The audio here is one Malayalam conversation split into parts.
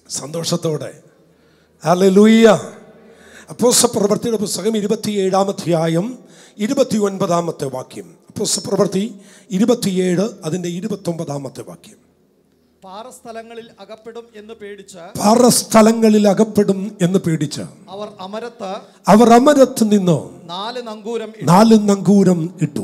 സന്തോഷത്തോടെ. ഹല്ലേലൂയ. അപ്പോസ്തലപ്രവൃത്തിയുടെ പുസ്തകം 27-ാം അധ്യായം 29-ാമത്തെ വാക്യം. അപ്പോസ്തലപ്രവൃത്തി 27 അതിന്റെ 29-ാമത്തെ വാക്യം. പാറസ്ഥലങ്ങളിൽ അകപ്പെടും എന്ന് പേടിച്ച് അവർ അമരത്ത് നിന്ന് 4 നങ്കൂരം ഇട്ടു.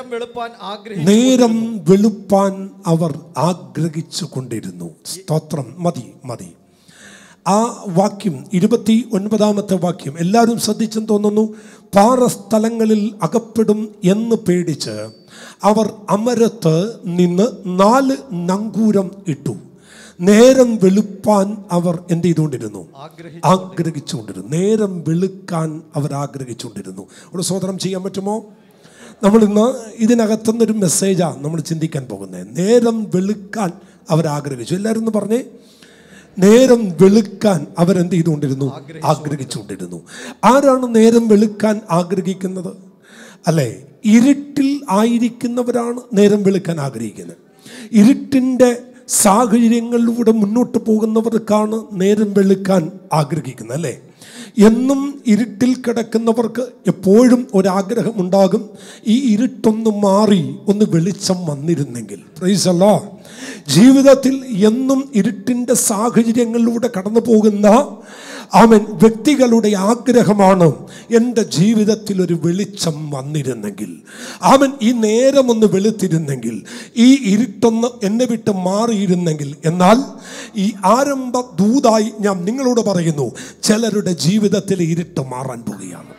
നേരം വെളുപ്പാൻ അവർ ആഗ്രഹിച്ചു കൊണ്ടിരുന്നു. സ്തോത്രം. മതി. ആ വാക്യം 29-ാമത്തെ വാക്യം എല്ലാവരും ശ്രദ്ധിച്ചെന്ന് തോന്നുന്നു. പാറസ്ഥലങ്ങളിൽ അകപ്പെടും എന്ന് പേടിച്ച് അവർ അമരത്ത് നിന്ന് 4 നങ്കൂരം ഇട്ടു. നേരം വെളുപ്പാൻ അവർ എന്ത് ചെയ്തുകൊണ്ടിരുന്നു? ആഗ്രഹിച്ചുകൊണ്ടിരുന്നു. നേരം വെളുക്കാൻ അവർ ആഗ്രഹിച്ചുകൊണ്ടിരുന്നു. ഒരു സ്വതന്ത്രം ചെയ്യാൻ പറ്റുമോ? നമ്മളിന്ന് ഇതിനകത്തുനിന്നൊരു മെസ്സേജാണ് നമ്മൾ ചിന്തിക്കാൻ പോകുന്നത്. നേരം വെളുക്കാൻ അവർ ആഗ്രഹിച്ചു. എല്ലാവരും ഒന്ന് പറഞ്ഞേ. നേരം വെളുക്കാൻ അവരെന്ത് ചെയ്തുകൊണ്ടിരുന്നു? ആഗ്രഹിച്ചുകൊണ്ടിരുന്നു. ആരാണ് നേരം വെളുക്കാൻ ആഗ്രഹിക്കുന്നത്? അല്ലേ, ഇരുട്ടിൽ ആയിരിക്കുന്നവരാണ് നേരം വെളുക്കാൻ ആഗ്രഹിക്കുന്നത്. ഇരുട്ടിൻ്റെ സാഹചര്യങ്ങളിലൂടെ മുന്നോട്ട് പോകുന്നവർക്കാണ് നേരം വെളുക്കാൻ ആഗ്രഹിക്കുന്നത്. അല്ലേ, എന്നും ഇരുട്ടിൽ കിടക്കുന്നവർക്ക് എപ്പോഴും ഒരാഗ്രഹം ഉണ്ടാകും, ഈ ഇരുട്ടൊന്ന് മാറി ഒന്ന് വെളിച്ചം വന്നിരുന്നെങ്കിൽ. പ്രൈസ് അല്ലാഹ്. ജീവിതത്തിൽ എന്നും ഇരുട്ടിൻ്റെ സാഹചര്യങ്ങളിലൂടെ കടന്നു പോകുന്ന വ്യക്തികളുടെ ആഗ്രഹമാണ് എൻ്റെ ജീവിതത്തിൽ ഒരു വെളിച്ചം വന്നിരുന്നെങ്കിൽ, ഈ നേരമൊന്ന് വെളുത്തിരുന്നെങ്കിൽ, ഈ ഇരുട്ടൊന്ന് എന്നെ വിട്ട് മാറിയിരുന്നെങ്കിൽ. എന്നാൽ ഈ ആരംഭ ദൂതായി ഞാൻ നിങ്ങളോട് പറയുന്നു, ചിലരുടെ ജീവിതത്തിൽ ഇരുട്ട് മാറാൻ പോകുകയാണ്.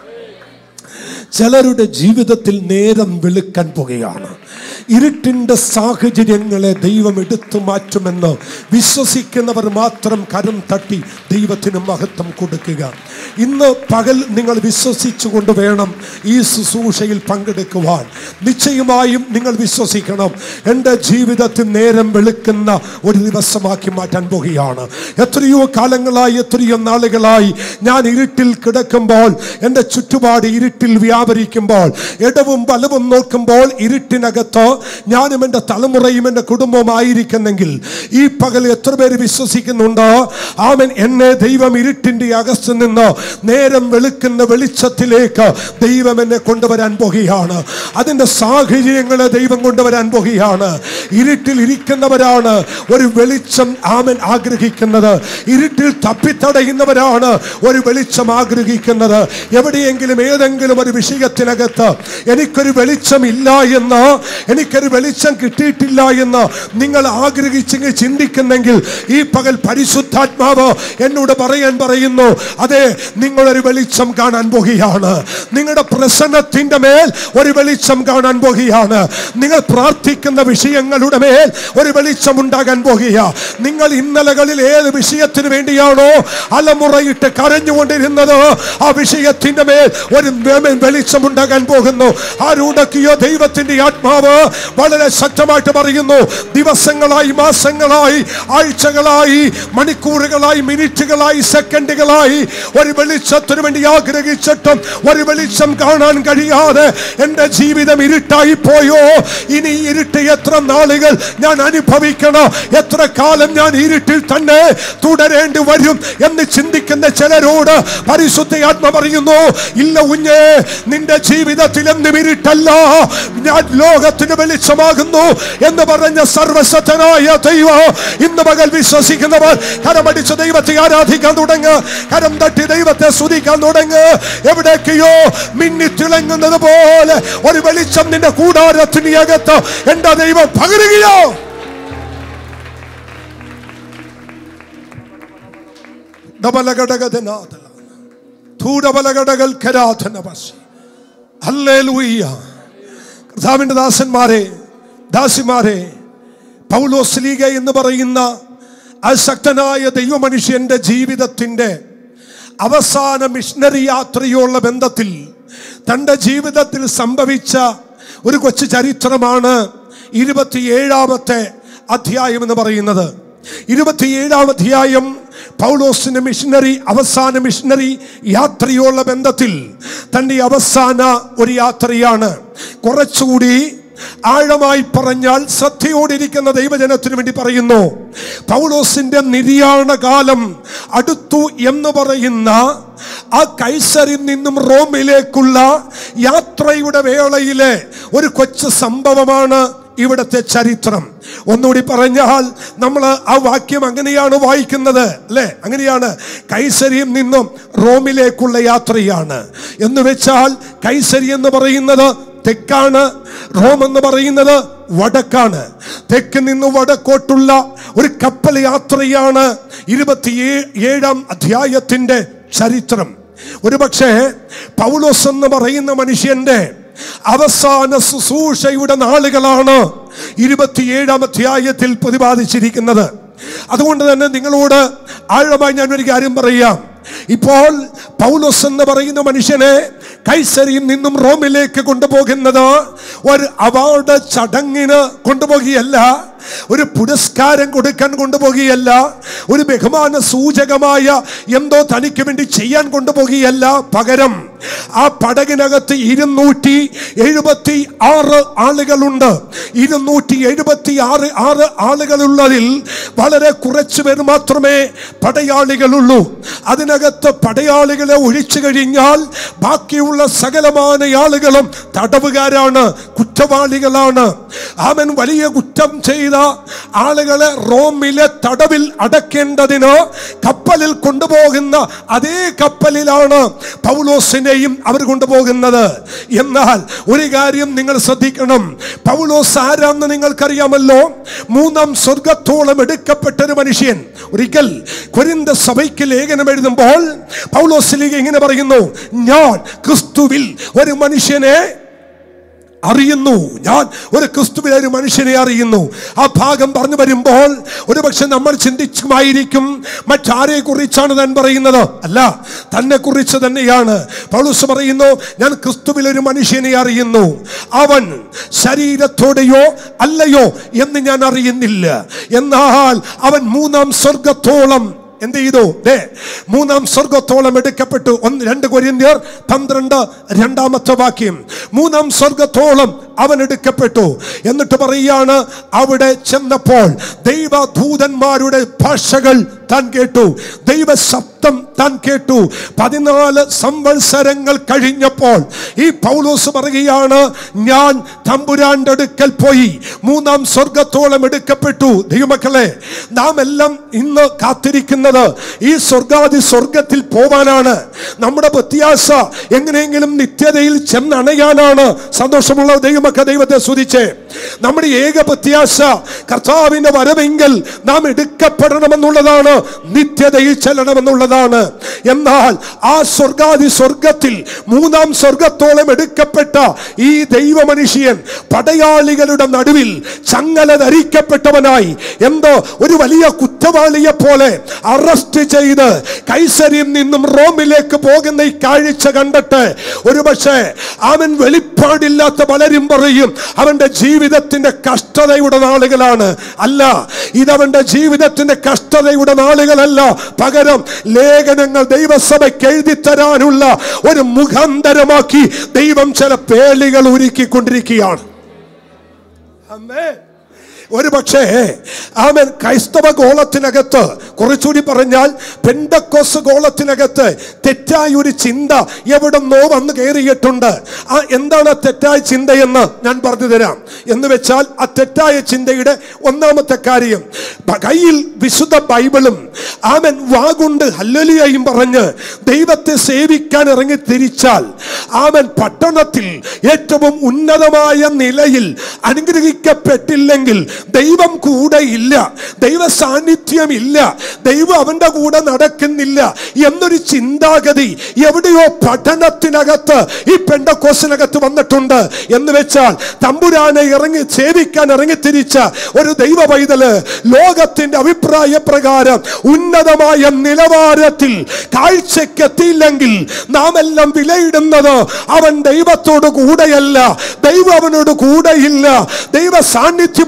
ചിലരുടെ ജീവിതത്തിൽ നേരം വെളുക്കാൻ പോകുകയാണ്. ഇരുട്ടിൻ്റെ സാഹചര്യങ്ങളെ ദൈവം എടുത്തു മാറ്റുമെന്ന് വിശ്വസിക്കുന്നവർ മാത്രം കരം തട്ടി ദൈവത്തിന് മഹത്വം കൊടുക്കുക. ഇന്ന് പകൽ നിങ്ങൾ വിശ്വസിച്ചുകൊണ്ട് വേണം ഈ ശുശ്രൂഷയിൽ പങ്കെടുക്കുവാൻ. നിശ്ചയമായും നിങ്ങൾ വിശ്വസിക്കണം, എൻ്റെ ജീവിതത്തിൽ നേരം വെളുക്കുന്ന ഒരു ദിവസമാക്കി മാറ്റാൻ പോകുകയാണ്. എത്രയോ കാലങ്ങളായി, എത്രയോ നാളുകളായി ഞാൻ ഇരുട്ടിൽ കിടക്കുമ്പോൾ, എൻ്റെ ചുറ്റുപാട് ഇരുട്ടിൽ വ്യാപരിക്കുമ്പോൾ, ഇടവും വലവും നോക്കുമ്പോൾ ഇരുട്ടിനകത്ത് ഞാനും എൻ്റെ തലമുറയും എൻ്റെ കുടുംബവും ആയിരിക്കുന്നെങ്കിൽ ഈ പകൽ എത്ര പേര് വിശ്വസിക്കുന്നുണ്ട്? എന്നെ ദൈവം ഇരുട്ടിൻ്റെ അകത്ത് നിന്ന് നേരം വെളുക്കുന്ന വെളിച്ചത്തിലേക്ക് ദൈവം എന്നെ കൊണ്ടുവരാൻ പോകുകയാണ്. അതിൻ്റെ സാഹചര്യങ്ങളെ ദൈവം കൊണ്ടുവരാൻ പോകുകയാണ്. ഇരുട്ടിൽ ഇരിക്കുന്നവരാണ് ഒരു വെളിച്ചം ആഗ്രഹിക്കുന്നത്. ഇരുട്ടിൽ തപ്പിത്തടയുന്നവരാണ് ഒരു വെളിച്ചം ആഗ്രഹിക്കുന്നത്. എവിടെയെങ്കിലും ഏതെങ്കിലും ഒരു വിഷയത്തിനകത്ത് എനിക്കൊരു വെളിച്ചമില്ല എന്ന്, എനിക്കൊരു വെളിച്ചം കിട്ടിയിട്ടില്ല എന്ന് നിങ്ങൾ ആഗ്രഹിച്ചെങ്കിൽ ചിന്തിക്കുന്നെങ്കിൽ ഈ പകൽ പരിശുദ്ധാത്മാവ് എന്നോട് പറയുന്നു, അതെ, നിങ്ങളൊരു വെളിച്ചം കാണാൻ പോകുകയാണ്. നിങ്ങളുടെ പ്രശ്നത്തിന്റെ മേൽ ഒരു വെളിച്ചം കാണാൻ പോകുകയാണ്. നിങ്ങൾ പ്രാർത്ഥിക്കുന്ന വിഷയങ്ങളുടെ മേൽ ഒരു വെളിച്ചം ഉണ്ടാകാൻ പോകുകയാണ്. നിങ്ങൾ ഇന്നലകളിൽ ഏത് വിഷയത്തിന് വേണ്ടിയാണോ അലമുറയിട്ട് കരഞ്ഞുകൊണ്ടിരുന്നത്, ആ വിഷയത്തിന്റെ മേൽ ഒരു വെളിച്ചം ഉണ്ടാകാൻ പോകുന്നു. ആരുടക്കിയോ ദൈവത്തിന്റെ ആത്മാവ് വളരെ ശക്തമായിട്ട് പറയുന്നു, ദിവസങ്ങളായി, മാസങ്ങളായി, ആഴ്ചകളായി, മണിക്കൂറുകളായി, മിനിറ്റുകളായി, സെക്കൻഡുകളായി ഒരു വെളിച്ചത്തിന് വേണ്ടി ആഗ്രഹിച്ചിട്ടും ഒരു വെളിച്ചം കാണാൻ കഴിയാതെ എൻ്റെ ജീവിതം ഇരുട്ടായി പോയോ? ഇനി ഇരുട്ട് എത്ര നാളുകൾ ഞാൻ അനുഭവിക്കണം? എത്ര കാലം ഞാൻ ഇരുട്ടിൽ തന്നെ തുടരേണ്ടി വരും എന്ന് ചിന്തിക്കുന്ന ചിലരോട് പരിശുദ്ധ ആത്മ പറയുന്നു, ഇല്ല കുഞ്ഞേ, നിന്റെ ജീവിതത്തിൽ എന്നും ഇരുട്ടല്ല, ഞാൻ ലോകത്തിന് വെളിച്ചമാകുന്നു എന്ന് പറഞ്ഞ സർവശക്തനായ ദൈവം ഇന്ന് പകൽ വിശ്വസിക്കുന്നവർ കരമടിച്ച് ദൈവത്തെ ആരാധിക്കാൻ തുടങ്ങ്, കരം തട്ടി ദൈവത്തെ സ്തുതിക്കാൻ തുടങ്ങ്. എവിടേക്കെയോ മിന്നിത്തിളങ്ങുന്നത് പോലെ ഒരു വെളിച്ചം നിന്റെ കൂടാരത്തിന് അകത്ത് എന്റെ ദൈവം പകരുകയോ? കർത്താവിന്റെ ദാസന്മാരെ, ദാസിമാരെ, പൗലോസ്ലീഗ എന്ന് പറയുന്ന അശക്തനായ ദൈവമനുഷ്യന്റെ ജീവിതത്തിന്റെ അവസാന മിഷണറി യാത്രയുള്ള ബന്ധത്തിൽ തൻ്റെ ജീവിതത്തിൽ സംഭവിച്ച ഒരു കൊച്ചു ചരിത്രമാണ് 27-ാമത്തെ അധ്യായം എന്ന് പറയുന്നത്. 27-ാം അധ്യായം പൗലോസിന്റെ അവസാന മിഷണറി യാത്രയുള്ള ബന്ധത്തിൽ തൻ്റെ അവസാന ഒരു യാത്രയാണ്. കുറച്ചുകൂടി ആഴമായി പറഞ്ഞാൽ ശ്രദ്ധയോടിരിക്കുന്ന ദൈവജനത്തിനു വേണ്ടി പറയുന്നു, പൗലോസിന്റെ നിര്യാണ കാലം അടുത്തു എന്ന് പറയുന്ന ആ കൈസരിൽ നിന്നും റോമിലേക്കുള്ള യാത്രയുടെ വേളയിലെ ഒരു കൊച്ചു സംഭവമാണ് ഇവിടുത്തെ ചരിത്രം. ഒന്നുകൂടി പറഞ്ഞാൽ നമ്മൾ ആ വാക്യം അങ്ങനെയാണ് വായിക്കുന്നത്, അല്ലെ? അങ്ങനെയാണ്, കൈസരിയിൽ നിന്നും റോമിലേക്കുള്ള യാത്രയാണ് എന്ന് വെച്ചാൽ കൈസരി എന്ന് പറയുന്നത് തെക്കാണ്, റോം എന്ന് പറയുന്നത് വടക്കാണ്. തെക്ക് നിന്ന് വടക്കോട്ടുള്ള ഒരു കപ്പൽ യാത്രയാണ് 27-ാം അധ്യായത്തിന്റെ ചരിത്രം. ഒരുപക്ഷെ പൗലോസ് എന്ന് പറയുന്ന മനുഷ്യന്റെ അവസാന ശുശ്രൂഷയുടെ നാളുകളാണ് 27-ാം അധ്യായത്തിൽ പ്രതിപാദിച്ചിരിക്കുന്നത്. അതുകൊണ്ട് തന്നെ നിങ്ങളോട് ആഴമായി ഞാനൊരു കാര്യം പറയാം. ഇപ്പോൾ പൗലോസ് എന്ന് പറയുന്ന മനുഷ്യനെ കൈസരിയിൽ നിന്നും റോമിലേക്ക് കൊണ്ടുപോകുന്നത് ഒരു അവാർഡ് ചടങ്ങിന് കൊണ്ടുപോകുകയല്ല, ഒരു പുരസ്കാരം കൊടുക്കാൻ കൊണ്ടുപോകുകയല്ല, ഒരു ബഹുമാന സൂചകമായ എന്തോ തനിക്ക് വേണ്ടി ചെയ്യാൻ കൊണ്ടുപോകുകയല്ല. പകരം ആ പടകിനകത്ത് 276 ആളുകളുണ്ട്. 276 ആളുകളുള്ളതിൽ വളരെ കുറച്ചു പേർ മാത്രമേ പടയാളികളുള്ളൂ. അതിനകത്ത് പടയാളികളെ ഒഴിച്ചു കഴിഞ്ഞാൽ ബാക്കിയുള്ള സകലമായ ആളുകളും തടവുകാരാണ്, കുറ്റവാളികളാണ്. അവൻ വലിയ കുറ്റം ചെയ്ത ആളുകളെ റോമിലെ തടവിൽ അടക്കേണ്ടതിന് കപ്പലിൽ കൊണ്ടുപോകുന്ന അതേ കപ്പലിലാണ് പൗലോസിനെയും അവർ കൊണ്ടുപോകുന്നത്. എന്നാൽ ഒരു കാര്യം നിങ്ങൾ ശ്രദ്ധിക്കണം, പൗലോസ് ആരാന്ന് നിങ്ങൾക്കറിയാമല്ലോ. 3-ാം സ്വർഗത്തോളം എടുക്കപ്പെട്ട ഒരു മനുഷ്യൻ. ഒരിക്കൽ കൊരിന്ത സഭയ്ക്ക് ലേഖനം എഴുതുമ്പോൾ പൗലോസ് ഇങ്ങനെ പറയുന്നു, ഞാൻ ക്രിസ്തുവിൽ ഒരു മനുഷ്യനെ അറിയുന്നു, ഞാൻ ഒരു ക്രിസ്തുവിലെ ഒരു മനുഷ്യനെ അറിയുന്നു. ആ ഭാഗം പറഞ്ഞു വരുമ്പോൾ ഒരുപക്ഷെ നമ്മൾ ചിന്തിച്ചുമായിരിക്കും മറ്റാരെ കുറിച്ചാണ് താൻ പറയുന്നത്. അല്ല, തന്നെ കുറിച്ച് തന്നെയാണ്. പൗലോസ് പറയുന്നു, ഞാൻ ക്രിസ്തുവിൽ ഒരു മനുഷ്യനെ അറിയുന്നു, അവൻ ശരീരത്തോടെയോ അല്ലയോ എന്ന് ഞാൻ അറിയുന്നില്ല, എന്നാൽ അവൻ 3-ാം സ്വർഗത്തോളം എന്ത് ചെയ്തു? 3-ാം സ്വർഗത്തോളം എടുക്കപ്പെട്ടു. 2 കൊരിന്ത്യർ 12-ാമത്തെ വാക്യം. 3-ാം സ്വർഗത്തോളം അവൻ എടുക്കപ്പെട്ടു. എന്നിട്ട് പറയാണ്, അവിടെ ചെന്നപ്പോൾ ദൈവദൂതന്മാരുടെ ഭാഷകൾ താൻ കേട്ടു, ദൈവ ശബ്ദം താൻ കേട്ടു. 14 സംവത്സരങ്ങൾ കഴിഞ്ഞപ്പോൾ ഈ പൗലോസ് പറയുകയാണ്, ഞാൻ തമ്പുരാന്റെ അടുക്കൽ പോയി 3-ാം സ്വർഗത്തോളം എടുക്കപ്പെട്ടു. ദൈവമക്കളെ, നാം എല്ലാം ഇന്ന് കാത്തിരിക്കുന്നത് ഈ സ്വർഗത്തിൽ പോവാനാണ്. നമ്മുടെ പ്രത്യാശ എങ്ങനെയെങ്കിലും നിത്യതയിൽ ചെന്നണയാനാണ്. സന്തോഷമുള്ള ദൈവമക്കൾ ദൈവത്തെ സ്തുതിച്ചേ. നമ്മുടെ ഏക പ്രത്യാശ കർത്താവിന്റെ വരവെങ്കിൽ നാം എടുക്കപ്പെടണമെന്നുള്ളതാണ്, നിത്യതയിൽ ചെല്ലണമെന്നുള്ളതാണ്. എന്നാൽ ആ സ്വർഗത്തിൽ 3-ാം സ്വർഗത്തോളം എടുക്കപ്പെട്ട ഈ ദൈവ മനുഷ്യൻ പടയാളികളുടെ നടുവിൽ ചങ്ങല ധരിക്കപ്പെട്ടവനായി എന്തോ ഒരു വലിയ കുറ്റവാളിയെ പോലെ അറസ്റ്റ് ചെയ്ത് കൈസരിയിൽ നിന്നും റോമിലേക്ക് പോകുന്ന ഈ കാഴ്ച കണ്ടിട്ട് ഒരുപക്ഷെ അവൻ വെളിപ്പാടില്ലാത്ത പലരും പറയും അവന്റെ ജീവിതത്തിന്റെ കഷ്ടതയുടെ നാളുകളാണ്. അല്ല, ഇതവന്റെ ജീവിതത്തിന്റെ കഷ്ടതയുടെ നാളുകളല്ല, പകരം ലേഖനങ്ങൾ ദൈവസഭയ്ക്ക് എഴുതി തരാനുള്ള ഒരു മുഖാന്തരമാക്കി ദൈവം ചില പേളികൾ ഒരുക്കിക്കൊണ്ടിരിക്കുകയാണ്. ആമേൻ. ഒരു പക്ഷേ അവൻ ക്രൈസ്തവ ഗോളത്തിനകത്ത്, കുറച്ചുകൂടി പറഞ്ഞാൽ പെന്തക്കോസ് ഗോളത്തിനകത്ത് തെറ്റായ ഒരു ചിന്ത എവിടെന്നോ വന്ന് കയറിയിട്ടുണ്ട്. ആ എന്താണ് തെറ്റായ ചിന്തയെന്ന് ഞാൻ പറഞ്ഞു തരാം. എന്ന് വെച്ചാൽ ആ തെറ്റായ ചിന്തയുടെ ഒന്നാമത്തെ കാര്യം, കയ്യിൽ വിശുദ്ധ ബൈബിളും അവൻ വാഗുണ്ട് ഹല്ലേലൂയയും പറഞ്ഞ് ദൈവത്തെ സേവിക്കാൻ ഇറങ്ങി തിരിച്ചാൽ അവൻ പട്ടണത്തിൽ ഏറ്റവും ഉന്നതമായ നിലയിൽ അനുഗ്രഹിക്കപ്പെട്ടില്ലെങ്കിൽ ദൈവം കൂടെ ഇല്ല, ദൈവ സാന്നിധ്യം ഇല്ല, ദൈവം അവന്റെ കൂടെ നടക്കുന്നില്ല എന്നൊരു ചിന്താഗതി എവിടെയോ പഠനത്തിനകത്ത് ഈ പെന്തക്കോസ്തിനകത്ത് വന്നിട്ടുണ്ട്. എന്ന് വെച്ചാൽ തമ്പുരാനെ ഇറങ്ങി സേവിക്കാൻ ഇറങ്ങി തിരിച്ച ഒരു ദൈവ പൈതല് ലോകത്തിന്റെ അഭിപ്രായ പ്രകാരം ഉന്നതമായ നിലവാരത്തിൽ കാഴ്ചക്കെത്തിയില്ലെങ്കിൽ നാം എല്ലാം വിലയിടുന്നത് അവൻ ദൈവത്തോട് കൂടെയല്ല, ദൈവം അവനോട് കൂടെയില്ല, ദൈവ സാന്നിധ്യം അവനിൽ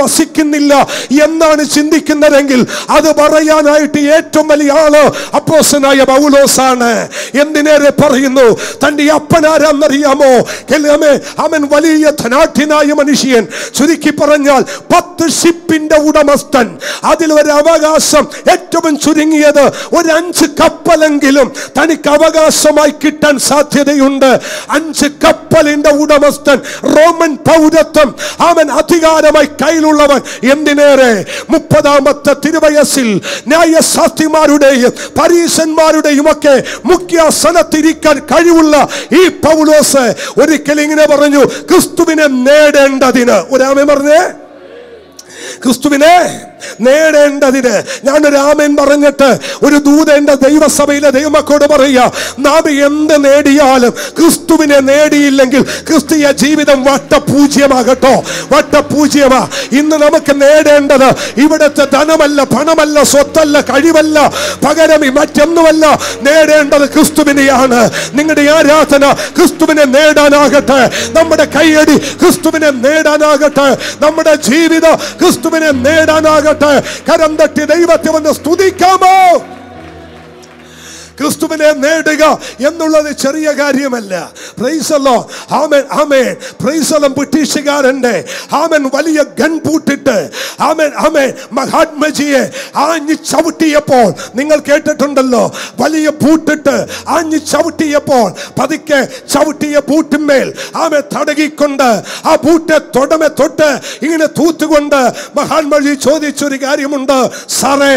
വസിക്കുന്നില്ല എന്നാണ് ചിന്തിക്കുന്നതെങ്കിൽ അത് പറയാനായിട്ട് ഏറ്റവും വലിയ ആള് അപ്പോസ്തലനായ പൗലോസാണ്. എന്തിനേറെ പറയുന്നു? തന്റെ അപ്പനാരെന്നറിയാമോ? അവൻ വലിയ ധനാഢ്യനായ മനുഷ്യൻ. ചുരുക്കി പറഞ്ഞാൽ 10 ഷിപ്പിന്റെ ഉടമസ്ഥൻ. അതിൽ ഒരു അവകാശം, ഏറ്റവും ചുരുങ്ങിയത് ഒരു 5 കപ്പലെങ്കിലും തനിക്ക് അവകാശമായി കിട്ടാൻ സാധ്യതയുണ്ട്. 5 കപ്പലിന്റെ ഉടമസ്ഥൻ, റോമൻ പൗരത്വം അവൻ അധികാരമായി കയ്യിലുള്ളവൻ. എന്തിനേറെ 30-ാമത്തെ തിരുവയസ്സിൽ ന്യായശാസ്ത്രിമാരുടെയും പരീശന്മാരുടെയും ഒക്കെ മുഖ്യാസനത്തിരിക്കാൻ കഴിവുള്ള ഈ പൗലോസ് ഒരിക്കൽ ഇങ്ങനെ പറഞ്ഞു, ക്രിസ്തുവിനെ നേടേണ്ടതിന്. ഒരാമൻ പറഞ്ഞേ, ക്രിസ്തുവിനെ നേടേണ്ടതിന്. ഞാനൊരു ആമേൻ പറഞ്ഞിട്ട് ഒരു ദൂതന്റെ ദൈവസഭയിലെ ദൈവമക്കളോട് പറയുക, നാം എന്ത് നേടിയാലും ക്രിസ്തുവിനെ നേടിയില്ലെങ്കിൽ ക്രിസ്തീയ ജീവിതം വട്ടപൂജ്യമാകട്ടോ, വട്ടപൂജ്യമാ. ഇന്ന് നമുക്ക് നേടേണ്ടത് ഇവിടുത്തെ ധനമല്ല, പണമല്ല, സ്വത്തല്ല, കഴിവല്ല, പകരം മറ്റൊന്നുമല്ല. നേടേണ്ടത് ക്രിസ്തുവിനെയാണ്. നിങ്ങളുടെ ആരാധന ക്രിസ്തുവിനെ നേടാനാകട്ടെ, നമ്മുടെ കൈയടി ക്രിസ്തുവിനെ നേടാനാകട്ടെ, നമ്മുടെ ജീവിതം ക്രിസ്തുവിനെ നേടാനാകട്ടെ. കരം തട്ടി ദൈവത്തെ ഒന്ന് സ്തുതിക്കാമോ? ക്രിസ്തുവിനെ നേടുക എന്നുള്ളത് ചെറിയ കാര്യമല്ല. Praise the lord. ആമേൻ, ആമേൻ. Praise the lord. ബ്രിട്ടീഷുകാരന്റെ ആമേൻ വലിയ ഗൺ പൂട്ടിട്ട് ആമേൻ മഹാത്മജിയെ ആഞ്ഞു ചവിട്ടിയപ്പോൾ നിങ്ങൾ കേട്ടിട്ടുണ്ടല്ലോ. വലിയ പൂട്ടിട്ട് ആഞ്ഞു ചവിട്ടിയപ്പോൾ പതുക്കെ ചവിട്ടിയ ബൂട്ടിന്മേൽ ആമേൻ തടകിക്കൊണ്ട് ആ ബൂട്ടെ തൊട്ട് ഇങ്ങനെ തൂത്തുകൊണ്ട് മഹാത്മജി ചോദിച്ചൊരു കാര്യമുണ്ട്, സാറേ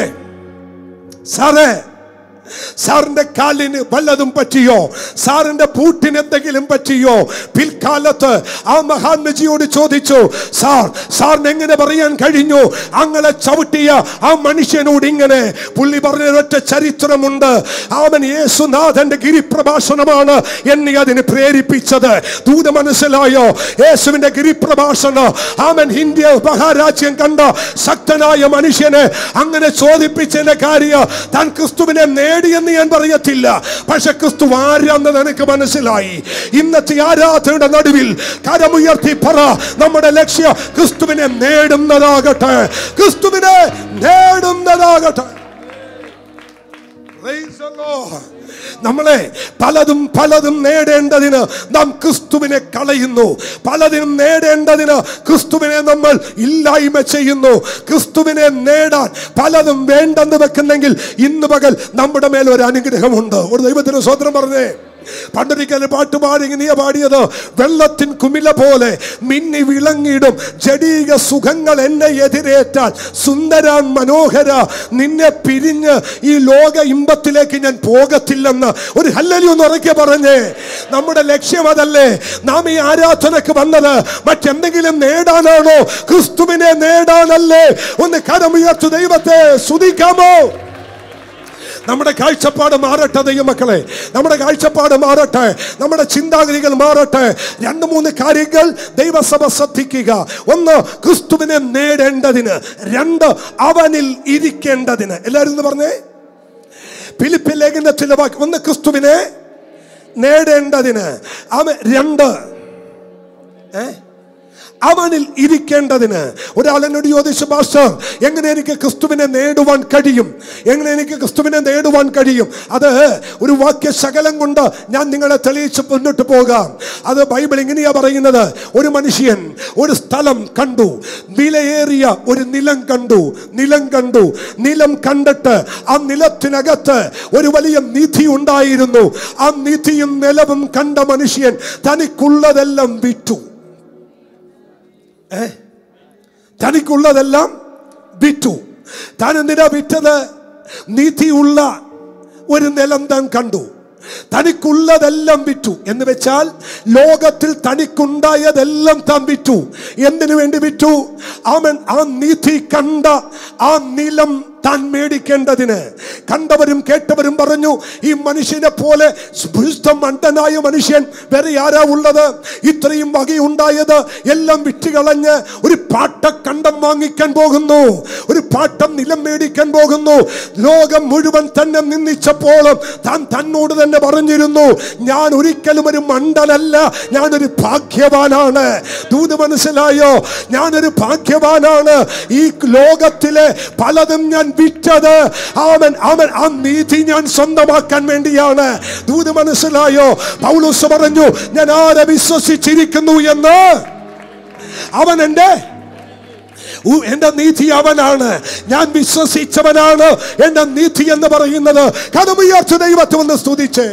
സാറിന്റെ കാലിന് വല്ലതും പറ്റിയോ? സാറിന്റെ ബൂട്ടിന് എന്തെങ്കിലും പറ്റിയോ? പിൽക്കാലത്ത് ആ മഹാത്മജിയോട് ചോദിച്ചു, സാറിന് എങ്ങനെ പറയാൻ കഴിഞ്ഞു അങ്ങനെ ചവിട്ടിയ ആ മനുഷ്യനോട് ഇങ്ങനെ? പുള്ളി പറഞ്ഞ ഒറ്റ ചരിത്രമുണ്ട്. അവൻ യേശുനാഥന്റെ ഗിരിപ്രഭാഷണമാണ് എന്നെ അതിന് പ്രേരിപ്പിച്ചത്. ദൂത മനസ്സിലായോ? യേശുവിന്റെ ഗിരിപ്രഭാഷണം. അവൻ ഇന്ത്യ മഹാരാജ്യം കണ്ട ശക്തനായ മനുഷ്യനെ അങ്ങനെ ചോദിപ്പിച്ചതിന്റെ കാര്യം താൻ ക്രിസ്തുവിനെ നേടിയെന്ന് ഞാൻ പറയത്തില്ല, പക്ഷെ ക്രിസ്തു ആരാന്ന് നിനക്ക് മനസ്സിലായി. ഇന്നത്തെ ആരാധനയുടെ നടുവിൽ കരമുയർത്തി പറ, നമ്മുടെ ലക്ഷ്യം ക്രിസ്തുവിനെ നേടുന്നതാകട്ടെ, ക്രിസ്തുവിനെ നേടുന്നതാകട്ടെ. നമ്മളെ പലതും നേടേണ്ടതിന് നാം ക്രിസ്തുവിനെ കളയുന്നു. പലതിനും നേടേണ്ടതിന് ക്രിസ്തുവിനെ നമ്മൾ ഇല്ലായ്മ ചെയ്യുന്നു. ക്രിസ്തുവിനെ നേടാൻ പലതും വേണ്ടെന്ന് വെക്കുന്നെങ്കിൽ ഇന്ന് പകൽ നമ്മുടെ മേൽ ഒരു അനുഗ്രഹമുണ്ട്. ഒരു ദൈവത്തിന് സ്വതന്ത്രം പറഞ്ഞേ. പണ്ടൊരിക്കൽ പാട്ടുപാടി നീ പാടിയത്, വെള്ളത്തിൻ കുമില പോലെ മിന്നി വിളങ്ങിടും ജഡീക സുഖങ്ങൾ എന്നെ എതിരേറ്റാൽ സുന്ദരാൻ മനോഹര, നിന്നെ പിരിഞ്ഞ് ഈ ലോക ഇമ്പത്തിലേക്ക് ഞാൻ പോകത്തില്ലെന്ന് ഒരു ഹല്ലേലൂയ ഒന്ന് ഉറക്കെ പറഞ്ഞേ. നമ്മുടെ ലക്ഷ്യം അതല്ലേ? നാം ഈ ആരാധനക്ക് വന്നത് മറ്റെന്തെങ്കിലും നേടാനാണോ? ക്രിസ്തുവിനെ നേടാനല്ലേ? ഒന്ന് കരമുയർത്തി ദൈവത്തെ സ്തുതിക്കാമോ? നമ്മുടെ കാഴ്ചപ്പാട് മാറട്ടെ ദൈവമക്കളെ, നമ്മുടെ കാഴ്ചപ്പാട് മാറട്ടെ, നമ്മുടെ ചിന്താഗതികൾ മാറട്ടെ. 2-3 കാര്യങ്ങൾ ദൈവസഭ ശ്രദ്ധിക്കുക. 1, ക്രിസ്തുവിനെ നേടേണ്ടതിന്. 2, അവനിൽ ഇരിക്കേണ്ടതിന്. എല്ലാവരും പറഞ്ഞേ. ഫിലിപ്പിയ ലേഖനത്തിലെ വാക്യം 1 ക്രിസ്തുവിനെ നേടേണ്ടതിന്, 2 അവനിൽ ഇരിക്കേണ്ടതിന്. ഒരാൾ എന്നോട് ചോദിച്ചു, പാസ്റ്റർ എങ്ങനെ എനിക്ക് ക്രിസ്തുവിനെ നേടുവാൻ കഴിയും? എങ്ങനെ എനിക്ക് ക്രിസ്തുവിനെ നേടുവാൻ കഴിയും? അത് ഒരു വാക്യശകലം കൊണ്ട് ഞാൻ നിങ്ങളെ തെളിയിച്ച് മുന്നോട്ട് പോകാം. അത് ബൈബിൾ ഇങ്ങനെയാ പറയുന്നത്. ഒരു മനുഷ്യൻ ഒരു സ്ഥലം കണ്ടു, വിലയേറിയ ഒരു നിലം കണ്ടു. നിലം കണ്ടിട്ട് ആ നിലത്തിനകത്ത് ഒരു വലിയ നിധി ഉണ്ടായിരുന്നു. ആ നിധിയും നിലവും കണ്ട മനുഷ്യൻ തനിക്കുള്ളതെല്ലാം വിറ്റു. തനിക്കുള്ളതെല്ലാം വിറ്റു. താൻ എന്തിനാ വിറ്റത്? നിധിയുള്ള ഒരു നിലം താൻ കണ്ടു. തനിക്കുള്ളതെല്ലാം വിറ്റു എന്ന് വെച്ചാൽ ലോകത്തിൽ തനിക്കുണ്ടായതെല്ലാം താൻ വിറ്റു. എന്തിനു വേണ്ടി വിറ്റു? അവൻ ആ നിധി കണ്ട ആ നിലം താൻ മേടിക്കേണ്ടതിന്. കണ്ടവരും കേട്ടവരും പറഞ്ഞു, ഈ മനുഷ്യനെ പോലെ മണ്ടനായ മനുഷ്യൻ വേറെ ആരാ ഉള്ളത്? ഇത്രയും വകയുണ്ടായത് എല്ലാം വിറ്റുകളഞ്ഞ് ഒരു പാട്ടക്കണ്ടം വാങ്ങിക്കാൻ പോകുന്നു, ഒരു പാട്ടം നിലം മേടിക്കാൻ പോകുന്നു. ലോകം മുഴുവൻ തന്നെ നിന്ദിച്ചപ്പോഴും താൻ തന്നോട് തന്നെ പറഞ്ഞിരുന്നു, ഞാൻ ഒരിക്കലും ഒരു മണ്ടനല്ല, ഞാനൊരു ഭാഗ്യവാനാണ്. ദൂത് മനസ്സിലായോ? ഞാനൊരു ഭാഗ്യവാനാണ്. ഈ ലോകത്തിലെ പലതും ഞാൻ വിറ്റത് അവൻ ആ നീതി ഞാൻ സ്വന്തമാക്കാൻ വേണ്ടിയാണ്. ദൂത് മനസ്സിലായോ? പൗലോസ് പറഞ്ഞു, ഞാൻ ആരെ വിശ്വസിച്ചിരിക്കുന്നു എന്ന് അവൻ എന്റെ നീതി അവനാണ്. ഞാൻ വിശ്വസിച്ചവനാണ് എന്റെ നീതി എന്ന് പറയുന്നത്. കടമുയർച്ച ദൈവത്തെ ഒന്ന് സ്തുതിച്ചേ.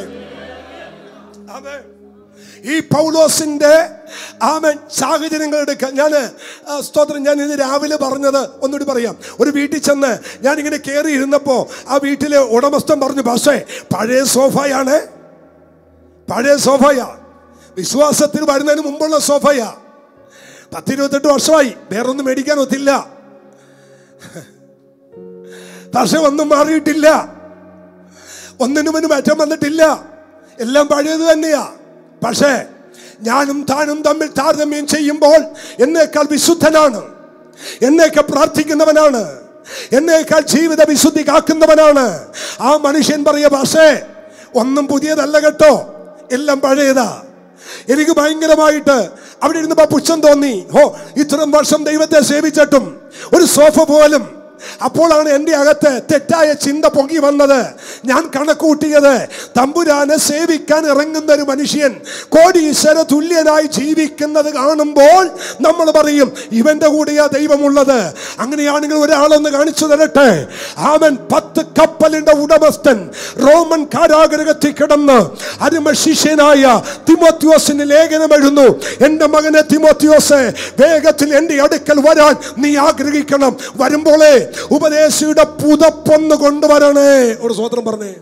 ഈ പൗലോസിന്റെ സാഹചര്യങ്ങളുടെ സ്തോത്രം ഞാൻ ഇന്ന് രാവിലെ പറഞ്ഞത് ഒന്നുകൂടി പറയാം. ഒരു വീട്ടിൽ ചെന്ന് ഞാൻ ഇങ്ങനെ കയറി ഇരുന്നപ്പോ ആ വീട്ടിലെ ഉടമസ്ഥൻ പറഞ്ഞു, പക്ഷേ പഴയ സോഫയാണ്, പഴയ സോഫയാ, വിശ്വാസത്തിൽ വരുന്നതിന് മുമ്പുള്ള സോഫയാ, 10-28 വർഷമായി, വേറൊന്നും മേടിക്കാൻ ഒത്തില്ല, പക്ഷെ ഒന്നും മാറിയിട്ടില്ല, ഒന്നിനും മാറ്റം വന്നിട്ടില്ല, എല്ലാം പഴയത് തന്നെയാ. പക്ഷേ ഞാനും താനും തമ്മിൽ താരതമ്യം ചെയ്യുമ്പോൾ എന്നേക്കാൾ വിശുദ്ധനാണ്, എന്നേക്കാൾ പ്രാർത്ഥിക്കുന്നവനാണ്, എന്നേക്കാൾ ജീവിത വിശുദ്ധി കാക്കുന്നവനാണ്. ആ മനുഷ്യൻ പറയാ, പക്ഷേ ഒന്നും പുതിയതല്ല കേട്ടോ, എല്ലാം പഴയതാ. എനിക്ക് ഭയങ്കരമായിട്ട് അവിടെ ഇരുന്നപ്പോ പുച്ഛം തോന്നി. ഇത്രയും വർഷം ദൈവത്തെ സേവിച്ചിട്ടും ഒരു സോഫ പോലും. അപ്പോഴാണ് എൻ്റെ അകത്ത് തെറ്റായ ചിന്ത പൊങ്ങി വന്നത്. ഞാൻ കണക്കൂട്ടിയത്, തമ്പുരാനെ സേവിക്കാൻ ഇറങ്ങുന്ന ഒരു മനുഷ്യൻ കോടീശ്വര തുല്യനായി ജീവിക്കുന്നത് കാണുമ്പോൾ നമ്മൾ പറയും, ഇവന്റെ കൂടെയാ ദൈവമുള്ളത്. അങ്ങനെയാണെങ്കിൽ ഒരാളൊന്ന് കാണിച്ചു തരട്ടെ. അവൻ 10 കപ്പലിന്റെ ഉടമസ്ഥൻ, റോമൻ കാരാഗൃഹത്തിൽ കിടന്ന് അരുമ ശിഷ്യനായ തിമോത്തിയോസിന് ലേഖനം എഴുതുന്നു. എന്റെ മകനെ തിമോത്തിയോസെ, വേഗത്തിൽ എന്റെ അടുക്കൽ വരാൻ നീ ആഗ്രഹിക്കണം. വരുമ്പോളേ ഉപദേശിയുടെ പുതപ്പൊന്ന് കൊണ്ടുവരണേ. ഒരു സ്വതന്ത്രം പറഞ്ഞേ.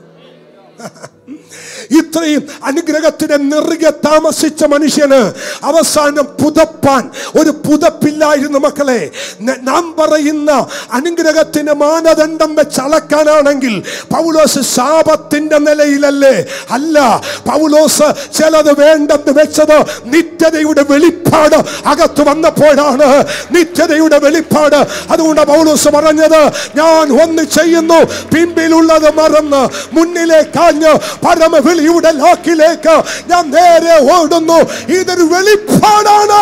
ഇത്രയും അനുഗ്രഹത്തിന്റെ നെറുകെ താമസിച്ച മനുഷ്യന് അവസാനം പുതപ്പാൻ ഒരു പുതപ്പില്ലായിരുന്നു. മക്കളെ, നാം പറയുന്ന അനുഗ്രഹത്തിന്റെ മാനദണ്ഡം വെച്ച് അളക്കാനാണെങ്കിൽ പൗലോസ് ശാപത്തിന്റെ നിലയിലല്ലേ? അല്ല, പൗലോസ് ചിലത് വേണ്ടെന്ന് വെച്ചത് നിത്യതയുടെ വെളിപ്പാട് അകത്ത് വന്നപ്പോഴാണ്. നിത്യതയുടെ വെളിപ്പാട്. അതുകൊണ്ട് പൗലോസ് പറഞ്ഞത്, ഞാൻ ഒന്ന് ചെയ്യുന്നു, പിൻപിലുള്ളത് മറന്ന് മുന്നിലേക്കാഞ്ഞ് പരമവിളിയുടെ ലോക്കിലേക്ക് ഞാൻ നേരെ ഓടുന്നു. ഇതൊരു വെളിപ്പാടാണ്.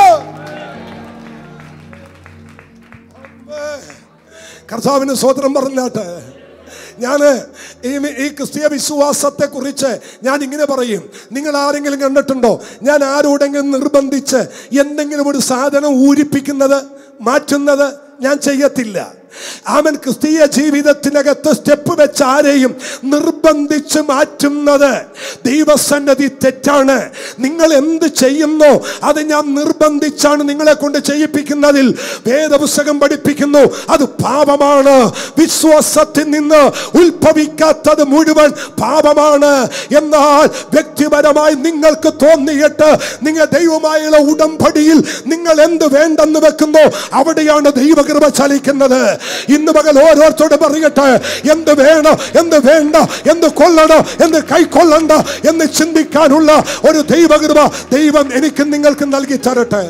കർത്താവിന് സ്തോത്രം പറഞ്ഞാട്ടെ. ഞാൻ ഈ ക്രിസ്തീയ വിശ്വാസത്തെ കുറിച്ച് ഞാൻ ഇങ്ങനെ പറയും. നിങ്ങൾ ആരെങ്കിലും കണ്ടിട്ടുണ്ടോ ഞാൻ ആരോടെങ്കിലും നിർബന്ധിച്ച് എന്തെങ്കിലും ഒരു സാധനം ഊരിപ്പിക്കുന്നത്, മാറ്റുന്നത്? ഞാൻ ചെയ്യത്തില്ല. അവൻ ക്രിസ്തീയ ജീവിതത്തിനകത്ത് സ്റ്റെപ്പ് വെച്ച് ആരെയും നിർബന്ധിച്ച് മാറ്റുന്നത് ദൈവസന്നിധി തെറ്റാണ്. നിങ്ങൾ എന്ത് ചെയ്യുന്നോ അത് ഞാൻ നിർബന്ധിച്ചാണ് നിങ്ങളെ കൊണ്ട് ചെയ്യിപ്പിക്കുന്നതിൽ വേദപുസ്തകം പഠിപ്പിക്കുന്നു, അത് പാപമാണ്. വിശ്വാസത്തിൽ നിന്ന് ഉത്ഭവിക്കാത്തത് മുഴുവൻ പാപമാണ്. എന്നാൽ വ്യക്തിപരമായി നിങ്ങൾക്ക് തോന്നിയിട്ട് നിങ്ങൾ ദൈവമായുള്ള ഉടമ്പടിയിൽ നിങ്ങൾ എന്ത് വേണ്ടെന്ന് വെക്കുന്നോ അവിടെയാണ് ദൈവകൃപ ചലിക്കുന്നത്. ഇന്ന് പകൽ ഓരോരുത്തരോട് പറയട്ടെ, എന്ത് വേണം, എന്ത് വേണ്ട, എന്ത് കൊള്ളണം, എന്ത് കൈക്കൊള്ളണ്ട എന്ന് ചിന്തിക്കാനുള്ള ഒരു ദൈവകൃപ ദൈവം എനിക്ക് നിങ്ങൾക്ക് നൽകി തരട്ടെ.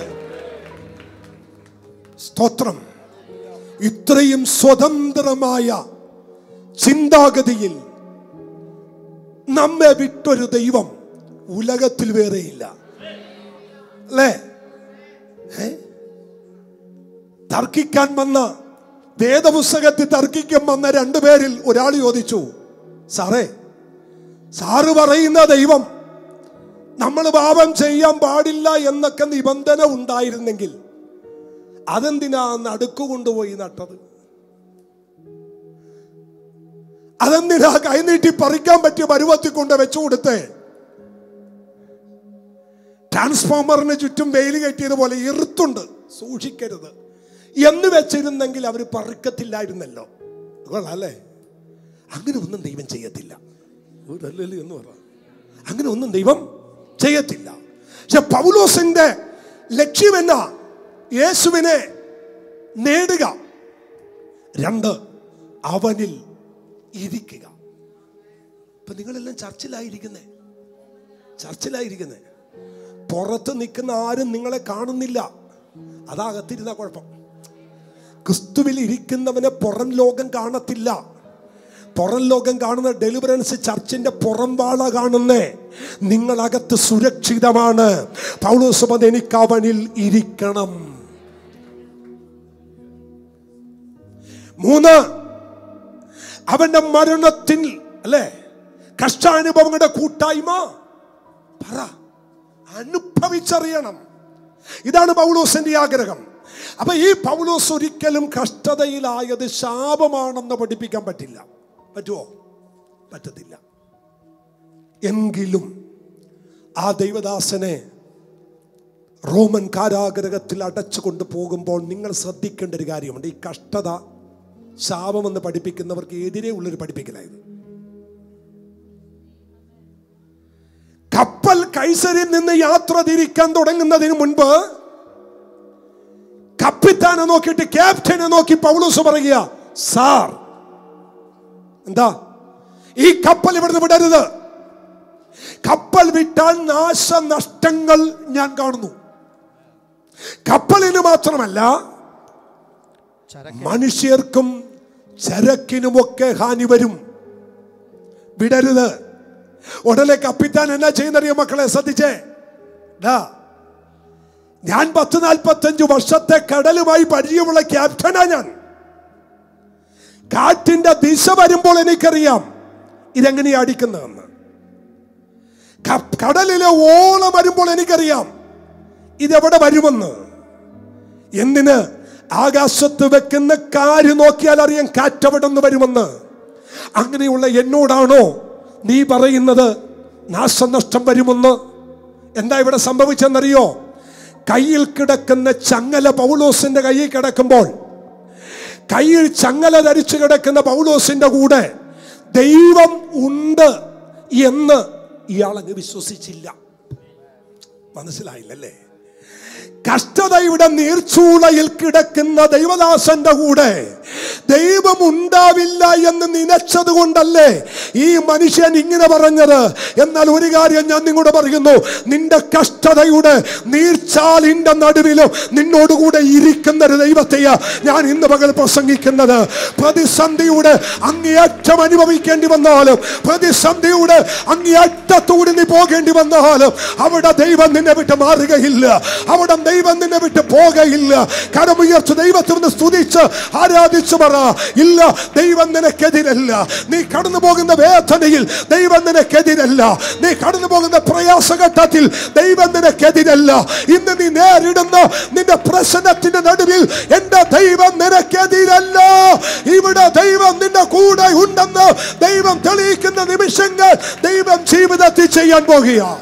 സ്തോത്രം. ഇത്രയും സ്വതന്ത്രമായ ചിന്താഗതിയിൽ നമ്മെ വിട്ടൊരു ദൈവം ഉലകത്തിൽ വേറെയില്ല, അല്ലേ? തർക്കിക്കാൻ വന്ന, വേദപുസ്തകത്തിൽ തർക്കിക്കാൻ വന്ന 2 പേരിൽ ഒരാൾ ചോദിച്ചു, സാറ് പറയുന്ന ദൈവം നമ്മൾ പാപം ചെയ്യാൻ പാടില്ല എന്നൊക്കെ നിബന്ധന ഉണ്ടായിരുന്നെങ്കിൽ അതെന്തിനാ നടുക്ക് കൊണ്ടുപോയി നട്ടത്? അതെന്തിനാ കൈനീട്ടി പറിക്കാൻ പറ്റിയ പരുവത്തിൽ കൊണ്ട് വെച്ചു കൊടുത്തേ? ട്രാൻസ്ഫോമറിന് ചുറ്റും വെയിൽ കെട്ടിയതുപോലെ ഇറുത്തുണ്ട്, സൂക്ഷിക്കരുത് എന്ന് വെച്ചിരുന്നെങ്കിൽ അവർ പറക്കത്തില്ലായിരുന്നല്ലോ. അല്ലേ? അങ്ങനെ ഒന്നും ദൈവം ചെയ്യത്തില്ല. എന്ന് പറ, അങ്ങനെ ഒന്നും ദൈവം ചെയ്യത്തില്ല. പക്ഷെ പൗലോസിന്റെ ലക്ഷ്യം എന്നാ? യേശുവിനെ നേടുക. 2, അവനിൽ ഇരിക്കുക. ഇപ്പൊ നിങ്ങളെല്ലാം ചർച്ചിലായിരിക്കുന്നേ. പുറത്ത് നിൽക്കുന്ന ആരും നിങ്ങളെ കാണുന്നില്ല. അതാകത്തിരുന്ന കുഴപ്പം. ക്രിസ്തുവിൽ ഇരിക്കുന്നവനെ പുറം ലോകം കാണത്തില്ല. പുറം ലോകം കാണുന്ന ഡെലിവറൻസ് ചർച്ചിന്റെ പുറം വാള കാണുന്നേ. നിങ്ങളകത്ത് സുരക്ഷിതമാണ്. പൗലോസ് പറഞ്ഞു, എനിക്ക് അവനിൽ ഇരിക്കണം. 3, അവന്റെ മരണത്തിൽ അല്ലേ കഷ്ടാനുഭവങ്ങളുടെ കൂട്ടായ്മ അനുഭവിച്ചറിയണം. ഇതാണ് പൗലോസിന്റെ ആഗ്രഹം. അപ്പൊ ഈ പൗലോസ് ഒരിക്കലും കഷ്ടതയിലായത് ശാപമാണെന്ന് പഠിപ്പിക്കാൻ പറ്റുമോ? പറ്റത്തില്ല. എങ്കിലും ആ ദൈവദാസനെ റോമൻ കാരാഗ്രഹത്തിൽ അടച്ചു കൊണ്ടുപോകുമ്പോൾ നിങ്ങൾ ശ്രദ്ധിക്കേണ്ട ഒരു കാര്യമുണ്ട്. ഈ കഷ്ടത ശാപമെന്ന് പഠിപ്പിക്കുന്നവർക്ക് എതിരെ ഉള്ളൊരു പഠിപ്പിക്കലായത്. കപ്പൽ കൈസരിൽ നിന്ന് യാത്ര തിരിക്കാൻ തുടങ്ങുന്നതിന് മുൻപ് കപ്പിത്താനെ നോക്കിയിട്ട് ക്യാപ്റ്റനെ നോക്കി പൗലോസ് പറയുക, സാർ എന്താ ഈ കപ്പൽ ഇവിടുന്ന് വിടരുത്. കപ്പൽ വിട്ടാൽ നാശനഷ്ടങ്ങൾ ഞാൻ കാണുന്നു. കപ്പലിന് മാത്രമല്ല, മനുഷ്യർക്കും ചരക്കിനുമൊക്കെ ഹാനി വരും. വിടരുത്. ഉടനെ കപ്പിത്താൻ എന്നാ ചെയ്യുന്നറിയോ മക്കളെ? ശ്രദ്ധിച്ചേ. ഞാൻ 10-45 വർഷത്തെ കടലുമായി പരിചയമുള്ള ക്യാപ്റ്റനാ ഞാൻ. കാറ്റിന്റെ ദിശ വരുമ്പോൾ എനിക്കറിയാം ഇതെങ്ങനെയാ അടിക്കുന്നതെന്ന്. കടലിലെ ഓളം വരുമ്പോൾ എനിക്കറിയാം ഇതെവിടെ വരുമെന്ന്. എന്തിന്? ആകാശത്ത് വെക്കുന്ന കാര് നോക്കിയാൽ അറിയാം കാറ്റെവിടെ നിന്ന് വരുമെന്ന്. അങ്ങനെയുള്ള എന്നോടാണോ നീ പറയുന്നത് നാശനഷ്ടം വരുമെന്ന്? എന്താ ഇവിടെ സംഭവിച്ചെന്നറിയോ? കയ്യിൽ കിടക്കുന്ന ചങ്ങല പൗലോസിന്റെ കയ്യിൽ കിടക്കുമ്പോൾ, കയ്യിൽ ചങ്ങല ധരിച്ചു കിടക്കുന്ന പൗലോസിന്റെ കൂടെ ദൈവം ഉണ്ട് എന്ന് ഇയാളങ്ങ് വിശ്വസിച്ചില്ല. മനസ്സിലായില്ലല്ലേ? കഷ്ടതയുടെ നീർച്ചൂളയിൽ കിടക്കുന്ന ദൈവദാസന്റെ കൂടെ ദൈവം ഉണ്ടാവില്ല എന്ന് നനച്ചത് കൊണ്ടല്ലേ ഈ മനുഷ്യൻ ഇങ്ങനെ പറഞ്ഞത്. എന്നാൽ ഒരു കാര്യം ഞാൻ നിങ്ങളോട് പറയുന്നു, നിന്റെ കഷ്ടതയുടെ നീർച്ചാലിന്റെ നടുവിലും നിന്നോടുകൂടെ ഇരിക്കുന്ന ഒരു ദൈവത്തെയാ ഞാൻ ഇന്ന് പകൽ പ്രസംഗിക്കുന്നത്. പ്രതിസന്ധിയുടെ അങ്ങേയറ്റം അനുഭവിക്കേണ്ടി വന്നാലും, പ്രതിസന്ധിയുടെ അങ്ങേയറ്റത്തൂടി നീ പോകേണ്ടി വന്നാലും, അവിടെ ദൈവം നിന്നെ വിട്ട് മാറുകയില്ല. അവിടെ ദൈവം നിന്നെ വിട്ട് പോകയില്ല. കരമുയർച്ച് ദൈവത്തെ സ്തുതിച്ച് ആരാധിച്ചു പറ, ഇല്ല ദൈവം നിനക്കെതിരല്ല. നീ കടന്നു പോകുന്ന വേദനയിൽ ദൈവം നിനക്കെതിരല്ല. നീ കടന്നു പോകുന്ന പ്രയാസഘട്ടത്തിൽ ദൈവം നിനക്കെതിരല്ല. ഇന്ന് നീ നേരിടുന്ന നിന്റെ പ്രശ്നത്തിന്റെ നടുവിൽ എന്റെ ദൈവം നിനക്കെതിരല്ല. ഇവിടെ ദൈവം നിന്റെ കൂടെ ഉണ്ടെന്ന് ദൈവം തെളിയിക്കുന്ന നിമിഷങ്ങൾ ദൈവം ജീവിതത്തിൽ ചെയ്യാൻ പോകുകയാണ്.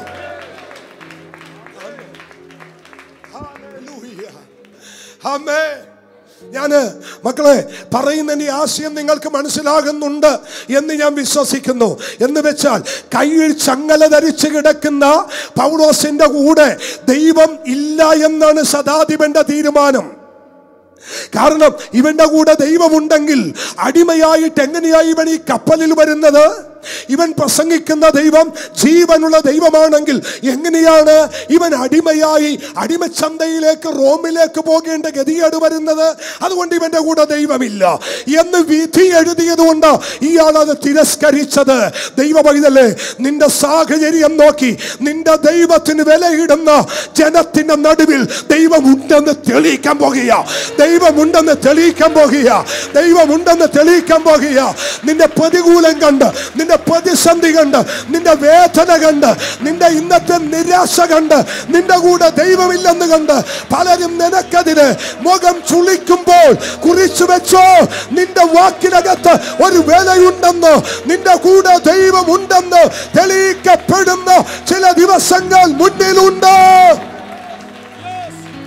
ഞാന് മക്കളെ പറയുന്ന ഈ ആശയം നിങ്ങൾക്ക് മനസ്സിലാകുന്നുണ്ട് എന്ന് ഞാൻ വിശ്വസിക്കുന്നു. എന്ന് വെച്ചാൽ കയ്യിൽ ചങ്ങല ധരിച്ചു കിടക്കുന്ന പൗലോസിന്റെ കൂടെ ദൈവം ഇല്ല എന്നാണ് ശതാധിപന്റെ തീരുമാനം. കാരണം ഇവന്റെ കൂടെ ദൈവമുണ്ടെങ്കിൽ അടിമയായിട്ട് എങ്ങനെയായി ഇവൻ ഈ കപ്പലിൽ വരുന്നത്? ഇവൻ പ്രസംഗിക്കുന്ന ദൈവം ജീവനുള്ള ദൈവമാണെങ്കിൽ എങ്ങനെയാണ് ഇവൻ അടിമയായി അടിമച്ചന്തയിലേക്ക് റോമിലേക്ക് പോകേണ്ട ഗതികേട് വരുന്നത്? അതുകൊണ്ട് ഇവന്റെ കൂടെ ദൈവമില്ല എന്ന് വിധി എഴുതിയത് കൊണ്ട് ഇയാൾ അത് തിരസ്കരിച്ചത്. ദൈവ പൈതലേ, നിന്റെ സാഹചര്യം നോക്കി നിന്റെ ദൈവത്തിന് വിലയിടുന്ന ജനത്തിന്റെ നടുവിൽ ദൈവമുണ്ടെന്ന് തെളിയിക്കാൻ പോകുക. ദൈവമുണ്ടെന്ന് തെളിയിക്കാൻ പോകുക. ദൈവമുണ്ടെന്ന് തെളിയിക്കാൻ പോകുക. നിന്റെ പ്രതികൂലം കണ്ട്, നിന്റെ പ്രതിസന്ധി കണ്ട്, നിന്റെ വേദന കണ്ട്, നിന്റെ ഇന്നത്തെ നിരാശ കണ്ട്, നിന്റെ കൂടെ ദൈവമില്ലെന്ന് കണ്ട് പലരും നിനക്കെതിരെ മുഖം ചുളിക്കുമ്പോൾ കുറിച്ചു വെച്ചോ, നിന്റെ വാക്കിനകത്ത് ഒരു വിലയുണ്ടെന്ന്, നിന്റെ കൂടെ ദൈവമുണ്ടെന്ന് തെളിയിക്കപ്പെടുന്ന ചില ദിവസങ്ങൾ മുന്നിലുണ്ട്.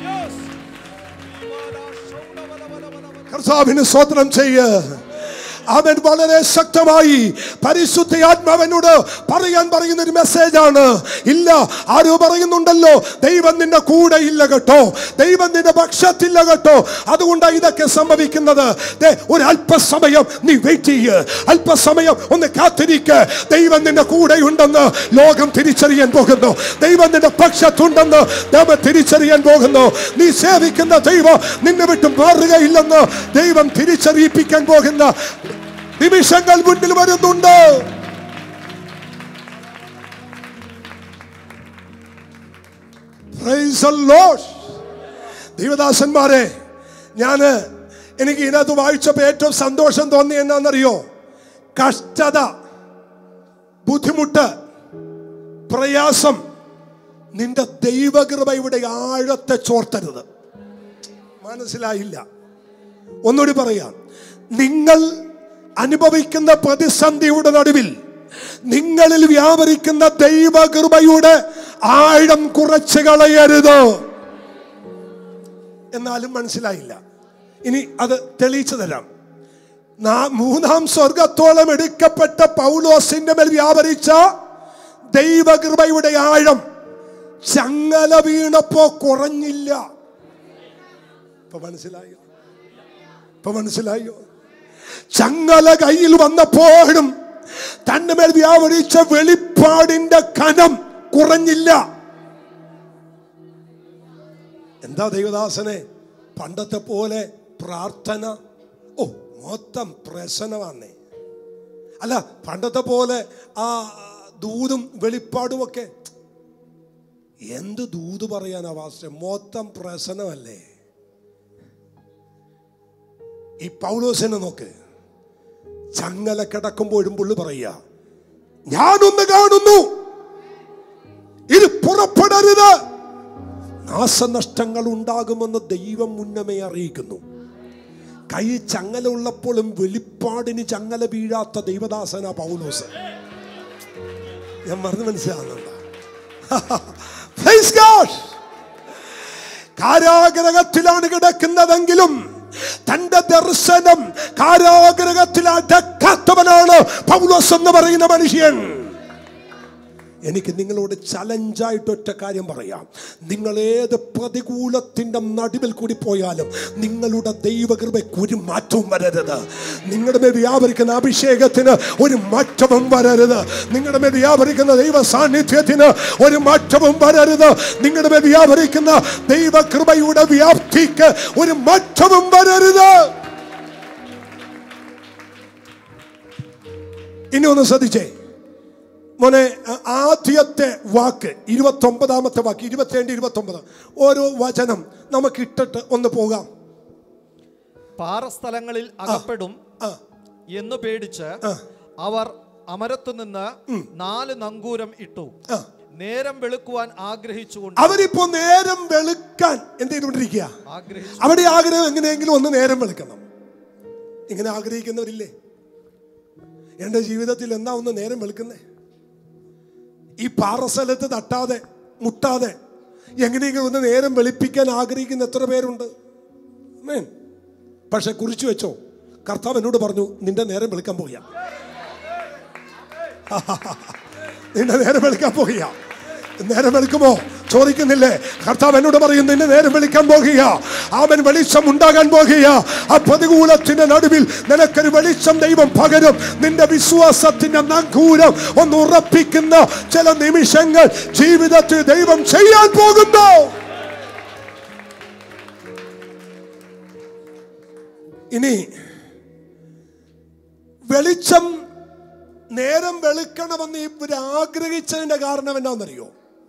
കർത്താവിന് സ്തോത്രം ചെയ്യ്. അവൻ വളരെ ശക്തമായി പരിശുദ്ധാത്മാവിനോട് പറയാൻ പറയുന്ന ഒരു മെസ്സേജാണ്. ഇല്ല, ആരോ പറയുന്നുണ്ടല്ലോ, ദൈവം നിന്റെ കൂടെ ഇല്ല കേട്ടോ, ദൈവം നിന്റെ പക്ഷത്തില്ല കേട്ടോ. അതുകൊണ്ടാണ് ഇതൊക്കെ സംഭവിക്കുന്നത്. ഒരു അല്പസമയം നീ വെയിറ്റ് ചെയ്യ്, അല്പസമയം ഒന്ന് കാത്തിരിക്ക്. ദൈവം നിന്റെ കൂടെ ഉണ്ടെന്ന് ലോകം തിരിച്ചറിയാൻ പോകുന്നു. ദൈവം നിന്റെ പക്ഷത്തുണ്ടെന്ന് നാം തിരിച്ചറിയാൻ പോകുന്നു. നീ സേവിക്കുന്ന ദൈവം നിന്നെ വിട്ട് മാറുകയില്ലെന്ന് ദൈവം തിരിച്ചറിയിപ്പിക്കാൻ പോകുന്ന നിമിഷങ്ങൾ മുന്നിൽ വരുന്നുണ്ട്. Praise the Lord. ദൈവദാസന്മാരെ, എനിക്ക് ഇതിനകത്ത് വായിച്ചപ്പോൾ ഏറ്റവും സന്തോഷം തോന്നി എന്നാന്നറിയോ? കഷ്ടത, ബുദ്ധിമുട്ട്, പ്രയാസം, നിന്റെ ദൈവകൃപയുടെ ആഴത്തെ ചോർത്തരുത്. മനസ്സിലായില്ല? ഒന്നുകൂടി പറയാം. നിങ്ങൾ അനുഭവിക്കുന്ന പ്രതിസന്ധിയുടെ നടുവിൽ നിങ്ങളിൽ വ്യാപരിക്കുന്ന ദൈവകൃപയുടെ ആഴം കുറച്ച് കളയരുത്. എന്നാലും മനസ്സിലായില്ല. ഇനി അത് തെളിയിച്ചു തരാം. മൂന്നാം സ്വർഗത്തോളം എടുക്കപ്പെട്ട പൗലോസിന്റെ മേൽ വ്യാപരിച്ച ദൈവകൃപയുടെ ആഴം ചങ്ങല വീണപ്പോ കുറഞ്ഞില്ല. ഇപ്പൊ മനസ്സിലായോ? ചങ്ങല കയ്യിൽ വന്നപ്പോഴും തന്റെ മേൽ വ്യാപരിച്ച വെളിപ്പാടിന്റെ കനം കുറഞ്ഞില്ല. എന്താ ദൈവദാസനെ, പണ്ടത്തെ പോലെ പ്രാർത്ഥന മൊത്തം പ്രശ്നമാണേ. അല്ല, പണ്ടത്തെ പോലെ ആ ദൂതും വെളിപ്പാടും ഒക്കെ എന്ത് ദൂത് പറയാനാ വാസ്റ്റർ? മൊത്തം പ്രശ്നമല്ലേ. ഈ പൗലോസിനെ നോക്ക്, ചങ്ങല കിടക്കുമ്പോഴും പുള്ളി പറയുക, ഞാനൊന്ന് കാണുന്നു, ഇത് പുറപ്പെടരുത്, നാശനഷ്ടങ്ങൾ ഉണ്ടാകുമെന്ന് ദൈവം മുന്നമേ അറിയിക്കുന്നു. കൈ ചങ്ങല ഉള്ളപ്പോഴും വെളിപ്പാടിന് ചങ്ങല വീഴാത്ത ദൈവദാസന പൗലോസ്. ഞാൻ മറന്നു മനസ്സിലാകുന്നുണ്ട്. കാരാഗ്രഹത്തിലാണ് കിടക്കുന്നതെങ്കിലും തന്റെ ദർശനം കാരാഗ്രഹത്തിൽ അടക്കാത്തവനാണ് പൗലോസ് എന്ന് പറയുന്ന മനുഷ്യൻ. എനിക്ക് നിങ്ങളോട് ചലഞ്ചായിട്ട് ഒറ്റ കാര്യം പറയാം. നിങ്ങൾ ഏത് പ്രതികൂലത്തിൻ്റെ നടുവിൽ കൂടി പോയാലും നിങ്ങളുടെ ദൈവകൃപയ്ക്ക് ഒരു മാറ്റവും വരരുത്. നിങ്ങളുടെ മേൽ വ്യാപരിക്കുന്ന അഭിഷേകത്തിന് ഒരു മാറ്റവും വരരുത്. നിങ്ങളുടെ മേൽ വ്യാപരിക്കുന്ന ദൈവ സാന്നിധ്യത്തിന് ഒരു മാറ്റവും വരരുത്. നിങ്ങളുടെ മേൽ വ്യാപരിക്കുന്ന ദൈവകൃപയുടെ വ്യാപ്തിക്ക് ഒരു മാറ്റവും വരരുത്. ഇനി ഒന്ന് ശ്രദ്ധിച്ചേ മോനെ, ആദ്യത്തെ വാക്ക് 29ാമത്തെ വാക്ക് 27, 29 ഓരോ വചനം നമുക്ക് ഇട്ടിട്ട് ഒന്ന് പോകാം. പാറസ്ഥലങ്ങളിൽ അകപ്പെടും എന്ന് പേടിച്ച് അവർ അമരത്തു നിന്ന് 4 നങ്കൂരം ഇട്ടു. നേരം വെളുക്കുവാൻ ആഗ്രഹിച്ചുകൊണ്ട് അവരിപ്പോ നേരം വെളുക്കാൻ എന്ത് ചെയ്തുകൊണ്ടിരിക്കുക? അവിടെ ആഗ്രഹം എങ്ങനെയെങ്കിലും ഒന്ന് നേരം വെളുക്കണം. ഇങ്ങനെ ആഗ്രഹിക്കുന്നവരില്ലേ? എൻ്റെ ജീവിതത്തിൽ എന്താ ഒന്ന് നേരം വെളുക്കുന്നേ? ഈ പാറസ്ഥലത്ത് തട്ടാതെ മുട്ടാതെ എങ്ങനെയെങ്കിലും ഒന്ന് നേരം വെളുപ്പിക്കാൻ ആഗ്രഹിക്കുന്ന എത്ര പേരുണ്ട്? പക്ഷെ കുറിച്ചു വെച്ചോ, കർത്താവ് എന്നോട് പറഞ്ഞു, നിന്റെ നേരം വെളുക്കാൻ പോയ, നിന്റെ നേരം വെളുക്കാൻ പോയ. നേരം വെളുക്കുമോ ചോദിക്കുന്നില്ലേ? കർത്താവ് എന്നോട് പറയും, നിന്നെ നേരം വെളുക്കാൻ പോകുക. അവൻ വെളിച്ചം ഉണ്ടാകാൻ പോകുക. ആ പ്രതികൂലത്തിന്റെ നടുവിൽ നിനക്കൊരു വെളിച്ചം ദൈവം പകരും. നിന്റെ വിശ്വാസത്തിന്റെ നങ്കൂരം ഒന്ന് ഉറപ്പിക്കുന്ന ചില നിമിഷങ്ങൾ ജീവിതത്തിൽ ദൈവം ചെയ്യാൻ പോകുന്നു. ഇനി വെളിച്ചം നേരം വെളുക്കണമെന്ന് ഇവർ ആഗ്രഹിച്ചതിന്റെ കാരണം എന്താണെന്നറിയോ?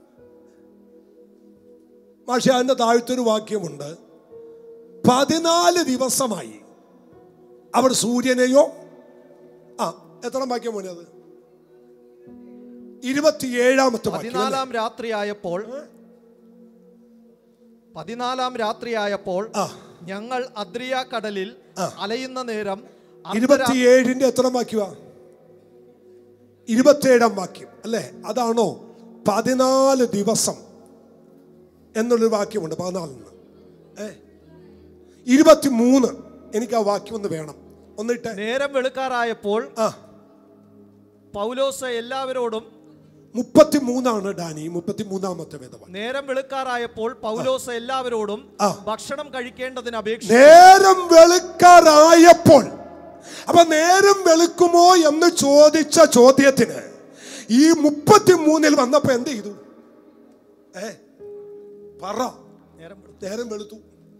പക്ഷെ അതിൻ്റെ താഴ്ത്തൊരു വാക്യമുണ്ട്, 14 ദിവസമായി അവർ സൂര്യനെയോ എത്ര വാക്യം പോലെ അത് 27ാമത്തെ 14ാം രാത്രിയായപ്പോൾ ഞങ്ങൾ അദ്രിയ കടലിൽ അലയുന്ന നേരം 27ന്റെ എത്ര വാക്യമാ? 27ാം വാക്യം അല്ലേ? അതാണോ 14 ദിവസം എന്നുള്ളൊരു വാക്യമുണ്ട് 14. 23 എനിക്ക് ആ വാക്യം ഒന്ന് വേണം. ഒന്നിട്ട്. നേരം വെളുക്കാറായപ്പോൾ പൗലോസ് എല്ലാവരോടും 33 ഡാനി, 33-ാമത്തെ വേദം. നേരം വെളുക്കാറായപ്പോൾ പൗലോസ് എല്ലാവരോടും ഭക്ഷണം കഴിക്കേണ്ടതിന് അപേക്ഷിച്ചു. നേരം വെളുക്കാറായപ്പോൾ. അപ്പൊ നേരം വെളുക്കുമോ എന്ന് ചോദിച്ച ചോദ്യത്തിന് ഈ 33 വന്നപ്പോ എന്ത് ചെയ്തു? പറ. നേരം വെളുത്തു.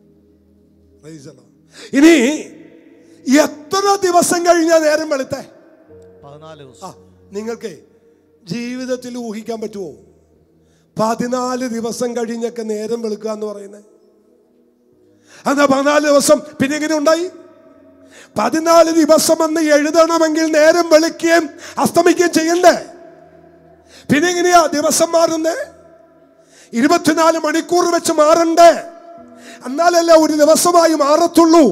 ഇനി എത്ര ദിവസം കഴിഞ്ഞാ നേരം വെളുത്തേ? 14 ദിവസം. നിങ്ങൾക്ക് ജീവിതത്തിൽ ഊഹിക്കാൻ പറ്റുമോ 14 ദിവസം കഴിഞ്ഞൊക്കെ നേരം വെളുക്കുക എന്ന് പറയുന്നത്? എന്നാ 14 ദിവസം പിന്നെ എങ്ങനെ ഉണ്ടായി? 14 ദിവസം എന്ന് എഴുതണമെങ്കിൽ നേരം വെളുക്കുകയും അസ്തമിക്കുകയും ചെയ്യണ്ടേ? പിന്നെ എങ്ങനെയാ ദിവസം മാറുന്നേ? 24 മണിക്കൂർ വെച്ച് മാറണ്ടേ? എന്നാലല്ലേ ഒരു ദിവസമായി മാറത്തുള്ളൂ.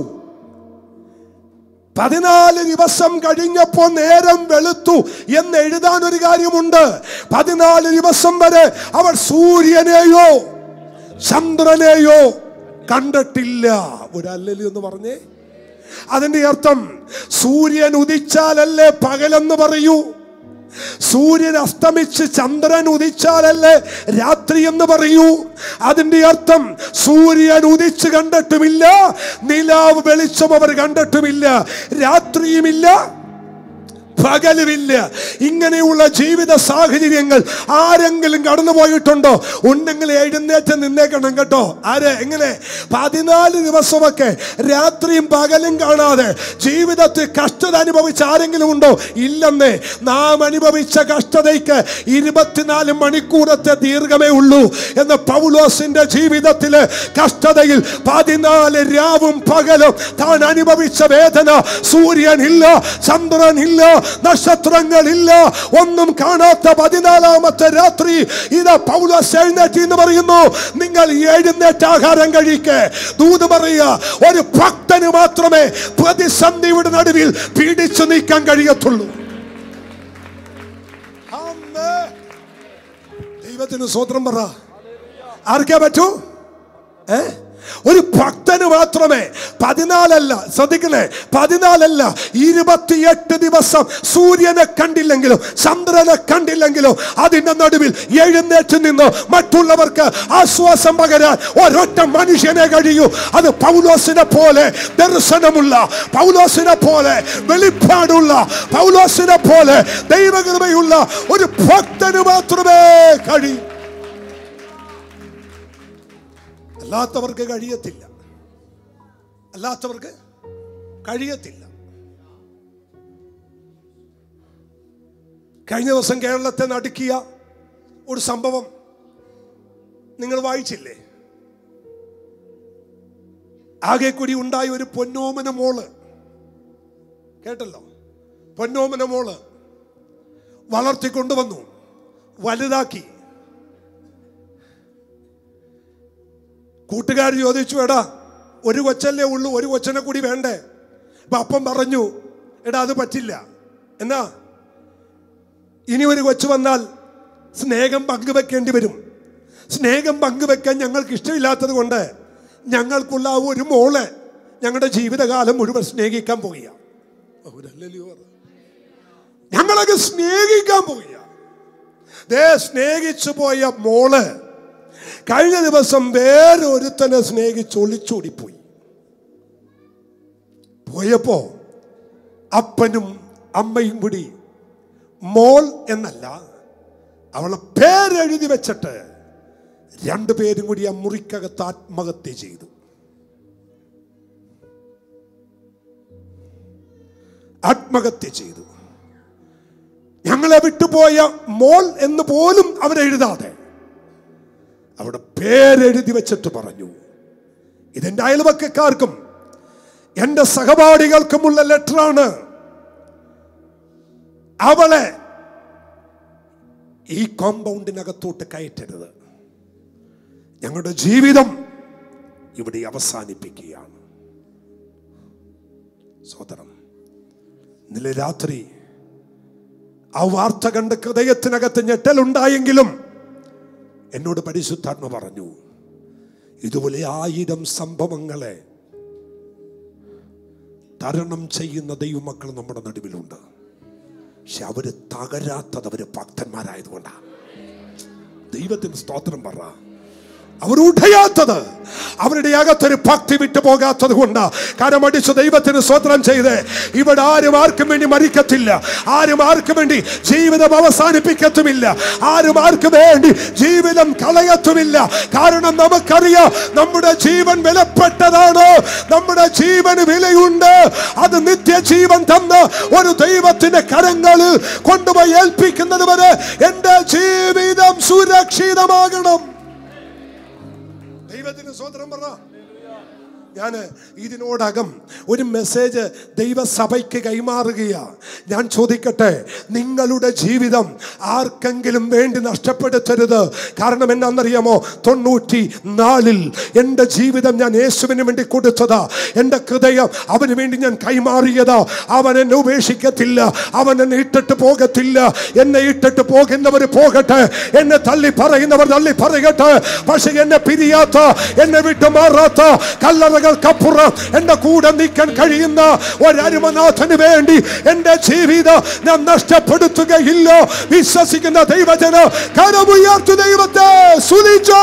14 ദിവസം കഴിഞ്ഞപ്പോ നേരം വെളുത്തു എന്ന് എഴുതാൻ ഒരു കാര്യമുണ്ട്. 14 ദിവസം വരെ അവർ സൂര്യനെയോ ചന്ദ്രനെയോ കണ്ടിട്ടില്ല. ഒരു അല്ലലി എന്ന് പറഞ്ഞേ. അതിന്റെ അർത്ഥം സൂര്യൻ ഉദിച്ചാലല്ലേ പകലെന്ന് പറയൂ, സൂര്യൻ അസ്തമിച്ച് ചന്ദ്രൻ ഉദിച്ചാലല്ലേ രാത്രി എന്ന് പറയൂ. അതിന്റെ അർത്ഥം സൂര്യൻ ഉദിച്ച് കണ്ടിട്ടുമില്ല, നിലാവ് വെളിച്ചം അവർ കണ്ടിട്ടുമില്ല, രാത്രിയുമില്ല പകലുമില്ല. ഇങ്ങനെയുള്ള ജീവിത സാഹചര്യങ്ങൾ ആരെങ്കിലും കടന്നു പോയിട്ടുണ്ടോ? ഉണ്ടെങ്കിൽ എഴുന്നേറ്റ് നിന്നേക്കണം കേട്ടോ. ആര്? എങ്ങനെ? 14 ദിവസമൊക്കെ രാത്രിയും പകലും കാണാതെ ജീവിതത്തിൽ കഷ്ടത അനുഭവിച്ച ആരെങ്കിലും ഉണ്ടോ? ഇല്ലെന്നേ. നാം അനുഭവിച്ച കഷ്ടതയ്ക്ക് 24 മണിക്കൂറത്തെ ദീർഘമേ ഉള്ളൂ. എന്ന് പൗലോസിന്റെ ജീവിതത്തിലെ കഷ്ടതയിൽ 14 രാവും പകലും താൻ അനുഭവിച്ച വേദന. സൂര്യനില്ല, ചന്ദ്രനില്ല, നക്ഷത്രങ്ങളില്ല, ഒന്നും കാണാത്ത 14ാമത്തെ രാത്രി ഇതാ പൗലോസ് എഴുന്നേറ്റ് എന്ന് പറയുന്നു, നിങ്ങൾ എഴുന്നേറ്റ് ആഹാരം കഴിക്ക്. ദൂത് പറയുക, ഒരു ഭക്തന് മാത്രമേ പ്രതിസന്ധിയുടെ നടുവിൽ പീഡിച്ചു നീക്കാൻ കഴിയത്തുള്ളൂ. ദൈവത്തിന് സ്തോത്രം പറ. ആർക്കേ പറ്റൂ? ഒരു ഭക്തന് മാത്രമേ. 14 അല്ല, ശ്രദ്ധിക്കണേ, 14 അല്ല, 28 ദിവസം സൂര്യനെ കണ്ടില്ലെങ്കിലും ചന്ദ്രനെ കണ്ടില്ലെങ്കിലും അതിന്റെ നടുവിൽ എഴുന്നേറ്റ് നിന്ന് മറ്റുള്ളവർക്ക് ആശ്വാസം പകരാൻ ഒരൊറ്റ മനുഷ്യനെ കഴിയൂ. അത് പൗലോസിനെ പോലെ ദർശനമുള്ള, പൗലോസിനെ പോലെ വെളിപ്പാടുള്ള, പൗലോസിനെ പോലെ ദൈവകൃപയുള്ള ഒരു ഭക്തന് മാത്രമേ കഴിയൂ. അല്ലാത്തവർക്ക് കഴിയത്തില്ല, അല്ലാത്തവർക്ക് കഴിയത്തില്ല. കഴിഞ്ഞ ദിവസം കേരളത്തെ നടുക്കിയ ഒരു സംഭവം നിങ്ങൾ വായിച്ചില്ലേ? ആകെ കൂടി ഉണ്ടായ ഒരു പൊന്നോമന മോള്, കേട്ടല്ലോ? പൊന്നോമന മോള് വളർത്തിക്കൊണ്ടുവന്നു, വലുതാക്കി. കൂട്ടുകാർ ചോദിച്ചു, എടാ ഒരു കൊച്ചല്ലേ ഉള്ളൂ, ഒരു കൊച്ചനെ കൂടി വേണ്ടേ? അപ്പൊ അപ്പം പറഞ്ഞു, എടാ അത് പറ്റില്ല. എന്നാ ഇനി ഒരു കൊച്ചു വന്നാൽ സ്നേഹം പങ്കുവെക്കേണ്ടി വരും. സ്നേഹം പങ്കുവെക്കാൻ ഞങ്ങൾക്ക് ഇഷ്ടമില്ലാത്തത് കൊണ്ട് ഞങ്ങൾക്കുള്ള ഒരു മോളെ ഞങ്ങളുടെ ജീവിതകാലം മുഴുവൻ സ്നേഹിക്കാൻ പോകുക. ഞങ്ങളൊക്കെ സ്നേഹിക്കാൻ പോകുക. സ്നേഹിച്ചു പോയ മോള് കഴിഞ്ഞ ദിവസം വേറൊരുത്തനെ സ്നേഹിച്ച് ഒളിച്ചോടിപ്പോയി. പോയപ്പോ അപ്പനും അമ്മയും കൂടി മോൾ എന്നല്ല അവളെ പേരെഴുതി വെച്ചിട്ട് 2 പേരും കൂടി ആ മുറിക്കകത്ത് ആത്മഹത്യ ചെയ്തു. ആത്മഹത്യ ചെയ്തു. ഞങ്ങളെ വിട്ടുപോയ മോൾ എന്ന് പോലും അവരെഴുതാതെ അവിടെ പേരെഴുതി വെച്ചിട്ട് പറഞ്ഞു, ഇതെന്റെ അയൽവക്കക്കാർക്കും എന്റെ സഹപാഠികൾക്കുമുള്ള ലെറ്ററാണ്. അവളെ ഈ കോമ്പൗണ്ടിനകത്തോട്ട് കയറ്റരുത്. ഞങ്ങളുടെ ജീവിതം ഇവിടെ അവസാനിപ്പിക്കുകയാണ്. സഹോദരം, ഇന്നലെ രാത്രി ആ വാർത്ത കണ്ട് ഹൃദയത്തിനകത്ത് ഞെട്ടലുണ്ടായെങ്കിലും എന്നോട് പരിശുദ്ധാത്മ പറഞ്ഞു, ഇതുപോലെ 1000 സംഭവങ്ങളെ തരണം ചെയ്യുന്ന ദൈവമക്കൾ നമ്മുടെ നടുവിലുണ്ട്. പക്ഷെ അവര് തകരാത്തത് അവര് ഭക്തന്മാരായതുകൊണ്ടാണ്. ദൈവത്തിന് സ്തോത്രം പറ. അവർ ഉടയാത്തത് അവരുടെ അകത്തൊരു ഭക്തി വിട്ടു പോകാത്തത് കൊണ്ട് കരമടിച്ച് ദൈവത്തിന് സ്തോത്രം ചെയ്ത് ഇവിടെ ആരും ആർക്കും വേണ്ടി മരിക്കത്തില്ല, ആരും ആർക്കും വേണ്ടി ജീവിതം അവസാനിപ്പിക്കത്തുമില്ല, ആരും ആർക്കും വേണ്ടി ജീവിതം കളയത്തുമില്ല. കാരണം നമുക്കറിയാം നമ്മുടെ ജീവൻ വിലപ്പെട്ടതാണ്, നമ്മുടെ ജീവന് വിലയുണ്ട്. അത് നിത്യജീവൻ തന്ന് ഒരു ദൈവത്തിന്റെ കരങ്ങളിൽ കൊണ്ടുപോയി ഏൽപ്പിക്കുന്നത് വരെ എന്റെ ജീവിതം സുരക്ഷിതമാകണം. ദൈവത്തിന് സ്തോത്രം പറ. ഞാൻ ഇതിനോടകം ഒരു മെസ്സേജ് ദൈവസഭയ്ക്ക് കൈമാറുകയാണ്. ഞാൻ ചോദിക്കട്ടെ, നിങ്ങളുടെ ജീവിതം ആർക്കെങ്കിലും വേണ്ടി നഷ്ടപ്പെടുത്തരുത്. കാരണം എന്നാന്നറിയാമോ, 94 എൻ്റെ ജീവിതം ഞാൻ യേശുവിന് വേണ്ടി കൊടുത്തതാ. എൻ്റെ ഹൃദയം അവന് വേണ്ടി ഞാൻ കൈമാറിയതാ. അവൻ എന്നെ ഉപേക്ഷിക്കത്തില്ല, അവൻ എന്നെ ഇട്ടിട്ട് പോകത്തില്ല. എന്നെ ഇട്ടിട്ട് പോകുന്നവർ പോകട്ടെ, എന്നെ തള്ളി പറയുന്നവർ തള്ളി പറയട്ടെ. പക്ഷെ എന്നെ പിരിയാത്ത, എന്നെ വിട്ടുമാറാത്ത, കല്ലറകൾക്കപ്പുറം എന്റെ കൂടെ നിൽക്കാൻ കഴിയുന്ന ഒരരുമനാഥന് വേണ്ടി എന്റെ ജീവിതം ഞാൻ നഷ്ടപ്പെടുത്തുകയില്ല. വിശ്വസിക്കുന്ന ദൈവജന കരമുയർത്തു ദൈവത്തെ സ്തുതിച്ച്.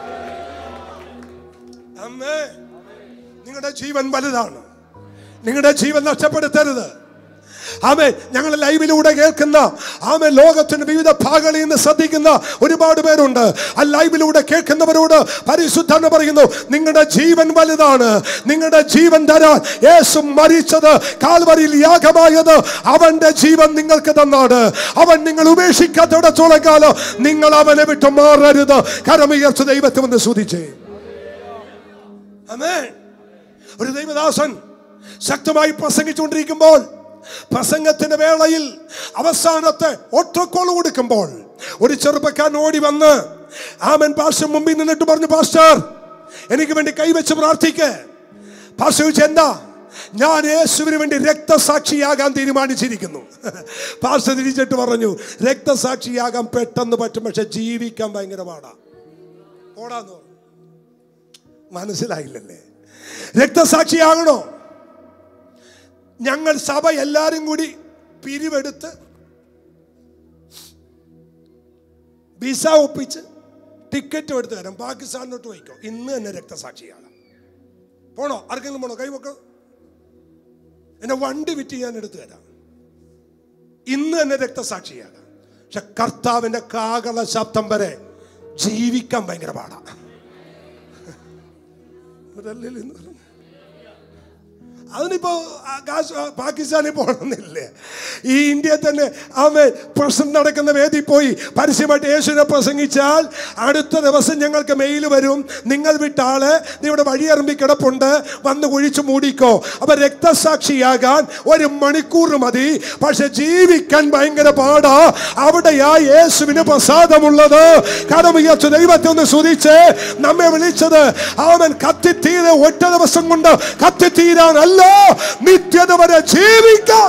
ആമേൻ. നിങ്ങളുടെ ജീവൻ വലുതാണ്, നിങ്ങളുടെ ജീവൻ നഷ്ടപ്പെടുത്തരുത്. ആമേൻ. ഞങ്ങൾ ലൈവിലൂടെ കേൾക്കുന്ന ലോകത്തിന്റെ വിവിധ ഭാഗങ്ങളിൽ നിന്ന് ശ്രദ്ധിക്കുന്ന ഒരുപാട് പേരുണ്ട്. ആ ലൈവിലൂടെ കേൾക്കുന്നവരോട് പരിശുദ്ധൻ പറയുന്നു, നിങ്ങളുടെ ജീവൻ വലുതാണ്. നിങ്ങളുടെ ജീവൻ തരാൻ യേശു മരിച്ചത്, കാൽവരിയിൽ യാഗമായത് അവന്റെ ജീവൻ നിങ്ങൾക്ക് തന്നാണ്. അവൻ നിങ്ങൾ ഉപേക്ഷിക്കാത്തിടത്തോളം കാലം നിങ്ങൾ അവനെ വിട്ട് മാറരുത്. കരമുയർച്ച ദൈവത്തെ ഒന്ന് സ്തുതിച്ചേ. ആമേൻ. ഒരു ദൈവദാസൻ ശക്തമായി പ്രസംഗിച്ചുകൊണ്ടിരിക്കുമ്പോൾ, പ്രസംഗത്തിന്റെ വേളയിൽ അവസാനത്തെ ഒറ്റക്കോൾ കൊടുക്കുമ്പോൾ ഒരു ചെറുപ്പക്കാരൻ ഓടി വന്ന് ആമൻ പാസ്റ്റർ മുമ്പിൽ നിന്നിട്ട് പറഞ്ഞു, പാസ്റ്റർ എനിക്ക് വേണ്ടി കൈവച്ച് പ്രാർത്ഥിക്ക്. പാസ്റ്റർ ചോദിച്ചു, എന്താ? ഞാൻ യേശുവിന് വേണ്ടി രക്തസാക്ഷിയാകാൻ തീരുമാനിച്ചിരിക്കുന്നു. പാസ്റ്റർ തിരിച്ചിട്ട് പറഞ്ഞു, രക്തസാക്ഷിയാകാൻ പെട്ടെന്ന് പറ്റും, പക്ഷെ ജീവിക്കാൻ ഭയങ്കര പാടാ. ഓടാന്ന് പറഞ്ഞു. മനസ്സിലായില്ലല്ലേ? രക്തസാക്ഷിയാകണോ? ഞങ്ങൾ സഭ എല്ലാരും കൂടി പിരിവെടുത്ത് വിസ ഒപ്പിച്ച് ടിക്കറ്റ് എടുത്ത് തരാം, പാകിസ്ഥാനിലോട്ട് പോയിക്കോ, ഇന്ന് തന്നെ രക്തസാക്ഷിയാണ്. പോണോ? ആർക്കെങ്കിലും പോണോ? കൈവക്കോ. എന്നെ വണ്ടി വിറ്റ് ഞാൻ എടുത്തു തരാം, ഇന്ന് തന്നെ രക്തസാക്ഷിയാണ്. പക്ഷെ കർത്താവിന്റെ കാകള ശബ്ദം വരെ ജീവിക്കാൻ ഭയങ്കര പാടാ. അതിനിപ്പോ പാകിസ്ഥാനിൽ പോകണമെന്നില്ലേ? ഈ ഇന്ത്യയിൽ തന്നെ പ്രശ്നം നടക്കുന്ന വേദി പോയി പരസ്യമായിട്ട് യേശുവിനെ പ്രസംഗിച്ചാൽ അടുത്ത ദിവസം ഞങ്ങൾക്ക് മെയിൽ വരും, നിങ്ങൾ വിട്ട ആള് ഇവിടെ വഴിയറമ്പി കിടപ്പുണ്ട്, വന്ന് കുഴിച്ചു മൂടിക്കോ. അപ്പൊ രക്തസാക്ഷിയാകാൻ 1 മണിക്കൂർ മതി, പക്ഷെ ജീവിക്കാൻ ഭയങ്കര പാടാ. അവിടെയാ യേശുവിന് പ്രസാദമുള്ളത്. കരമുയർത്തി ദൈവത്തെ ഒന്ന് സ്തുതിച്ച്. നമ്മെ വിളിച്ചത് അവൻ കത്തിത്തീര ഒറ്റ ദിവസം കൊണ്ട് കത്തിത്തീരാനല്ല, നിത്യത വരെ ജീവിക്കാൻ.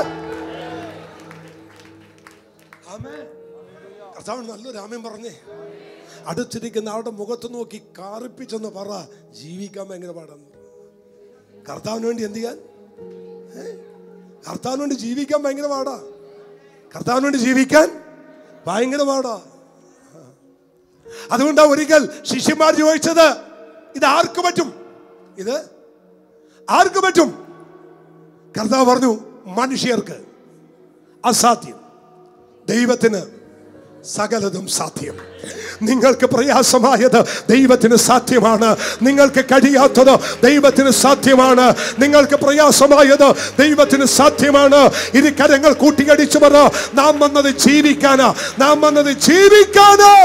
കർത്താവ് നല്ലൊരു ആമേൻ പറഞ്ഞേ. അടുത്തിരിക്കുന്ന ആളുടെ മുഖത്ത് നോക്കി കാറിപ്പിച്ചെന്ന് പറ, ജീവിക്കാൻ ഭയങ്കര പാടാന്ന്. കർത്താവിന് വേണ്ടി എന്ത് ചെയ്യാൻ? കർത്താവിന് വേണ്ടി ജീവിക്കാൻ ഭയങ്കര പാടാ. കർത്താവിന് വേണ്ടി ജീവിക്കാൻ ഭയങ്കര പാടാ. അതുകൊണ്ടാ ഒരിക്കൽ ശിഷ്യന്മാർ ചോദിച്ചത്, ഇത് ആർക്ക് പറ്റും? ഇത് ആർക്ക് പറ്റും? കർത്താവ് പറഞ്ഞു, മനുഷ്യർക്ക് അസാധ്യം, ദൈവത്തിന് സകലതും സാധ്യം. നിങ്ങൾക്ക് പ്രയാസമായത് ദൈവത്തിന് സാധ്യമാണ്, നിങ്ങൾക്ക് കഴിയാത്തത് ദൈവത്തിന് സാധ്യമാണ്. നിങ്ങൾക്ക് പ്രയാസമായത് ദൈവത്തിന് സാധ്യമാണ്. ഇത് കരങ്ങൾ കൂട്ടിയടിച്ചു പറ, നാം വന്നത് ജീവിക്കാനാ, നാം വന്നത് ജീവിക്കാനാ.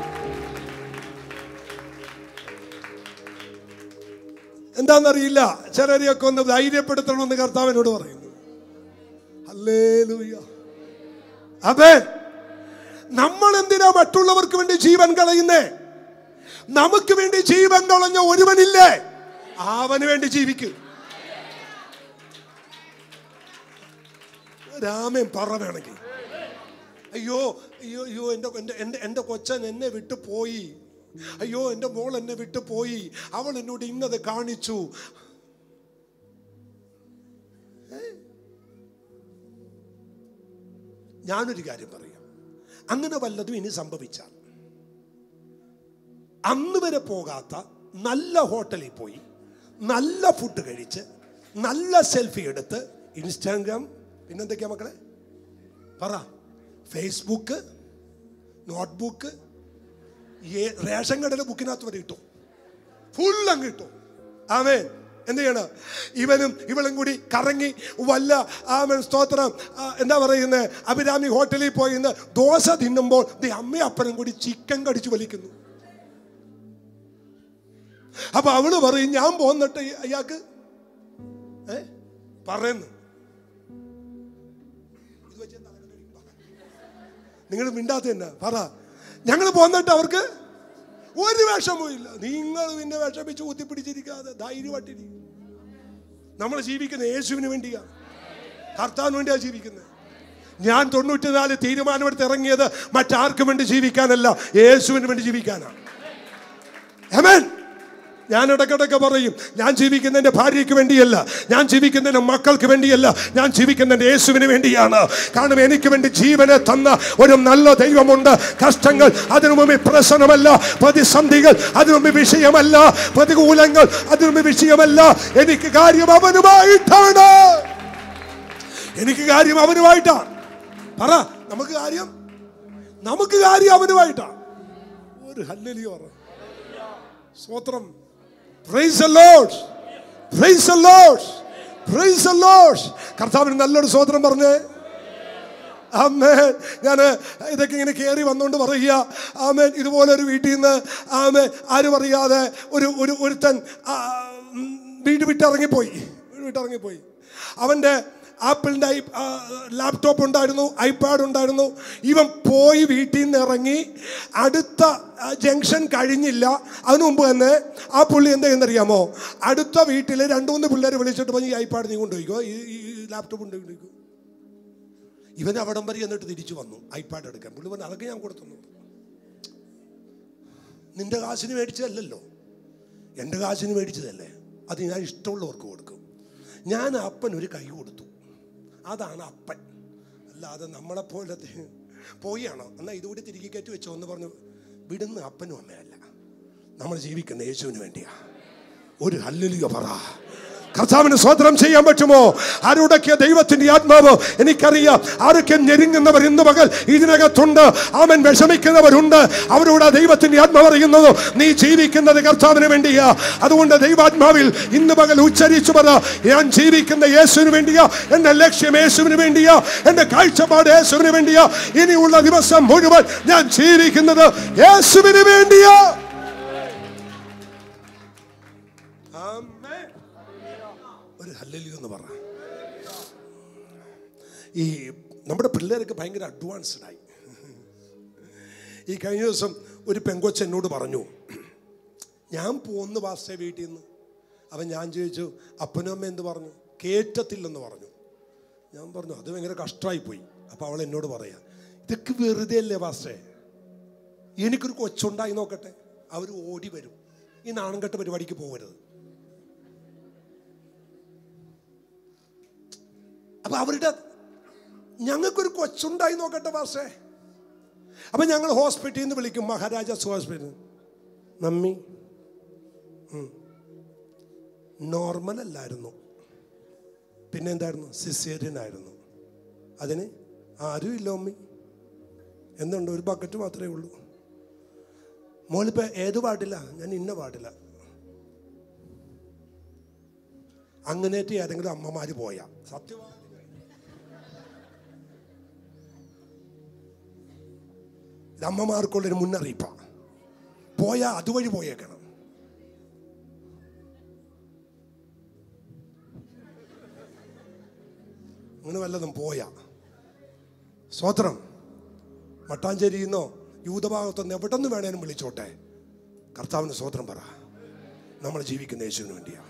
എന്താണെന്നറിയില്ല, ചിലരെയൊക്കെ ഒന്ന് ധൈര്യപ്പെടുത്തണമെന്ന് കർത്താവിനോട് പറയുന്നു. ഹല്ലേലൂയ. ആമേൻ. നമ്മൾ എന്തിനാ മറ്റുള്ളവർക്ക് വേണ്ടി ജീവൻ കളയുന്നേ? നമുക്ക് വേണ്ടി ജീവൻ കളഞ്ഞ ഒരുവനില്ലേ? അവന് വേണ്ടി ജീവിക്കും. രാമൻ പറ വേണമെങ്കിൽ. അയ്യോ അയ്യോ അയ്യോ, എൻ്റെ കൊച്ചൻ എന്നെ വിട്ടു പോയി, അയ്യോ എൻ്റെ മോൾ എന്നെ വിട്ടു പോയി, അവൾ എന്നോട് ഇന്നത് കാണിച്ചു. ഞാനൊരു കാര്യം പറയാം, അങ്ങനെ വല്ലതും ഇനി സംഭവിച്ചാൽ അന്ന് വരെ പോകാത്ത നല്ല ഹോട്ടലിൽ പോയി നല്ല ഫുഡ് കഴിച്ച് നല്ല സെൽഫി എടുത്ത് ഇൻസ്റ്റാഗ്രാം, പിന്നെന്തൊക്കെയാ മക്കളെ പറ, ഫേസ്ബുക്ക്, നോട്ട്ബുക്ക്, റേഷൻ കടയുടെ ബുക്കിനകത്ത് വരെ ഇട്ടു, ഫുൾ അങ്ങ് ഇട്ടു. ആമേൻ. എന്ത് ചെയ്യണം? ഇവനും ഇവളും കൂടി കറങ്ങി വല്ല ആമേൻ സ്തോത്രം എന്താ പറയുന്നത്, അഭിരാമി ഹോട്ടലിൽ പോയി ഇന്ന് ദോശ തിന്നുമ്പോൾ അമ്മയും അപ്പനും കൂടി ചിക്കൻ കടിച്ചു വലിക്കുന്നു. അപ്പൊ അവള് പറയും ഞാൻ പോന്നിട്ട് അയാൾക്ക് പറയുന്നു. നിങ്ങൾ മിണ്ടാത്ത തന്നെ പറ, ഞങ്ങൾ പോന്നിട്ട് അവർക്ക് ഒരു വിഷമവും ഇല്ല. നിങ്ങൾ പിന്നെ വിഷമിച്ച് കുത്തിപ്പിടിച്ചിരിക്കാതെ ധൈര്യമായിട്ടിരിക്കും. നമ്മൾ ജീവിക്കുന്നത് യേശുവിന് വേണ്ടിയാണ്, കർത്താവിന് വേണ്ടിയാണ് ജീവിക്കുന്നത്. ഞാൻ 94 തീരുമാനമെടുത്ത് ഇറങ്ങിയത് മറ്റാർക്കും വേണ്ടി ജീവിക്കാനല്ല, യേശുവിന് വേണ്ടി ജീവിക്കാനാണ്. ആമേൻ. ഞാൻ ഇടയ്ക്കിടയ്ക്ക് പറയും, ഞാൻ ജീവിക്കുന്ന എൻ്റെ ഭാര്യയ്ക്ക് വേണ്ടിയല്ല, ഞാൻ ജീവിക്കുന്ന എൻ്റെ മക്കൾക്ക് വേണ്ടിയല്ല, ഞാൻ ജീവിക്കുന്ന എൻ്റെ യേശുവിന് വേണ്ടിയാണ്. കാരണം എനിക്ക് വേണ്ടി ജീവനെ തന്ന ഒരു നല്ല ദൈവമുണ്ട്. കഷ്ടങ്ങൾ അതിനു മുമ്പ് പ്രശ്നമല്ല, പ്രതിസന്ധികൾ അതിനു മുമ്പ് വിഷയമല്ല, പ്രതികൂലങ്ങൾ അതിനു മുമ്പ് വിഷയമല്ല. എനിക്ക് കാര്യം അവനുമായിട്ടാണ്, എനിക്ക് കാര്യം അവനുമായിട്ടാണ്. പറ, നമുക്ക് കാര്യം അവനുമായിട്ടാണ്. ഒരു ഹല്ലേലൂയ പറ. സ്തോത്രം. Praise the Lord. Praise the Lord. Praise the Lord. കർത്താവിന് നല്ലൊരു സ്തോത്രം പറഞ്ഞേ. ആമേൻ. ഞാൻ ഇതൊക്കെ ഇങ്ങനെ കയറി വന്നുകൊണ്ട് പറയുക, ആമേൻ, ഇതുപോലെ ഒരു വീട്ടിൽ നിന്ന് ആമേൻ ആരും അറിയാതെ ഒരുത്തൻ വീട് വിട്ടിറങ്ങിപ്പോയി. അവൻ്റെ ആപ്പിളിൻ്റെ ലാപ്ടോപ്പ് ഉണ്ടായിരുന്നു, ഐപാഡ് ഉണ്ടായിരുന്നു. ഇവൻ പോയി വീട്ടിൽ നിന്ന് ഇറങ്ങി അടുത്ത ജംഗ്ഷൻ കഴിഞ്ഞില്ല, അതിനു മുമ്പ് തന്നെ ആ പുള്ളി എന്താ എന്നറിയാമോ, അടുത്ത വീട്ടിൽ 2-3 പിള്ളേർ വിളിച്ചിട്ട് പറഞ്ഞ് ഈ ഐപാഡ് നീ കൊണ്ടുപോയിക്കോ, ഈ ലാപ്ടോപ്പ് കൊണ്ടുപോയിക്കോ. ഇവൻ അവിടം വരെ എന്നിട്ട് തിരിച്ചു വന്നു ഐപാഡ് എടുക്കാൻ. പുള്ളി പറഞ്ഞു അതൊക്കെ ഞാൻ കൊടുത്തു. നിന്റെ കാശിന് മേടിച്ചതല്ലല്ലോ, എൻ്റെ കാശിന് മേടിച്ചതല്ലേ, അത് ഞാൻ ഇഷ്ടമുള്ളവർക്ക് കൊടുക്കും. ഞാൻ അപ്പൻ ഒരു കൈ കൊടുത്തു, അതാണ് അപ്പൻ. അല്ലാതെ നമ്മളെപ്പോലെ പോയാണോ എന്നാൽ ഇതുകൂടി തിരികെ കയറ്റി വെച്ചോ എന്ന് പറഞ്ഞു വിടുന്ന അപ്പനും അമ്മയല്ല. നമ്മൾ ജീവിക്കുന്ന യേശുവിന് വേണ്ടിയാ. ഒരു ഹല്ലേലൂയ പറ. കർത്താവിന് സ്തോത്രം ചെയ്യാൻ പറ്റുമോ? ആരോടൊക്കെ ദൈവത്തിന്റെ ആത്മാവ് എനിക്കറിയാം. ആരൊക്കെ ഞെരുങ്ങുന്നവർ ഇന്ന് പകൽ ഇതിനകത്തുണ്ട്. അവൻ വിഷമിക്കുന്നവരുണ്ട്. അവരോട് ദൈവത്തിന്റെ ആത്മാവ് പറയുന്നത് നീ ജീവിക്കുന്നത് കർത്താവിന് വേണ്ടിയാ. അതുകൊണ്ട് ദൈവാത്മാവിൽ ഇന്ന് പകൽ ഉച്ചരിച്ചു പറ, ഞാൻ ജീവിക്കുന്ന യേശുവിന് വേണ്ടിയാ, എന്റെ ലക്ഷ്യം യേശുവിന് വേണ്ടിയാ, എന്റെ കാഴ്ചപ്പാട് യേശുവിന് വേണ്ടിയാ. ഇനിയുള്ള ദിവസം മുഴുവൻ ഞാൻ ജീവിക്കുന്നത് യേശുവിന് വേണ്ടിയാ. ഒരു ഹല്ലേലൂയ എന്ന് പറ. ഈ നമ്മുടെ പിള്ളേരൊക്കെ ഭയങ്കര അഡ്വാൻസ്ഡ് ആയി. ഈ കഴിഞ്ഞ ദിവസം ഒരു പെങ്കൊച്ച് എന്നോട് പറഞ്ഞു, ഞാൻ പോന്ന് പാസ്റ്റേ വീട്ടിൽ നിന്ന്. അപ്പം ഞാൻ ചോദിച്ചു അപ്പനും അമ്മ എന്ത് പറഞ്ഞു? കേറ്റത്തില്ലെന്ന് പറഞ്ഞു. ഞാൻ പറഞ്ഞു അത് ഭയങ്കര കഷ്ടമായിപ്പോയി. അപ്പോൾ അവൾ എന്നോട് പറയാ, ഇതൊക്കെ വെറുതെ അല്ലേ പാസ്റ്റേ, എനിക്കൊരു കൊച്ചുണ്ടായി നോക്കട്ടെ. അവർ ഓടി വരും. ഈ നാണംകെട്ട പരിപാടിക്ക് പോകരുത്. അപ്പൊ അവരുടെ ഞങ്ങൾക്കൊരു കൊച്ചുണ്ടായി നോക്കട്ടെ പാസ്റ്റേ. അപ്പൊ ഞങ്ങൾ ഹോസ്പിറ്റലിൽ നിന്ന് വിളിക്കും, മഹാരാജാസ് ഹോസ്പിറ്റൽ. മമ്മി നോർമൽ അല്ലായിരുന്നു, പിന്നെ എന്തായിരുന്നു? സിസേറിയൻ ആയിരുന്നു. അതിന് ആരും ഇല്ല മമ്മി. എന്തുണ്ട്? ഒരു ബക്കറ്റ് മാത്രമേ ഉള്ളൂ. മോളിപ്പോൾ ഏത് പാടില്ല? ഞാൻ ഇന്ന പാടില്ല. അങ്ങനെയായിട്ട് ഏതെങ്കിലും അമ്മമാര് പോയാ സത്യമാണ്. അമ്മമാർക്കുള്ളൊരു മുന്നറിയിപ്പാണ്. പോയാ അതുവഴി പോയേക്കണം. അങ്ങനെ വല്ലതും പോയാ സ്തോത്രം. മട്ടാഞ്ചേരിയിൽ നിന്നോ യൂതഭാഗത്തുനിന്ന് എവിടെ നിന്ന് വേണേലും വിളിച്ചോട്ടെ, കർത്താവിന് സ്തോത്രം പറ. നമ്മൾ ജീവിക്കുന്ന യേശുവിന് വേണ്ടിയാണ്.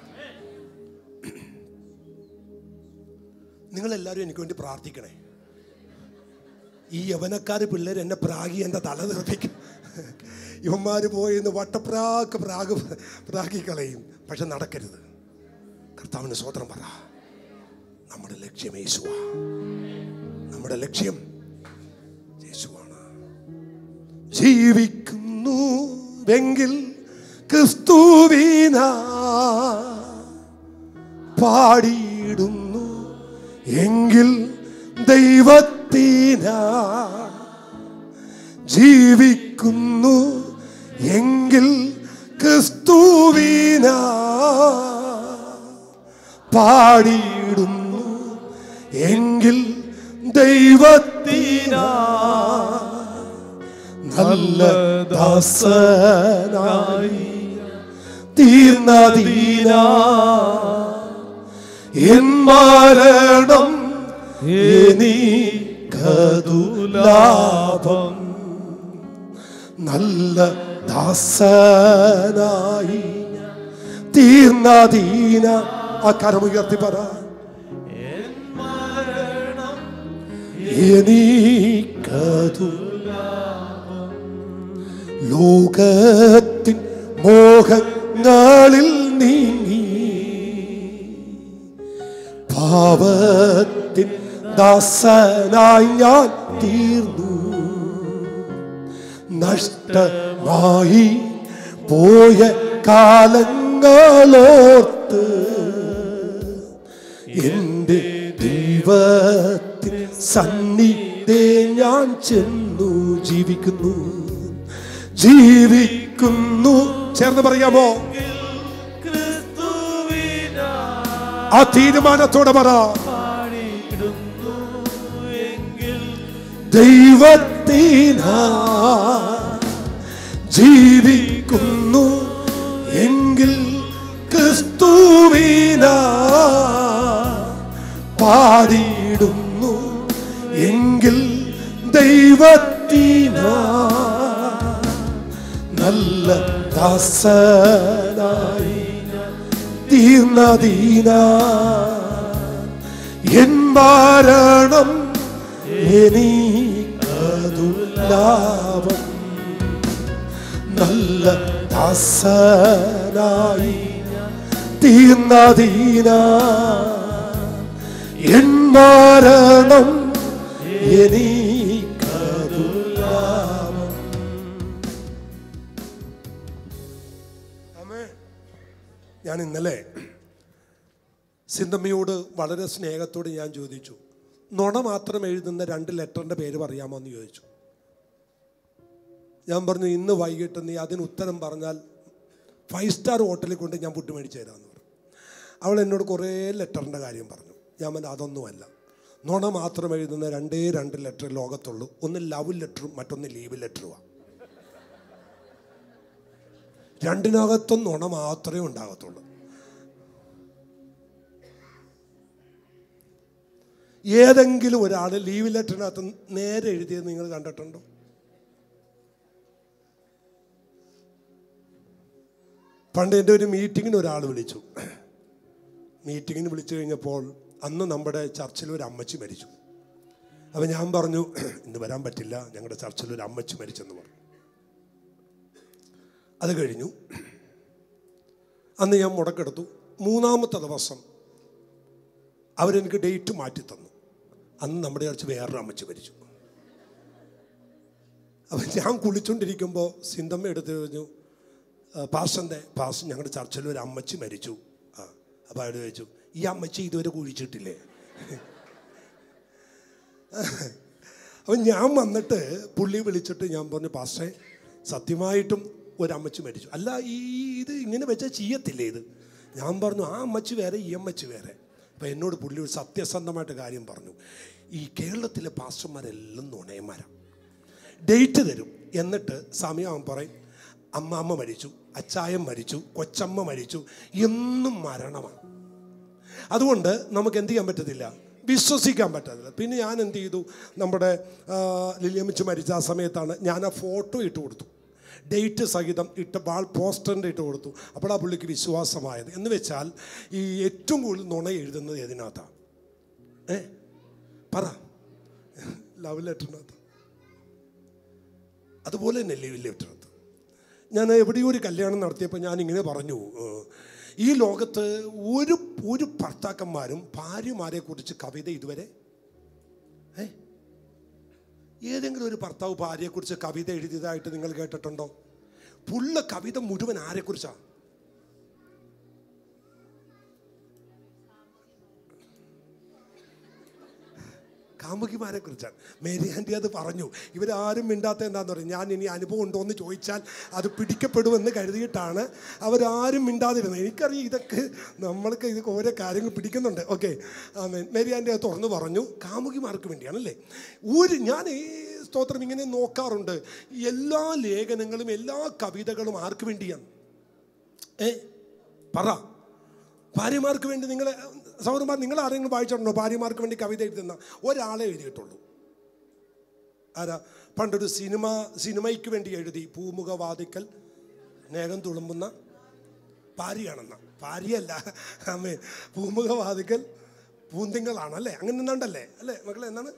നിങ്ങളെല്ലാവരും എനിക്ക് വേണ്ടി പ്രാർത്ഥിക്കണേ. ഈ യവനക്കാർ പിള്ളേർ എന്നെ പ്രാഗി എൻ്റെ തല തെറിപ്പിക്കും. ഇവന്മാർ പോയി ഇന്ന് പ്രാഗിക്കളയും. പക്ഷെ നടക്കരുത്. കർത്താവിന് സ്തോത്രം പറ. നമ്മുടെ ലക്ഷ്യം യേശുവാ. നമ്മുടെ ലക്ഷ്യം ജീവിക്കുന്നുവെങ്കിൽ ക്രിസ്തുവിന പാടിയിടുന്നു എങ്കിൽ ദൈവത്തിന ജീവിക്കുന്നു എങ്കിൽ ക്രിസ്തുവിന പാടിയിടുന്നു എങ്കിൽ ദൈവത്തിന നല്ല ദാസനായി തീർന്നതീന എൻ മരണം എനിക്കതു ലാഭം. നല്ല ദാസനായി തീർന്നതീന. ആ കരമുയർത്തി പറ. എനിക്കതു ലോകത്തിൻ മോഹങ്ങളിൽ നീങ്ങി പാപത്തിൻ ദാസനായി ഞാൻ തീർന്നു. നഷ്ടമായി പോയ കാലങ്ങളോർത്ത് എൻ്റെ ദൈവത്തിൻ സന്നിധേ ഞാൻ ചെന്നു. ജീവിക്കുന്നു ജീവിക്കുന്നു. ചേർന്ന് പറയാമോ? ആ തീരുമാനത്തോടെ പറ. ദൈവത്തിനാ ജീവിക്കുന്നു എങ്കിൽ ക്രിസ്തുവിനാ പാടിയിടുന്നു എങ്കിൽ ദൈവത്തിനാ നല്ല ദാസനായി തീർന്നതീന എൻ മരണം എനിക്കതു ലാഭം. നല്ല ദാസനായി തീർന്നതീന എൻ മരണം എനിക്കതു ലാഭം. ഞാൻ ഇന്നലെ സിന്ധമ്മയോട് വളരെ സ്നേഹത്തോട് ഞാൻ ചോദിച്ചു, നുണ മാത്രം എഴുതുന്ന 2 ലെറ്ററിൻ്റെ പേര് പറയാമോ എന്ന് ചോദിച്ചു. ഞാൻ പറഞ്ഞു, ഇന്ന് വൈകിട്ട് നീ അതിന് ഉത്തരം പറഞ്ഞാൽ 5 സ്റ്റാർ ഹോട്ടലിൽ കൊണ്ട് ഞാൻ ഫുഡ് മേടിച്ച് തരാമെന്ന് പറഞ്ഞു. അവൾ എന്നോട് കുറേ ലെറ്ററിൻ്റെ കാര്യം പറഞ്ഞു. ഞാൻ പറഞ്ഞു, അതൊന്നുമല്ല, നുണ മാത്രം എഴുതുന്ന 2 ലെറ്റർ ലോകത്തുള്ളൂ. ഒന്ന് ലവ് ലെറ്ററും മറ്റൊന്ന് ലീവ് ലെറ്ററുമാണ്. 2-നകത്തും നുണ മാത്രമേ ഉണ്ടാകത്തുള്ളൂ. ഏതെങ്കിലും ഒരാൾ ലീവ് ലെറ്ററിനകത്ത് നേരെ എഴുതിയത് നിങ്ങൾ കണ്ടിട്ടുണ്ടോ? പണ്ട് എൻ്റെ ഒരു മീറ്റിങ്ങിന് ഒരാൾ വിളിച്ചു. മീറ്റിങ്ങിന് വിളിച്ചു കഴിഞ്ഞപ്പോൾ അന്ന് നമ്മുടെ ചർച്ചിൽ ഒരു അമ്മച്ചി മരിച്ചു. അപ്പം ഞാൻ പറഞ്ഞു, ഇന്ന് വരാൻ പറ്റില്ല, ഞങ്ങളുടെ ചർച്ചിൽ ഒരു അമ്മച്ചി മരിച്ചെന്ന് പറഞ്ഞു. അത് കഴിഞ്ഞു. അന്ന് ഞാൻ മുടക്കെടുത്തു. 3-ാമത്തെ ദിവസം അവരെനിക്ക് ഡേറ്റ് മാറ്റി തന്നു. അന്ന് നമ്മുടെ ചർച്ച വേറൊരു അമ്മച്ചി മരിച്ചു. അപ്പം ഞാൻ കുളിച്ചുകൊണ്ടിരിക്കുമ്പോൾ സിന്ധമ്മ എടുത്ത് ചോദിച്ചു, പാസ്റ്റർ ഞങ്ങളുടെ ചർച്ചിൽ ഒരു അമ്മച്ചി മരിച്ചു. അപ്പോൾ അയാൾ ചോദിച്ചു, ഈ അമ്മച്ചി ഇതുവരെ കുഴിച്ചിട്ടില്ലേ? അപ്പം ഞാൻ വന്നിട്ട് പുള്ളി വിളിച്ചിട്ട് ഞാൻ പറഞ്ഞു, പാസ്റ്റേ സത്യമായിട്ടും ഒരമ്മച്ചി മരിച്ചു. അല്ല, ഇത് ഇങ്ങനെ വെച്ചാൽ ചെയ്യത്തില്ലേ ഇത്? ഞാൻ പറഞ്ഞു, ആ അമ്മച്ചി വേറെ, ഈ അമ്മച്ചി വേറെ. അപ്പം എന്നോട് പുള്ളി ഒരു സത്യസന്ധമായിട്ട് കാര്യം പറഞ്ഞു. ഈ കേരളത്തിലെ പാസ്റ്റർമാരെല്ലാം നുണയന്മാരാണ്. ഡേറ്റ് തരും, എന്നിട്ട് സമയം പറയും, അമ്മ മരിച്ചു, അച്ചായൻ മരിച്ചു, കൊച്ചമ്മ മരിച്ചു, എന്നും മരണമാണ്. അതുകൊണ്ട് നമുക്ക് എന്ത് ചെയ്യാൻ പറ്റത്തില്ല, വിശ്വസിക്കാൻ പറ്റത്തില്ല. പിന്നെ ഞാൻ എന്ത് ചെയ്തു, നമ്മുടെ ലില്ലിയമ്മച്ച് മരിച്ച ആ സമയത്താണ് ഞാൻ ആ ഫോട്ടോ ഇട്ട് കൊടുത്തു, ഡേറ്റ് സഹിതം ഇട്ട് വാൾ പോസ്റ്ററിൻ്റെ ഇട്ട് കൊടുത്തു. അപ്പോൾ ആ പുള്ളിക്ക് വിശ്വാസമായത്. എന്ന് വെച്ചാൽ ഈ ഏറ്റവും കൂടുതൽ നുണ എഴുതുന്നത് ഏതിനകത്താണ്? പറ, ലവ് ലെറ്ററിനകത്ത്. അതുപോലെ തന്നെ ലീവ് ലെറ്ററിനകത്ത്. ഞാൻ എവിടെയോ ഒരു കല്യാണം നടത്തിയപ്പോൾ ഞാൻ ഇങ്ങനെ പറഞ്ഞു, ഈ ലോകത്ത് ഒരു ഭർത്താക്കന്മാരും ഭാര്യമാരെ കുറിച്ച് കവിത ഇതുവരെ ഏതെങ്കിലും ഒരു ഭർത്താവ് ഭാര്യയെക്കുറിച്ച് കവിത എഴുതിയതായിട്ട് നിങ്ങൾ കേട്ടിട്ടുണ്ടോ? പുള്ള കവിത മുഴുവൻ ആരെക്കുറിച്ചാണ്? കാമുകിമാരെ കുറിച്ചാണ്. മേരി ആൻറ്റി അത് പറഞ്ഞു. ഇവരാരും മിണ്ടാത്ത എന്താന്ന് പറയും. ഞാൻ ഇനി അനുഭവം ഉണ്ടോ എന്ന് ചോദിച്ചാൽ അത് പിടിക്കപ്പെടുമെന്ന് കരുതിയിട്ടാണ് അവരാരും മിണ്ടാതിരുന്നത്. എനിക്കറിയാം ഇതൊക്കെ നമ്മൾക്ക് ഇത് ഓരോ കാര്യങ്ങൾ പിടിക്കുന്നുണ്ട്. ഓക്കെ, മേരി ആൻറ്റി അത് തുറന്നു പറഞ്ഞു. കാമുകിമാർക്ക് വേണ്ടിയാണല്ലേ. ഞാൻ ഈ സ്തോത്രം ഇങ്ങനെ നോക്കാറുണ്ട്. എല്ലാ ലേഖനങ്ങളും എല്ലാ കവിതകളും ആർക്ക് വേണ്ടിയാണ്? പറ. ഭാര്യമാർക്ക് വേണ്ടി. നിങ്ങളെ സഹോദരന്മാർ, നിങ്ങൾ ആരെങ്കിലും വായിച്ചിട്ടുണ്ടോ ഭാര്യമാർക്ക് വേണ്ടി കവിത എഴുതുന്ന? ഒരാളെ എഴുതിയിട്ടുള്ളൂ. ആരാ? പണ്ടൊരു സിനിമയ്ക്ക് വേണ്ടി എഴുതി. പൂമുഖവാതിക്കൽ നേരം തുളുമ്പുന്ന ഭാര്യയാണെന്ന. ഭാര്യയല്ല, അമ്മേ, പൂമുഖവാതിക്കൽ പൂന്തിങ്കളാണല്ലേ, അങ്ങനെ എന്താണ്ടല്ലേ അല്ലേ മക്കളെ? എന്താണ്?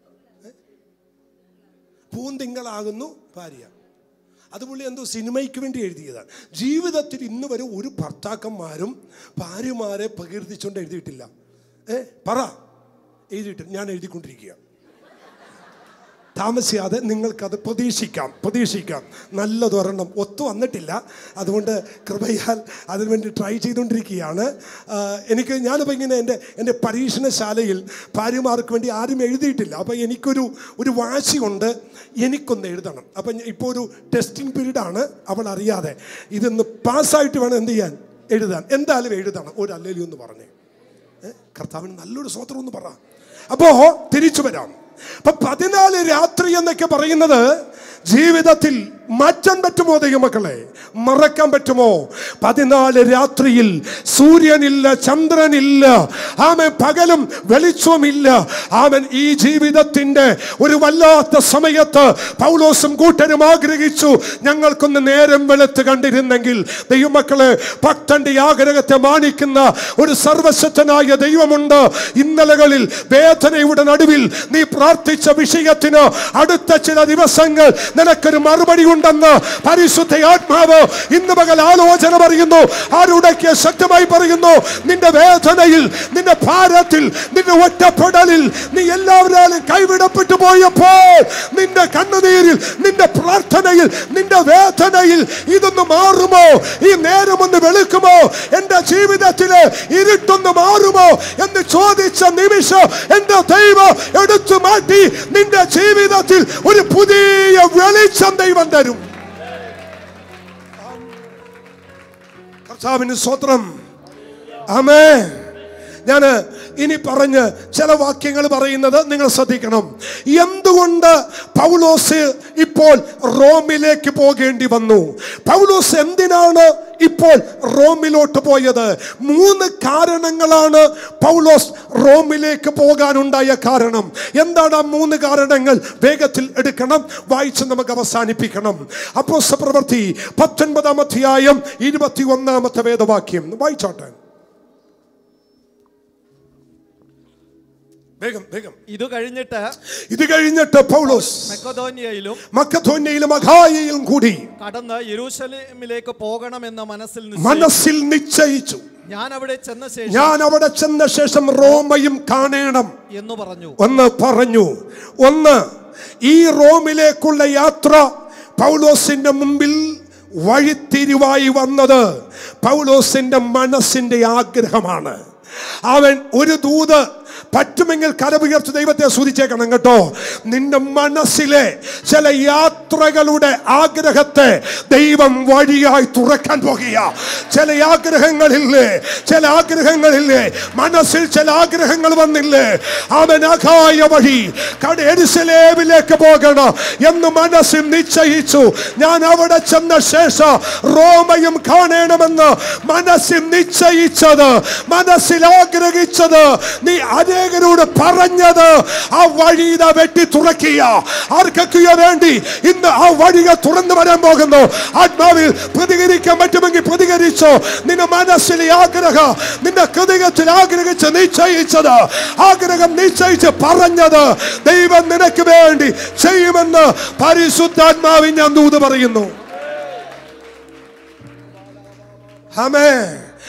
പൂന്തിങ്കളാകുന്നു ഭാര്യ. അത് പുള്ളി എന്തോ സിനിമയ്ക്ക് വേണ്ടി എഴുതിയതാണ്. ജീവിതത്തിൽ ഇന്ന് വരെ ഒരു ഭർത്താക്കന്മാരും ഭാര്യമാരെ പ്രകീർത്തിച്ചുകൊണ്ട് എഴുതിയിട്ടില്ല. പറ. എഴുതിയിട്ടില്ല. ഞാൻ എഴുതിക്കൊണ്ടിരിക്കുക. താമസിയാതെ നിങ്ങൾക്കത് പ്രതീക്ഷിക്കാം. നല്ലതൊരെണ്ണം ഒത്തു വന്നിട്ടില്ല. അതുകൊണ്ട് കൃപയാൽ അതിനുവേണ്ടി ട്രൈ ചെയ്തുകൊണ്ടിരിക്കുകയാണ്. ഞാനിപ്പോൾ ഇങ്ങനെ എൻ്റെ പരീക്ഷണശാലയിൽ ഭാര്യമാർക്ക് വേണ്ടി ആരും എഴുതിയിട്ടില്ല. അപ്പോൾ എനിക്കൊരു വാശിയുണ്ട്, എനിക്കൊന്ന് എഴുതണം. അപ്പം ഇപ്പോൾ ഒരു ടെസ്റ്റിംഗ് പീരീഡാണ്. അവൾ അറിയാതെ ഇതൊന്ന് പാസ്സായിട്ട് വേണം എന്ത് ചെയ്യാൻ, എഴുതാൻ. എന്തായാലും എഴുതണം. ഒരു അല്ലേലും ഒന്ന് പറഞ്ഞേ. കർത്താവിന് നല്ലൊരു സ്തോത്രം ഒന്ന് പറ. അപ്പോൾ തിരിച്ചു വരാം. അപ്പൊ 14 രാത്രി എന്നൊക്കെ പറയുന്നത് ജീവിതത്തിൽ മാറ്റാൻ പറ്റുമോ ദൈവമക്കളെ? മറക്കാൻ പറ്റുമോ? 14 രാത്രിയിൽ സൂര്യനില്ല, ചന്ദ്രനില്ല, പകലും വെളിച്ചവുമില്ല. ഈ ജീവിതത്തിന്റെ ഒരു വല്ലാത്ത സമയത്ത് പൗലോസും കൂട്ടരും ആഗ്രഹിച്ചു, ഞങ്ങൾക്കൊന്ന് നേരം വെളുത്ത് കണ്ടിരുന്നെങ്കിൽ. ദൈവമക്കളെ, ഭക്തന്റെ ആഗ്രഹത്തെ മാനിക്കുന്ന ഒരു സർവശക്തനായ ദൈവമുണ്ട്. ഇന്നലകളിൽ വേദനയുടെ നടുവിൽ നീ പ്രാർത്ഥിച്ച വിഷയത്തിന് അടുത്ത ചില ദിവസങ്ങൾ നിനക്കൊരു മറുപടി ഉണ്ടെന്ന് പരിശുദ്ധ ആത്മാവ് ഇന്ന് പകൽ ആലോചന പറയുന്നു. ആരുടക്കിയ ശക്തമായി പറയുന്നു, നിന്റെ വേദനയിൽ, നിന്റെ ഭാരത്തിൽ, നിന്റെ ഒറ്റപ്പെടലിൽ, നീ എല്ലാവരും കൈവിടപ്പെട്ടു പോയപ്പോൾ, നിന്റെ കണ്ണുനീരിൽ, നിന്റെ പ്രാർത്ഥനയിൽ, നിന്റെ വേദനയിൽ ഇതൊന്ന് മാറുമോ? ഈ നേരമൊന്ന് വെളുക്കുമോ? എന്റെ ജീവിതത്തിലെ ഇരുട്ടൊന്ന് മാറുമോ എന്ന് ചോദിച്ച നിമിഷം എന്റെ ദൈവം എടുത്തു മാറ്റി നിന്റെ ജീവിതത്തിൽ ഒരു പുതിയ വെളിച്ചം ദൈവം തരും. കർത്താവിന് സ്തോത്രം. ആമേൻ. ഞാൻ ഇനി പറഞ്ഞ് ചില വാക്യങ്ങൾ പറയുന്നത് നിങ്ങൾ ശ്രദ്ധിക്കണം. എന്തുകൊണ്ട് പൗലോസ് ഇപ്പോൾ റോമിലേക്ക് പോകേണ്ടി വന്നു? പൗലോസ് എന്തിനാണ് ഇപ്പോൾ റോമിലോട്ട് പോയത്? 3 കാരണങ്ങളാണ് പൗലോസ് റോമിലേക്ക് പോകാനുണ്ടായ കാരണം. എന്താണ് ആ 3 കാരണങ്ങൾ? വേഗത്തിൽ എടുക്കണം, വായിച്ച് നമുക്ക് അവസാനിപ്പിക്കണം. അപ്പോസ്തലപ്രവൃത്തി 19-ാം അധ്യായം 21-ാമത്തെ വേദവാക്യം വായിച്ചോട്ടെ. ഇത് കഴിഞ്ഞിട്ട് പൗലോസ് മക്കദോന്യയിലും അഖായയിലും കൂടി കടന്ന് യെരൂശലേമിലേക്ക് പോകണമെന്ന് മനസ്സിൽ നിശ്ചയിച്ചു. ഞാൻ അവിടെ ചെന്ന ശേഷം റോമയും കാണണം എന്ന് പറഞ്ഞു. ഈ റോമിലേക്കുള്ള യാത്ര പൗലോസിന്റെ മുമ്പിൽ വഴിത്തിരിവായി വന്നത് പൗലോസിന്റെ മനസ്സിന്റെ ആഗ്രഹമാണ്. അവൻ ഒരു ദൂത് പറ്റുമെങ്കിൽ കരമുയർത്തി ദൈവത്തെ സ്തുതിച്ചേക്കണം കേട്ടോ. നിന്റെ മനസ്സിലെ ചില യാത്രകളുടെ ആഗ്രഹത്തെ ദൈവം വഴിയായി തുറക്കാൻ പോകുക. ചില ആഗ്രഹങ്ങളില്ലേ മനസ്സിൽ ചില ആഗ്രഹങ്ങൾ വന്നില്ലേ? അവൻ അഖായ വഴി യെരൂശലേമിലേക്ക് പോകണം എന്ന് മനസ്സിൽ നിശ്ചയിച്ചു. ഞാൻ അവിടെ ചെന്ന ശേഷം റോമയും കാണണമെന്ന് മനസ്സിൽ നിശ്ചയിച്ചത്, മനസ്സിൽ ആഗ്രഹിച്ചത്, നീ അനേകരോട് പറഞ്ഞത്, ആ വഴി വെട്ടി തുറക്കുക. ആർക്കൊക്കെയോ വേണ്ടി ഇന്ന് ആ വഴികൾ തുറന്നു വരാൻ പോകുന്നു. ആത്മാവിൽ പ്രതികരിക്കാൻ പറ്റുമെങ്കിൽ പ്രതികരിച്ചോ. നിന്റെ മനസ്സിലെ ആഗ്രഹം, നിന്റെ ഹൃദയത്തിൽ ആഗ്രഹിച്ച് നിശ്ചയിച്ചത്, ആഗ്രഹം നിശ്ചയിച്ച് പറഞ്ഞത് ദൈവം നിനക്ക് വേണ്ടി ചെയ്യുമെന്ന് പരിശുദ്ധാത്മാവിൽ ഞാൻ ദൂത് പറയുന്നു. ആമേൻ.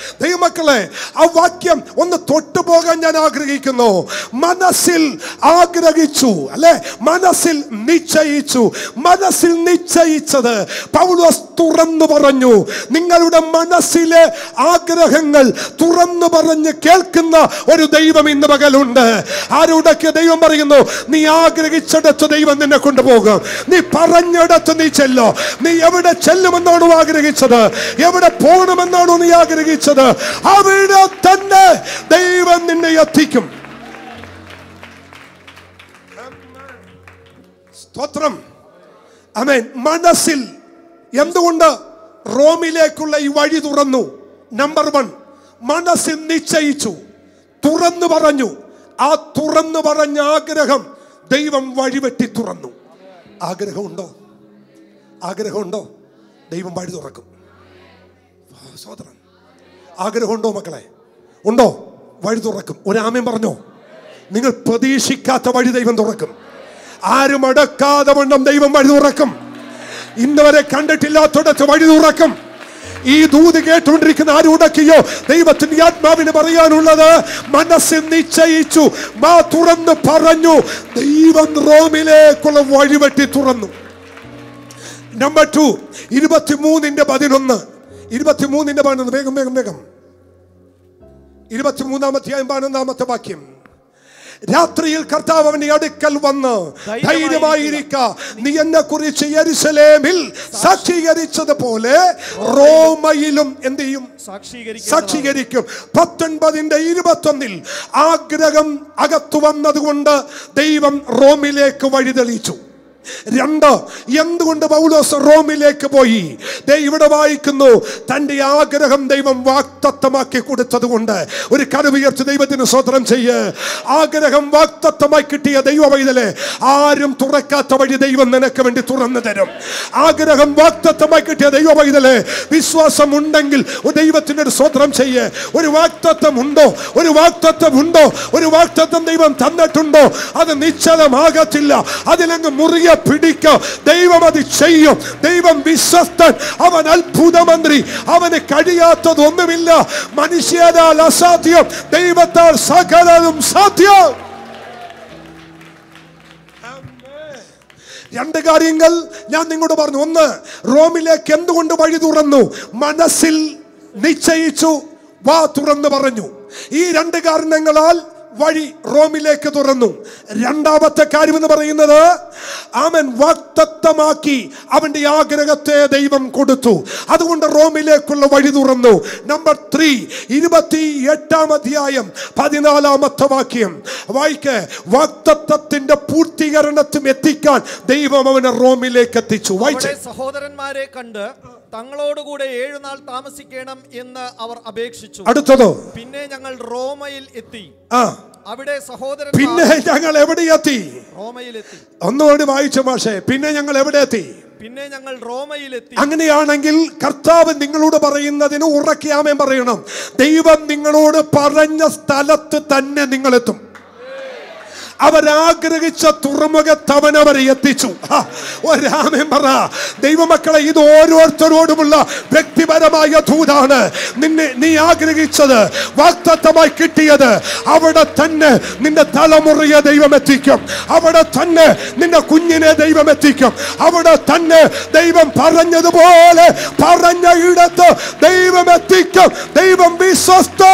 ദൈവമക്കളെ, ആ വാക്യം ഒന്ന് തൊട്ടുപോകാൻ ഞാൻ ആഗ്രഹിക്കുന്നു. മനസ്സിൽ ആഗ്രഹിച്ചു, അല്ലെ, മനസ്സിൽ നിശ്ചയിച്ചു. മനസ്സിൽ നിശ്ചയിച്ചത് പൗലോസ് തുറന്നു പറഞ്ഞു. നിങ്ങളുടെ മനസ്സിലെ ആഗ്രഹങ്ങൾ തുറന്നു പറഞ്ഞ് കേൾക്കുന്ന ഒരു ദൈവം ഇന്ന് പകലുണ്ട്. ആരോടൊക്കെ ദൈവം പറയുന്നു, നീ ആഗ്രഹിച്ചിടത്ത് ദൈവം നിന്നെ കൊണ്ടുപോകും. നീ പറഞ്ഞിടത്ത് നീ ചെല്ലോ. നീ എവിടെ ചെല്ലുമെന്നാണോ ആഗ്രഹിച്ചത്, എവിടെ പോകണമെന്നാണോ നീ ആഗ്രഹിച്ചത്, അവിടെ തന്നെ ദൈവം നിന്നെ എത്തിക്കും. സ്തോത്രം. ആമേൻ. മനസ്സിൽ എന്തുകൊണ്ട് റോമിലേക്കുള്ള ഈ വഴി തുറന്നു? നമ്പർ 1, മനസ്സിൽ നിശ്ചയിച്ചു, തുറന്നു പറഞ്ഞു. ആ തുറന്നു പറഞ്ഞ ആഗ്രഹം ദൈവം വഴിവെട്ടി തുറന്നു. ആഗ്രഹമുണ്ടോ? ആഗ്രഹമുണ്ടോ? ദൈവം വഴി തുറക്കും. സഹോദരൻ, ആഗ്രഹമുണ്ടോ മക്കളെ? ഉണ്ടോ? വഴി തുറക്കും. ഒരാമേൻ പറഞ്ഞോ? നിങ്ങൾ പ്രതീക്ഷിക്കാത്ത വഴി ദൈവം തുറക്കും. ആരും അടക്കാതെ വണ്ണം ദൈവം വഴി തുറക്കും. ഇന്നുവരെ കണ്ടിട്ടില്ലാത്തിടത്ത് വഴി തുറക്കും. ഈ ദൂത് കേട്ടുകൊണ്ടിരിക്കുന്ന ആരുടക്കിയോ ദൈവത്തിന്റെ ആത്മാവിന് പറയാനുള്ളത്, മനസ്സിൽ നിശ്ചയിച്ചു, മാ തുറന്ന് പറഞ്ഞു, ദൈവം റോമിലേക്കുള്ള വഴിവെട്ടി തുറന്നു. നമ്പർ 2, 23:11. 23:11. വേഗം വേഗം വേഗം. 23-ാമത്തെ വാക്യം. രാത്രിയിൽ കർത്താവ് അവന്റെ അടുക്കൽ വന്ന്, ധൈര്യമായിരിക്ക, നീ എന്നെ കുറിച്ച് യെരുശലേമിൽ സാക്ഷീകരിച്ചതുപോലെ റോമയിലും എന്ത് ചെയ്യും? സാക്ഷീകരിക്കും. 19:21 ആഗ്രഹം അകത്തു വന്നതുകൊണ്ട് ദൈവം റോമിലേക്ക് വഴി തെളിയിച്ചു. 2, എന്തുകൊണ്ട് പൗലോസ് റോമിലേക്ക് പോയി? ഇവിടെ വായിക്കുന്നു, തന്റെ ആഗ്രഹം ദൈവം വാഗ്ദത്തമാക്കി കൊടുത്തത് കൊണ്ട്. ഒരു കരമുയർത്തി ദൈവത്തിന് സ്തോത്രം ചെയ്യ്. ആഗ്രഹം വാഗ്ദത്തമായി കിട്ടിയ ദൈവ പൈതലേ, ആരും തുറക്കാത്ത വഴി ദൈവം നിനക്ക് വേണ്ടി തുറന്നു തരും. ആഗ്രഹം വാഗ്ദത്തമായി കിട്ടിയ ദൈവ പൈതലേ, വിശ്വാസം ഉണ്ടെങ്കിൽ ദൈവത്തിന്റെ സ്തോത്രം ചെയ്യ്. ഒരു വാഗ്ദത്തം ഉണ്ടോ? ഒരു വാഗ്ദത്തം ഉണ്ടോ? ഒരു വാഗ്ദത്തം ദൈവം തന്നിട്ടുണ്ടോ? അത് നിശ്ചലമാകത്തില്ല. അതിലങ്ങ് മുറിയ പിടിക്ക. ദൈവം അത് ചെയ്യും. ദൈവം വിശ്വസ്തൻ. അവൻ അത്ഭുത മന്ത്രി. അവന് കഴിയാത്തതൊന്നുമില്ല. മനുഷ്യരാൽ അസാധ്യം, ദൈവത്താൽ സകലതും സാധ്യം. 2 കാര്യങ്ങൾ ഞാൻ നിങ്ങളോട് പറഞ്ഞു. 1, റോമിലേക്ക് എന്തുകൊണ്ട് വഴി തുറന്നു? മനസ്സിൽ നിശ്ചയിച്ചു, വാ തുറന്നു പറഞ്ഞു. ഈ 2 കാരണങ്ങളാൽ വഴി റോമിലേക്ക് തുറന്നു. 2ാമത്തെ കാര്യം എന്ന് പറയുന്നത്, അവൻ വാഗ്ദത്തമാക്കി അവന്റെ ആഗ്രഹത്തെ ദൈവം കൊടുത്തു. അതുകൊണ്ട് റോമിലേക്കുള്ള വഴി തുറന്നു. നമ്പർ 3, 28-ാം 14-ാമത്തെ വാക്യം വായിക്ക്. വാഗ്ദത്തത്തിന്റെ പൂർത്തീകരണത്തിൽ എത്തിക്കാൻ ദൈവം അവനെ റോമിലേക്ക് എത്തിച്ചു. വായിച്ചേ. സഹോദരന്മാരെ കണ്ട് തങ്ങളോടുകൂടെ 7 നാൾ താമസിക്കണം എന്ന് അവർ അപേക്ഷിച്ചു. അടുത്തതോ? പിന്നെ ഞങ്ങൾ റോമയിൽ എത്തി. അവിടെ സഹോദരൻ. പിന്നെ ഞങ്ങൾ എവിടെ എത്തി? റോമയിലെത്തി. ഒന്നുകൂടി വായിച്ച മാഷേ. പിന്നെ ഞങ്ങൾ എവിടെ എത്തി? പിന്നെ ഞങ്ങൾ റോമയിലെത്തി. അങ്ങനെയാണെങ്കിൽ കർത്താവ് നിങ്ങളോട് പറയുന്നതിന് ഉറക്കെ ആമേൻ പറയണം. ദൈവം നിങ്ങളോട് പറഞ്ഞ സ്ഥലത്ത് തന്നെ നിങ്ങളെത്തും. അവരാഗ്രഹിച്ച തുറമുഖത്ത് അവൻ അവരെ എത്തിച്ചു. ഒരാമേൻ പറ. ദൈവമക്കളെ, ഇത് ഓരോരുത്തരോടുമുള്ള വ്യക്തിപരമായ ദൂതാണ്. നീ ആഗ്രഹിച്ചത്, വാഗ്ദത്തമായി കിട്ടിയത്, അവിടെ തന്നെ നിന്റെ തലമുറയെ ദൈവം എത്തിക്കും. അവിടെ തന്നെ നിന്റെ കുഞ്ഞിനെ ദൈവം എത്തിക്കും. അവിടെ തന്നെ ദൈവം പറഞ്ഞതുപോലെ പറഞ്ഞ ഇടത്ത് ദൈവം എത്തിക്കും. ദൈവം വിശ്വസ്ത.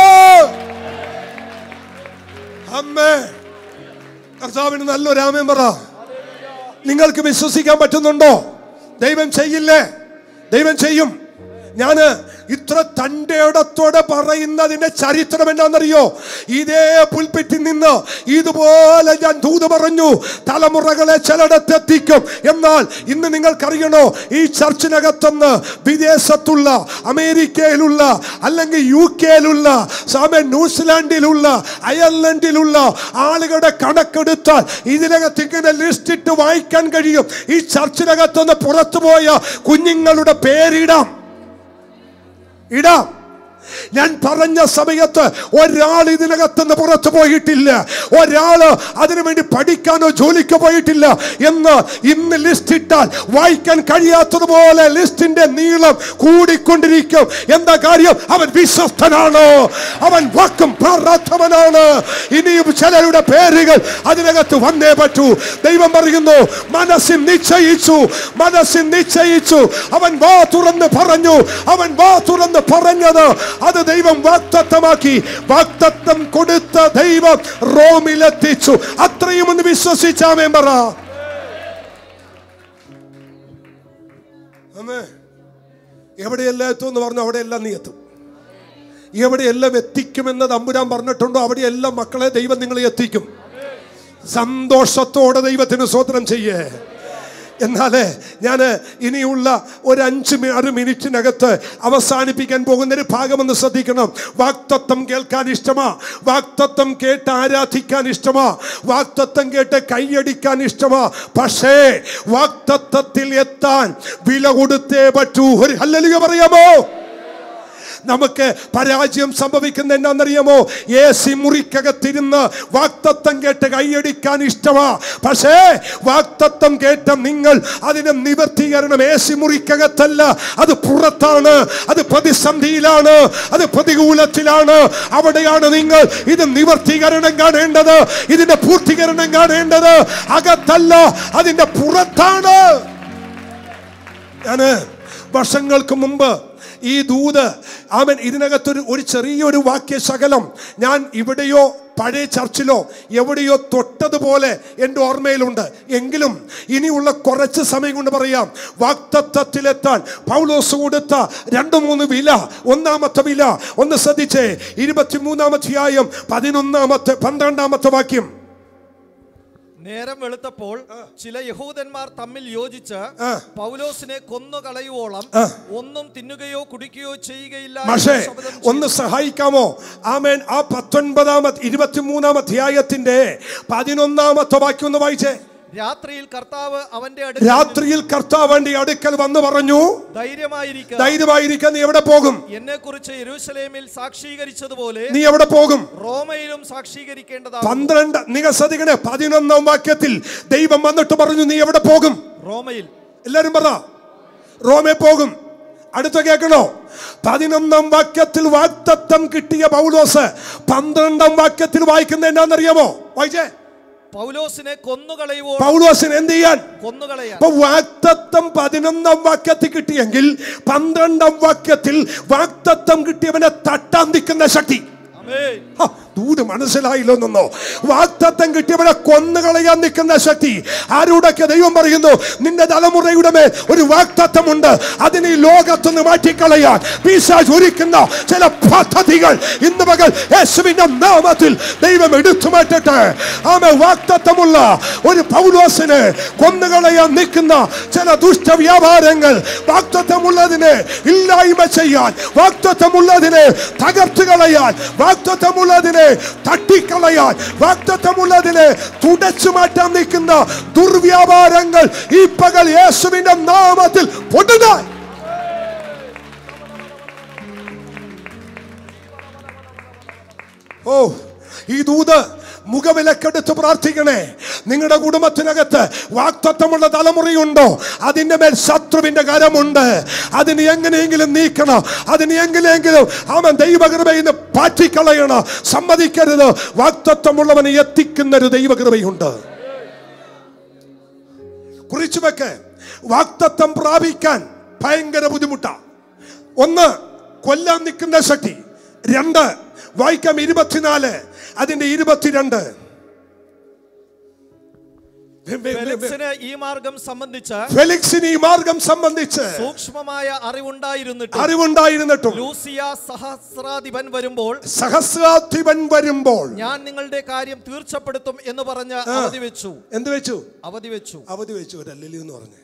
അമ്മേ, കർത്താവിന് നല്ലൊരു ആമേൻ പറ. നിങ്ങൾക്ക് വിശ്വസിക്കാൻ പറ്റുന്നുണ്ടോ? ദൈവം ചെയ്യില്ലേ? ദൈവം ചെയ്യും. ഞാൻ ഇത്ര തൻ്റെടത്തോടെ പറയുന്നതിന്റെ ചരിത്രം എന്താണെന്നറിയോ? ഇതേ പുൽപ്പിറ്റിൽ നിന്ന് ഇതുപോലെ ഞാൻ ദൂത് പറഞ്ഞു, തലമുറകളെ ചിലയിടത്തെത്തിക്കും. എന്നാൽ ഇന്ന് നിങ്ങൾക്കറിയണോ, ഈ ചർച്ചിനകത്തുനിന്ന് വിദേശത്തുള്ള, അമേരിക്കയിലുള്ള, അല്ലെങ്കിൽ UK-യിലുള്ള, ന്യൂസിലാൻഡിലുള്ള, അയർലൻഡിലുള്ള ആളുകളുടെ കണക്കെടുത്താൽ ഇതിനകത്ത് ഇങ്ങനെ ലിസ്റ്റ് ഇട്ട് വായിക്കാൻ കഴിയും. ഈ ചർച്ചിനകത്തുനിന്ന് പുറത്തുപോയ കുഞ്ഞുങ്ങളുടെ പേരിടാം. ഞാൻ പറഞ്ഞ സമയത്ത് ഒരാൾ ഇതിനകത്തുനിന്ന് പുറത്തു പോയിട്ടില്ല. ഒരാള് അതിനുവേണ്ടി പഠിക്കാനോ ജോലിക്കോ പോയിട്ടില്ല എന്ന് ഇന്ന് ലിസ്റ്റ് ഇട്ടാൽ വായിക്കാൻ കഴിയാത്തതുപോലെ ലിസ്റ്റിന്റെ നീളം കൂടിക്കൊണ്ടിരിക്കും. എന്താ കാര്യം? അവൻ വിശ്വസ്തനാണ്, അവൻ വാക്കും പ്രാർത്ഥവനാണ്. ഇനിയും ചിലരുടെ പേരുകൾ അതിനകത്ത് വന്നേ പറ്റൂ. ദൈവം പറയുന്നു, മനസ്സിൽ നിശ്ചയിച്ചു. അവൻ വാ തുറന്ന് പറഞ്ഞു. അവൻ വാ തുറന്ന് പറഞ്ഞത് അത് ദൈവം വാഗ്ദത്തമാക്കി. വാഗ്ദത്തം കൊടുത്ത ദൈവം റോമിലെത്തിച്ചു. അത്രയും ഒന്ന് വിശ്വസിച്ചാമേൻ പറ. എവിടെയെല്ലാം എത്തുമെന്ന് പറഞ്ഞു അവിടെയെല്ലാം നീ എത്തും. എവിടെയെല്ലാം എത്തിക്കുമെന്ന് തമ്പുരാൻ പറഞ്ഞിട്ടുണ്ടോ അവിടെയെല്ലാം മക്കളെ ദൈവം നിങ്ങളെ എത്തിക്കും. സന്തോഷത്തോടെ ദൈവത്തിന് സ്തോത്രം ചെയ്യേ. എന്നാലേ ഞാൻ ഇനിയുള്ള ഒരു 5-6 മിനിറ്റിനകത്ത് അവസാനിപ്പിക്കാൻ പോകുന്നൊരു ഭാഗമെന്ന് ശ്രദ്ധിക്കണം. വാഗ്ദത്തം കേൾക്കാൻ ഇഷ്ടമാ, വാഗ്ദത്തം കേട്ട് ആരാധിക്കാൻ ഇഷ്ടമാ, വാഗ്ദത്തം കേട്ട് കൈയടിക്കാൻ ഇഷ്ടമാ. പക്ഷേ വാഗ്ദത്തത്തിൽ എത്താൻ വില കൊടുത്തേ പറ്റൂ. ഒരു ഹല്ലേലൂയ പറയാമോ? നമുക്ക് പരാജയം സംഭവിക്കുന്ന എന്നാന്നറിയാമോ? AC മുറിക്കകത്തിരുന്ന് വാഗ്ദത്തം കേട്ട് കൈയടിക്കാൻ ഇഷ്ടമാ. പക്ഷേ വാഗ്ദത്തം കേട്ട നിങ്ങൾ അതിന് നിവർത്തീകരണം AC മുറിക്കകത്തല്ല, അത് പുറത്താണ്, അത് പ്രതിസന്ധിയിലാണ്, അത് പ്രതികൂലത്തിലാണ്. അവിടെയാണ് നിങ്ങൾ ഇത് നിവർത്തീകരണം കാണേണ്ടത്, ഇതിന്റെ പൂർത്തീകരണം കാണേണ്ടത്. അകത്തല്ല, അതിന്റെ പുറത്താണ്. ഞാന് വർഷങ്ങൾക്ക് മുമ്പ് ഈ ദൂത് അവൻ ഇതിനകത്തൊരു ചെറിയൊരു വാക്യശകലം ഞാൻ ഇവിടെയോ പഴയ ചർച്ചിലോ എവിടെയോ തൊട്ടതുപോലെ എൻ്റെ ഓർമ്മയിലുണ്ട്. എങ്കിലും ഇനിയുള്ള കുറച്ച് സമയം കൊണ്ട് പറയാം. വാഗ്ദത്തത്തിലെത്താൻ പൗലോസ് കൊടുത്ത 2-3 വില. ഒന്നാമത്തെ വില ഒന്ന് ശ്രദ്ധിച്ചേ. 23-ാം അധ്യായം 12-ാമത്തെ വാക്യം. നേരം വെളുത്തപ്പോൾ ചില യഹൂദന്മാർ തമ്മിൽ യോജിച്ച് പൗലോസിനെ കൊന്നുകളയുവോളം ഒന്നും തിന്നുകയോ കുടിക്കുകയോ ചെയ്യുകയില്ല. പക്ഷേ ഒന്ന് സഹായിക്കാമോ? ആമേൻ. ആ 23-ാം അധ്യായത്തിന്റെ 11-ാമത്തെ വാക്യം ഒന്ന് വായിച്ചേ. രാത്രിയിൽ കർത്താവ് അവന്റെ അടുക്കൽ വന്ന് പറഞ്ഞു, ധൈര്യമായിരിക്കാൻ. നീ എവിടെ പോകും? എന്നെ കുറിച്ച് യെരൂശലേമിൽ സാക്ഷീകരിച്ചതുപോലെ നീ എവിടെ പോകും? റോമയിലും സാക്ഷീകരിക്കേണ്ടതാണ്. 11-ാം വാക്യത്തിൽ ദൈവം വന്നിട്ട് പറഞ്ഞു, നീ എവിടെ പോകും? റോമയിൽ. എല്ലാരും പറ, റോമേ പോകും. അടുത്ത കേൾക്കണോ? 11-ാം വാക്യത്തിൽ വാഗ്ദത്തം കിട്ടിയ പൗലോസ് 12-ാം വാക്യത്തിൽ വായിക്കുന്ന എന്നാന്നറിയാമോ? വായിച്ചേ. പൗലോസിനെ കൊന്നുകളയുവോ? പൗലോസിനെ എന്ത് ചെയ്യാൻ? കൊന്നുകളയാൻ. അപ്പൊ വാഗ്ദത്തം 11-ാം വാക്യത്തിൽ കിട്ടിയെങ്കിൽ 12-ാം വാക്യത്തിൽ വാഗ്ദത്തം കിട്ടിയവനെ തട്ടാൻ നിൽക്കുന്ന ശക്തി. ദൂത് മനസ്സിലായില്ലോ എന്നോ? വാഗ്ദത്തം കിട്ടിയവനെ കൊന്നുകളയാൻ നിൽക്കുന്ന ശക്തി ആരോടൊക്കെ ദൈവം പറയുന്നു, നിന്റെ തലമുറയുടെ മേൽ ഒരു വാഗ്ദത്തമുണ്ട്, അതിനെ ലോകത്തുനിന്ന് മാറ്റിക്കളയാൻ പിശാച് ഒരുക്കുന്ന ചില പദ്ധതികൾ ഇന്ന് പകൽ യേശുവിന്റെ നാമത്തിൽ ദൈവം എടുത്തു മാറ്റട്ടെ. ആമേ. വാഗ്ദത്തമുള്ള ഒരു പൗലോസിനെ കൊന്നുകളയാൻ നിൽക്കുന്ന ചില ദുഷ്ടവ്യാപാരങ്ങൾ, വാഗ്ദത്തമുള്ളതിനെ ഇല്ലായ്മ ചെയ്യാൻ, വാഗ്ദത്തമുള്ളതിനെ തകർത്ത് കളയാൻ, വാഗ്ദത്തമുള്ളതിനെ തട്ടിക്കളയാൻ, വാഗ്ദത്തമുള്ളതിനെ തുടച്ചു മാറ്റാൻ നിൽക്കുന്ന ദുർവ്യാപാരങ്ങൾ ഈ പകൽ യേശുവിന്റെ നാമത്തിൽ പൊടുതാൻ. ഓ, ഈ ദൂത് മുഖവിലക്കെടുത്ത് പ്രാർത്ഥിക്കണേ. നിങ്ങളുടെ കുടുംബത്തിനകത്ത് വാഗ്ദത്തമുള്ള തലമുറയുണ്ടോ? അതിന്റെ മേൽ ശത്രുവിന്റെ കരമുണ്ട്. അതിന് എങ്ങനെയെങ്കിലും നീക്കണം, അതിന് എങ്ങനെയെങ്കിലും അവൻ ദൈവകൃപയിൽ നിന്ന് പാറ്റിക്കളയണം. സമ്മതിക്കരുത്. വാഗ്ദത്തമുള്ളവനെ എത്തിക്കുന്നൊരു ദൈവകൃപയുണ്ട്. കുറിച്ചു വെക്ക്. വാഗ്ദത്തം പ്രാപിക്കാൻ ഭയങ്കര ബുദ്ധിമുട്ടാണ്. 1, കൊല്ലാൻ നിൽക്കുന്ന ശക്തി. 2, വായിക്കാം 24 അതിന്റെ 22. ഫെലിക്സിന് ഈ മാർഗം സംബന്ധിച്ച് സൂക്ഷ്മമായ അറിവുണ്ടായിരുന്നിട്ടും ലൂസിയ സഹസ്രാധിപൻ വരുമ്പോൾ ഞാൻ നിങ്ങളുടെ കാര്യം തീർച്ചപ്പെടുത്തും എന്ന് പറഞ്ഞ് അവധി വെച്ചു. അവധി വെച്ചു. ഒരു അല്ലല്ലോ എന്ന് പറഞ്ഞു.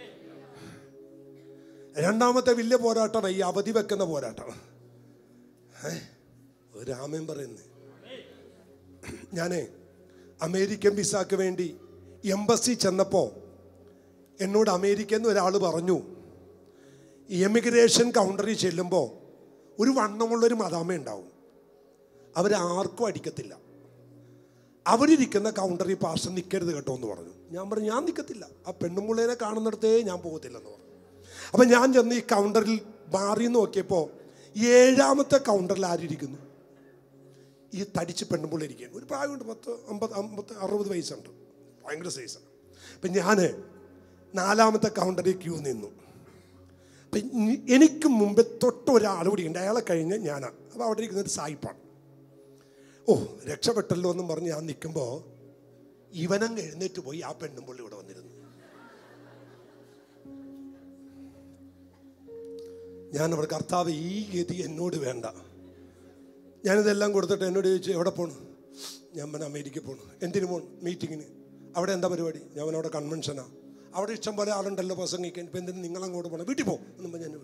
രണ്ടാമത്തെ വലിയ പോരാട്ടമാണ് ഈ അവധി വെക്കുന്ന പോരാട്ടം. ഒരു ആമേൻ പറയുന്നത്. ഞാനേ അമേരിക്കൻ വിസാക്ക് വേണ്ടി എംബസി ചെന്നപ്പോൾ എന്നോട് അമേരിക്കയിൽ നിന്ന് ഒരാൾ പറഞ്ഞു, എമിഗ്രേഷൻ കൗണ്ടറിൽ ചെല്ലുമ്പോൾ ഒരു വണ്ണമുള്ളൊരു മദാമ ഉണ്ടാവും. അവരാർക്കും അടിക്കത്തില്ല. അവരിയ്ക്കുന്ന കൗണ്ടറിൽ പാസ്റ്റർ നിൽക്കരുത് കേട്ടോ എന്ന് പറഞ്ഞു. ഞാൻ പറഞ്ഞു ഞാൻ നിൽക്കത്തില്ല, ആ പെണ്ണുമുള്ളേനെ കാണുന്നിടത്തേ ഞാൻ പോകത്തില്ലെന്ന് പറഞ്ഞു. അപ്പം ഞാൻ ചെന്ന് ഈ കൗണ്ടറിൽ മാറി നോക്കിയപ്പോൾ 7ാമത്തെ കൗണ്ടറിൽ ആരിയ്ക്കുന്നു? ഈ തടിച്ച് പെണ്ണുമുള്ള ഇരിക്കുകയാണ്. ഒരു പ്രായമുണ്ട്, 50-60 വയസ്സുണ്ട്, ഭയങ്കര സൈസാണ്. അപ്പം ഞാൻ 4ാമത്തെ കൗണ്ടറിൽ ക്യൂ നിന്നു. അപ്പം എനിക്ക് മുമ്പേ തൊട്ട് ഒരാൾ കൂടി ഉണ്ട്, അയാളെ കഴിഞ്ഞ് ഞാനാണ്. അപ്പോൾ അവിടെ ഇരിക്കുന്നൊരു സായിപ്പാണ്. ഓ രക്ഷപ്പെട്ടല്ലോ എന്നും പറഞ്ഞ് ഞാൻ നിൽക്കുമ്പോൾ ഇവനങ്ങ് എഴുന്നേറ്റ് പോയി ആ പെണ്ണുമ്പുള്ളി ഇവിടെ വന്നിരുന്നു. ഞാനവിടെ കർത്താവ് ഈ ഗതി എന്നോട് വേണ്ട. ഞാനിതെല്ലാം കൊടുത്തിട്ട് എന്നോട് ചോദിച്ചു എവിടെ പോകണം? ഞാൻ അമേരിക്ക പോകണം. എന്തിനു പോകണം? മീറ്റിങ്ങിന്. അവിടെ എന്താ പരിപാടി? ഞാൻ അവിടെ കൺവെൻഷനാണ്. അവിടെ ഇഷ്ടം പോലെ ആളുണ്ടല്ലോ പ്രസംഗിക്കാൻ. ഇപ്പം എന്തിനും നിങ്ങളങ്ങോട്ട് പോകണം? വീട്ടിൽ പോകും എന്നുമ്പോൾ ഞാൻ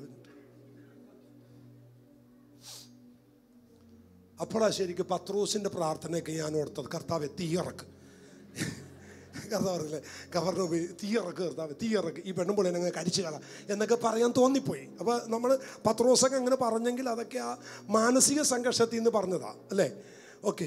അപ്പോഴാ ശരിക്കും പത്രോസിൻ്റെ പ്രാർത്ഥനയൊക്കെ ഞാൻ ഓർത്തത്. കർത്താവ് തീയിറക്ക്, കർത്താവ് പറഞ്ഞില്ലേ കവർന്ന് പോയി തീയിറക്ക്, കർത്താവ് തീയിറക്ക്, ഈ പെണ്ണുമ്പോൾ എന്നെ കരിച്ചു കളാം എന്നൊക്കെ പറയാൻ തോന്നിപ്പോയി. അപ്പോൾ നമ്മൾ പത്രോസൊക്കെ അങ്ങനെ പറഞ്ഞെങ്കിൽ അതൊക്കെ ആ മാനസിക സംഘർഷത്തിൽ നിന്ന് പറഞ്ഞതാ അല്ലേ? ഓക്കെ.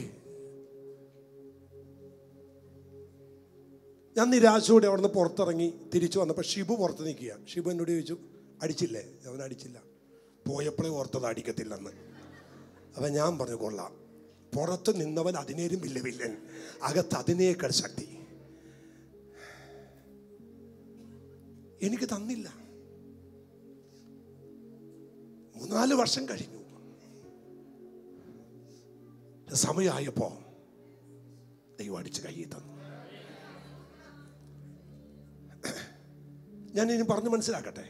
ഞാൻ നിരാശയോടെ അവിടെ നിന്ന് പുറത്തിറങ്ങി തിരിച്ചു വന്നപ്പോൾ ഷിബു പുറത്ത് നിൽക്കുക. ഷിബു എന്നോട് ചോദിച്ചു അടിച്ചില്ലേ? അവൻ അടിച്ചില്ല, പോയപ്പോഴേ ഓർത്തത് അടിക്കത്തില്ലെന്ന്. അപ്പം ഞാൻ പറഞ്ഞു കൊള്ളാം, പുറത്ത് നിന്നവൻ അതിനേലും വലിയ വില്ലൻ, അകത്ത് അതിനേക്കാൾ ശക്തി. എനിക്ക് തന്നില്ല. 3-4 വർഷം കഴിഞ്ഞു. സമയമായപ്പോ ദൈവം അടിച്ച് കയ്യിൽ തന്നു. ഞാൻ ഇനി പറഞ്ഞ് മനസ്സിലാക്കട്ടെ.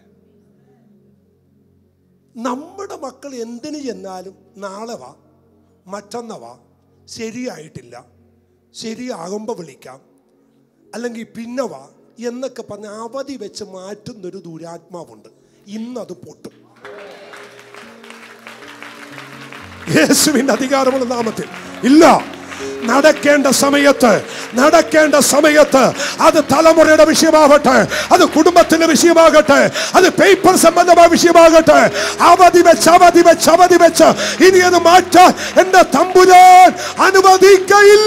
നമ്മുടെ മക്കൾ എന്തിനു ചെന്നാലും നാളെ വാ, മറ്റന്ന വാ, ശരിയായിട്ടില്ല, ശരിയാകുമ്പോൾ വിളിക്കാം, അല്ലെങ്കിൽ പിന്നെ വാ എന്നൊക്കെ പറഞ്ഞ് അവധി വെച്ച് മാറ്റുന്നൊരു ദുരാത്മാവുണ്ട്. ഇന്നത് പൊട്ടും യേശുവിൻ്റെ അധികാരമുള്ള നാമത്തിൽ. ഇല്ല, നടക്കേണ്ട സമയത്ത് അത് തലമുറയുടെ വിഷയമാകട്ടെ, അത് കുടുംബത്തിന്റെ വിഷയമാകട്ടെ, അത് പേപ്പർ സംബന്ധമായ വിഷയമാകട്ടെ, അവധി വെച്ച് ഇനി അത് മാറ്റാൻ എന്റെ തമ്പുരാൻ അനുവദിക്കയില്ല.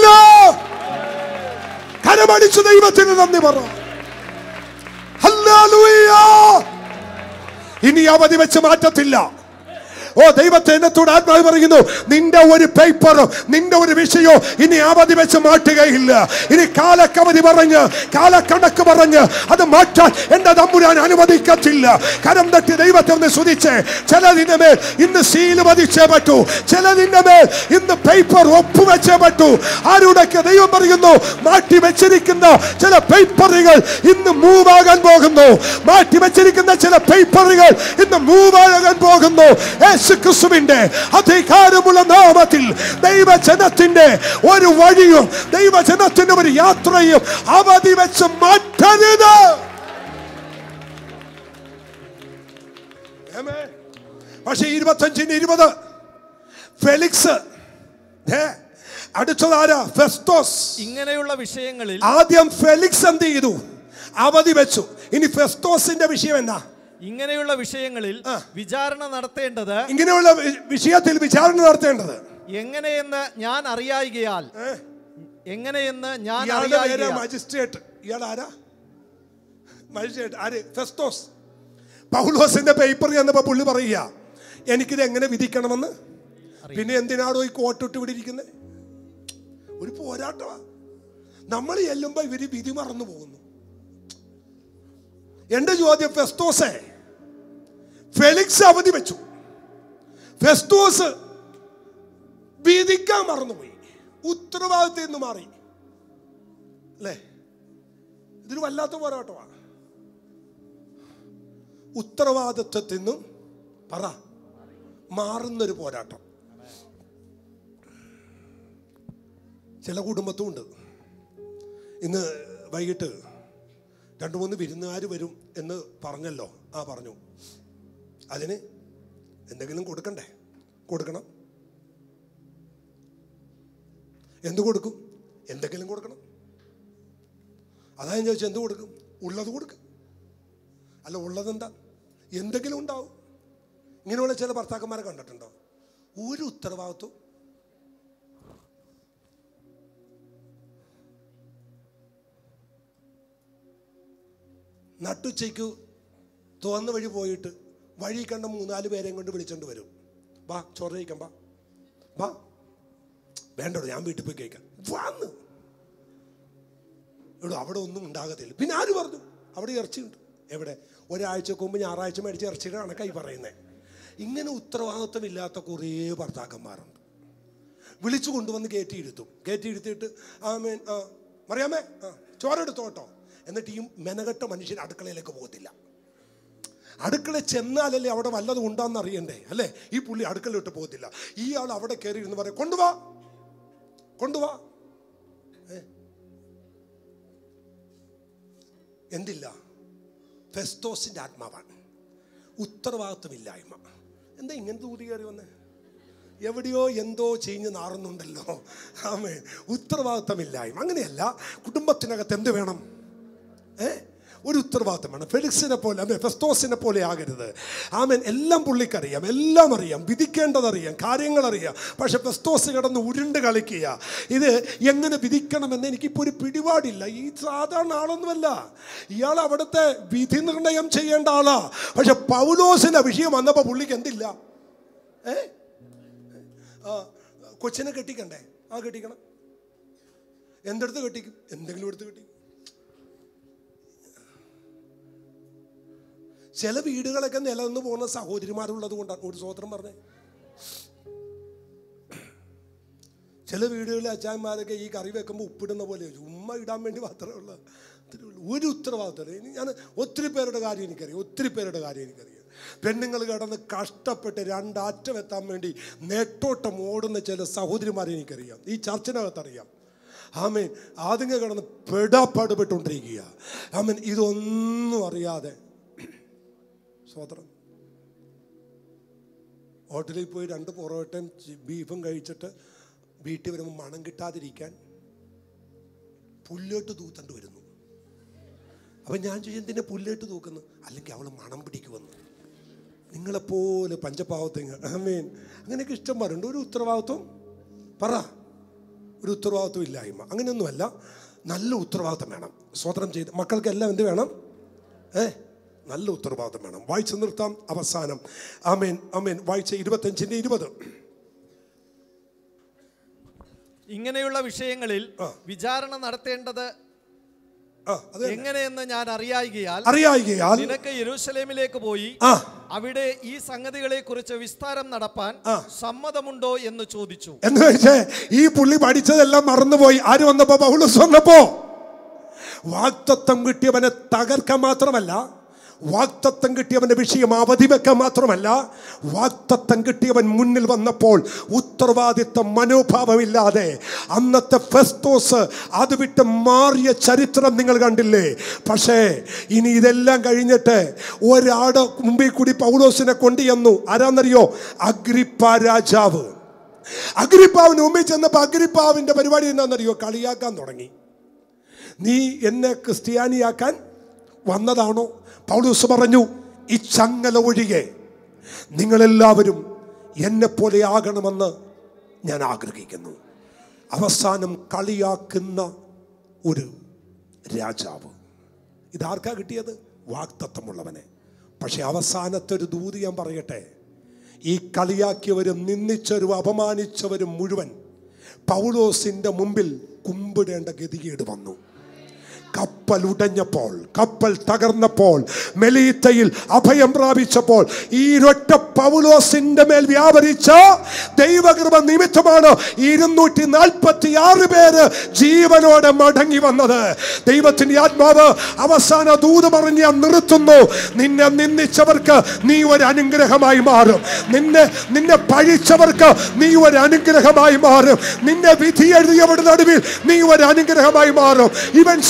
കരമടിച്ചു ദൈവത്തിന് നന്ദി പറ. ഹല്ലേലൂയ. ഇനി അവധി വെച്ച് മാറ്റത്തില്ല. ഓ ദൈവത്തെ എന്നത്തോട് ആത്മാവ് പറയുന്നു, നിന്റെ ഒരു പേപ്പറോ നിന്റെ ഒരു വിഷയോ ഇനി അവധി വെച്ച് മാറ്റുകയില്ല. ഇനി കാലക്കവധി പറഞ്ഞ് കാലക്കണക്ക് പറഞ്ഞ് അത് മാറ്റാൻ എന്റെ തമ്പുരാൻ അനുവദിക്കത്തില്ല. കരം തട്ടി ദൈവത്തെ ഒന്ന് സ്തുതിച്ചേ. ചിലതിന്റെ മേൽ ഇന്ന് സീല് പതിച്ചേ പറ്റൂ, ചിലതിന്റെ മേൽ ഇന്ന് പേപ്പർ ഒപ്പുവെച്ചേ പറ്റൂ. ആരുടെയൊക്കെ ദൈവം പറയുന്നു മാറ്റി വെച്ചിരിക്കുന്ന ചില പേപ്പറുകൾ ഇന്ന് മൂവാകാൻ പോകുന്നു. മാറ്റി വെച്ചിരിക്കുന്ന ചില പേപ്പറുകൾ ഇന്ന് മൂവാകാൻ പോകുന്നു. ക്രിസ്തുവിന്റെ അധികാരമുള്ള നാമത്തിൽ ദൈവജനത്തിന്റെ ഒരു വഴിയും ദൈവജനത്തിന്റെ ഒരു യാത്രയും അവധി വെച്ച് മാറ്റരുത്. പക്ഷെ 25-20 ഫെലിക്സ്, അടുത്തതാരാ? ഫെസ്തോസ്. ഇങ്ങനെയുള്ള വിഷയങ്ങളിൽ ആദ്യം ഫെലിക്സ് എന്ത് ചെയ്തു? അവധി വെച്ചു. ഇനി ഫെസ്തോസിന്റെ വിഷയം എന്നാ? ഇങ്ങനെയുള്ള വിഷയങ്ങളിൽ വിചാരണ നടത്തേണ്ടത്, ഇങ്ങനെയുള്ള വിഷയത്തിൽ വിചാരണ നടത്തേണ്ടത് എങ്ങനെയെന്ന് ഞാൻ അറിയായികയാൽ. മജിസ്ട്രേറ്റ്. ഇയാൾ ആരാ? മജിസ്ട്രേറ്റ് ആര്? ഫെസ്തോസ്. പൗലോസിന്റെ പേപ്പർ എന്നപ്പോ പുള്ളി പറയുക എനിക്കിത് എങ്ങനെ വിധിക്കണമെന്ന്. പിന്നെ എന്തിനാണോ ഈ കോട്ടിട്ട് ഇവിടെ ഇരിക്കുന്നത്? ഒരു പോരാട്ടമാ. നമ്മൾ ചെല്ലുമ്പോ ഇവര് വിധി മറന്നു പോകുന്നു. എന്റെ ചോദ്യം, ഫെസ്തോസേ, ഫെലിക്സ് അവധി വെച്ചു, ഫെസ്തോസ് വിധിക്കാൻ മറന്നുപോയി, ഉത്തരവാദിത്തത്തിൽ നിന്ന് മാറി അല്ലേ? ഇതൊരു വല്ലാത്ത പോരാട്ടമാണ്. ഉത്തരവാദിത്വത്തിൽ നിന്നും മാറുന്നൊരു പോരാട്ടം ചില കുടുംബത്തും ഉണ്ട്. ഇന്ന് വൈകിട്ട് 2-3 വിരുന്നുകാർ വരും എന്ന് പറഞ്ഞല്ലോ. പറഞ്ഞു. അതിന് എന്തെങ്കിലും കൊടുക്കണ്ടേ? കൊടുക്കണം. എന്ത് കൊടുക്കും? എന്തെങ്കിലും കൊടുക്കണം. അതാ ഞാൻ ചോദിച്ചത്, എന്ത് കൊടുക്കും? ഉള്ളത് കൊടുക്കും. അല്ല, ഉള്ളതെന്താ? എന്തെങ്കിലും ഉണ്ടാവും. ഇങ്ങനെയുള്ള ചില ഭർത്താക്കന്മാരെ കണ്ടിട്ടുണ്ടോ? ഒരു ഉത്തരവാദിത്വം. നട്ടുച്ചയ്ക്ക് തുറന്ന വഴി പോയിട്ട് വഴി കണ്ട 3-4 പേരെയും കൊണ്ട് വിളിച്ചോണ്ട് വരും. വാ ചോറ് കഴിക്കാം, വാ വാ, വേണ്ടോ ഞാൻ വീട്ടിൽ പോയി കഴിക്കാം, വന്ന് ഇവിടെ അവിടെ ഒന്നും ഉണ്ടാകത്തില്ല. പിന്നെ ആര് പറഞ്ഞു അവിടെ ഇറച്ചിയുണ്ട്? എവിടെ? ഒരാഴ്ചക്ക് മുമ്പ് ഞായറാഴ്ച മേടിച്ച ഇറച്ചിയുടെ കണക്കായി പറയുന്നത്. ഇങ്ങനെ ഉത്തരവാദിത്വമില്ലാത്ത കുറേ ഭർത്താക്കന്മാരുണ്ട്. വിളിച്ചു കൊണ്ടുവന്ന് കയറ്റിയിരുത്തിയിട്ട് ആമേൻ മറിയാമേ ചോറെടുത്തോട്ടോ, എന്നിട്ട് ഈ മെനകെട്ട മനുഷ്യൻ അടുക്കളയിലേക്ക് പോകത്തില്ല. അടുക്കള ചെന്നാലല്ലേ അവിടെ വല്ലതും ഉണ്ടാന്ന് അറിയണ്ടേ, അല്ലേ? ഈ പുള്ളി അടുക്കളയിലോട്ട് പോകത്തില്ല. ഇയാൾ അവിടെ കയറി ഇരുന്ന് പറയാം, കൊണ്ടുവാ. എന്തില്ല? ഫെസ്തോസിന്റെ ആത്മാവാണ്, ഉത്തരവാദിത്വമില്ലായ്മ. എന്താ ഇങ്ങനെ തൂതി കയറി വന്നേ? എവിടെയോ എന്തോ ചെയ്ഞ്ഞ് നാറുന്നുണ്ടല്ലോ. ആമേൻ. ഉത്തരവാദിത്വമില്ലായ്മ. അങ്ങനെയല്ല, കുടുംബത്തിനകത്ത് എന്ത് വേണം? ഒരു ഉത്തരവാദിത്വം വേണം. ഫെലിക്സിനെ പോലെ, ഫെസ്തോസിനെ പോലെ ആകരുത്. ആമേൻ. എല്ലാം പുള്ളിക്കറിയാം, എല്ലാം അറിയാം, വിധിക്കേണ്ടതറിയാം, കാര്യങ്ങളറിയാം. പക്ഷെ ഫെസ്തോസ് കിടന്ന് ഉരുണ്ട് കളിക്കുക. ഇത് എങ്ങനെ വിധിക്കണമെന്ന് എനിക്കിപ്പോൾ ഒരു പിടിപാടില്ല. ഈ സാധാരണ ആളൊന്നുമല്ല, ഇയാൾ അവിടുത്തെ വിധി നിർണയം ചെയ്യേണ്ട ആളാ. പക്ഷെ പൗലോസിന്റെ വിഷയം വന്നപ്പോൾ പുള്ളിക്ക് എന്തില്ല? കൊച്ചിനെ കെട്ടിക്കണ്ടേ? കെട്ടിക്കണം. എന്തെടുത്ത് കെട്ടിക്കും? എന്തെങ്കിലും എടുത്ത് കെട്ടിക്കും. ചില വീടുകളൊക്കെ നിലനിന്ന് പോകുന്ന സഹോദരിമാരുള്ളത് കൊണ്ടാണ്. ഒരു സ്വതന്ത്രം പറഞ്ഞേ. ചില വീടുകളിൽ അച്ചായന്മാരൊക്കെ ഈ കറി വെക്കുമ്പോൾ ഉപ്പിടുന്ന പോലെ ഉമ്മ ഇടാൻ വേണ്ടി മാത്രമേ ഉള്ളൂ. ഒരു ഉത്തരവാദിത്തം. ഞാൻ ഒത്തിരി പേരുടെ കാര്യം എനിക്കറിയാം. പെണ്ണുങ്ങൾ കിടന്ന് കഷ്ടപ്പെട്ട് 2 അറ്റം എത്താൻ വേണ്ടി നെട്ടോട്ടം ഓടുന്ന ചില സഹോദരിമാരെ എനിക്കറിയാം. ഈ ചർച്ചിനകത്തറിയാം. ആമേൻ. ആദ്യം കിടന്ന് പെടാപ്പാടുപെട്ടുകൊണ്ടിരിക്കുക. ആമേൻ. ഇതൊന്നും അറിയാതെ സ്വതന്ത്രം ഹോട്ടലിൽ പോയി 2 പൊറോട്ടയും ബീഫും കഴിച്ചിട്ട് വീട്ടിൽ വരുമ്പോൾ മണം കിട്ടാതിരിക്കാൻ പുല്ലോട്ട് തൂത്തണ്ട് വരുന്നു. അപ്പം ഞാൻ ചോദിച്ചു, എന്തിനാ പുല്ലോട്ട് തൂക്കുന്നു? അല്ലെങ്കിൽ അവൾ മണം പിടിക്കുമെന്ന്. നിങ്ങളെപ്പോലെ പഞ്ചപാവത്തങ്ങൾ. ആമേൻ. അങ്ങനെയൊക്കെ ഇഷ്ടംമാരുണ്ട്. ഒരു ഉത്തരവാദിത്വം പറ. ഒരു ഉത്തരവാദിത്വം ഇല്ലായ്മ. അങ്ങനെയൊന്നുമല്ല, നല്ല ഉത്തരവാദിത്വം വേണം. സ്വതന്ത്രം ചെയ്ത് മക്കൾക്കെല്ലാം എന്ത് വേണം? നല്ല ഉത്തരവാദിത്വം വേണം. വായിച്ചു നിർത്താം. അവസാനം ആമേൻ. വായിച്ച 25-20. ഇങ്ങനെയുള്ള വിഷയങ്ങളിൽ വിചാരണ നടത്തേണ്ടത് എങ്ങനെയെന്ന് ഞാൻ അറിയായികയാൽ നിനക്ക് യെരൂശലേമിലേക്ക് പോയി അവിടെ ഈ സംഗതികളെ കുറിച്ച് വിസ്താരം നടപ്പാൻ സമ്മതമുണ്ടോ എന്ന് ചോദിച്ചു. എന്ന് വെച്ചേ ഈ പുള്ളി പഠിച്ചതെല്ലാം മറന്നുപോയി. ആര് വന്നപ്പോ? പൗലോസ് വന്നപ്പോ. വാഗ്ദത്തം കിട്ടിയവനെ തകർക്കാൻ മാത്രമല്ല, വാഗ്ദത്തം കിട്ടിയവന്റെ വിഷയം അവധി വെക്കാൻ മാത്രമല്ല, വാഗ്ദത്തം കിട്ടിയവൻ മുന്നിൽ വന്നപ്പോൾ ഉത്തരവാദിത്വ മനോഭാവമില്ലാതെ അന്നത്തെ ഫെസ്തോസ് അത് വിട്ട് മാറിയ ചരിത്രം നിങ്ങൾ കണ്ടില്ലേ? പക്ഷേ ഇനി ഇതെല്ലാം കഴിഞ്ഞിട്ട് ഒരാട് മുമ്പിൽ കൂടി പൗലോസിനെ കൊണ്ടുചെന്നു. ആരാന്നറിയോ? അഗ്രിപ്പ രാജാവ്. അഗ്രിപ്പാവിന് മുമ്പിൽ ചെന്നപ്പോൾ അഗ്രിപ്പാവിന്റെ പരിപാടി എന്താണെന്നറിയോ? കളിയാക്കാൻ തുടങ്ങി. നീ എന്നെ ക്രിസ്ത്യാനിയാക്കാൻ വന്നതാണോ? പൗലോസ് പറഞ്ഞു, ഈ ചങ്ങല ഒഴികെ നിങ്ങളെല്ലാവരും എന്നെപ്പോലെ ആകണമെന്ന് ഞാൻ ആഗ്രഹിക്കുന്നു. അവസാനം കളിയാക്കുന്ന ഒരു രാജാവ്. ഇതാർക്കാ കിട്ടിയത്? വാഗ്ദത്തമുള്ളവനെ. പക്ഷെ അവസാനത്തെ ഒരു ദൂത് ഞാൻ പറയട്ടെ. ഈ കളിയാക്കിയവരും നിന്ദിച്ചവരും അപമാനിച്ചവരും മുഴുവൻ പൗലോസിന്റെ മുമ്പിൽ കുമ്പിടേണ്ട ഗതികേട് വന്നു. കപ്പൽ ഉടഞ്ഞപ്പോൾ, കപ്പൽ തകർന്നപ്പോൾ, മെലീത്തയിൽ അഭയം പ്രാപിച്ചപ്പോൾ ഈ ഒറ്റ പൗലോസിന്റെ മേൽ വ്യാപരിച്ച ദൈവകൃപ നിമിത്തമാണ് 246 പേര് ജീവനോടെ മടങ്ങി വന്നത്. ദൈവത്തിന്റെ ആത്മാവ് അവസാന ദൂത് പറഞ്ഞ് ഞാൻ നിർത്തുന്നു. നിന്നെ നിന്ദിച്ചവർക്ക് നീ ഒരു അനുഗ്രഹമായി മാറും. നിന്നെ പഴിച്ചവർക്ക് നീ ഒരു അനുഗ്രഹമായി മാറും. നിന്നെ വിധി എഴുതിയവരുടെ നടുവിൽ നീ ഒരു അനുഗ്രഹമായി മാറും. ഇവൻ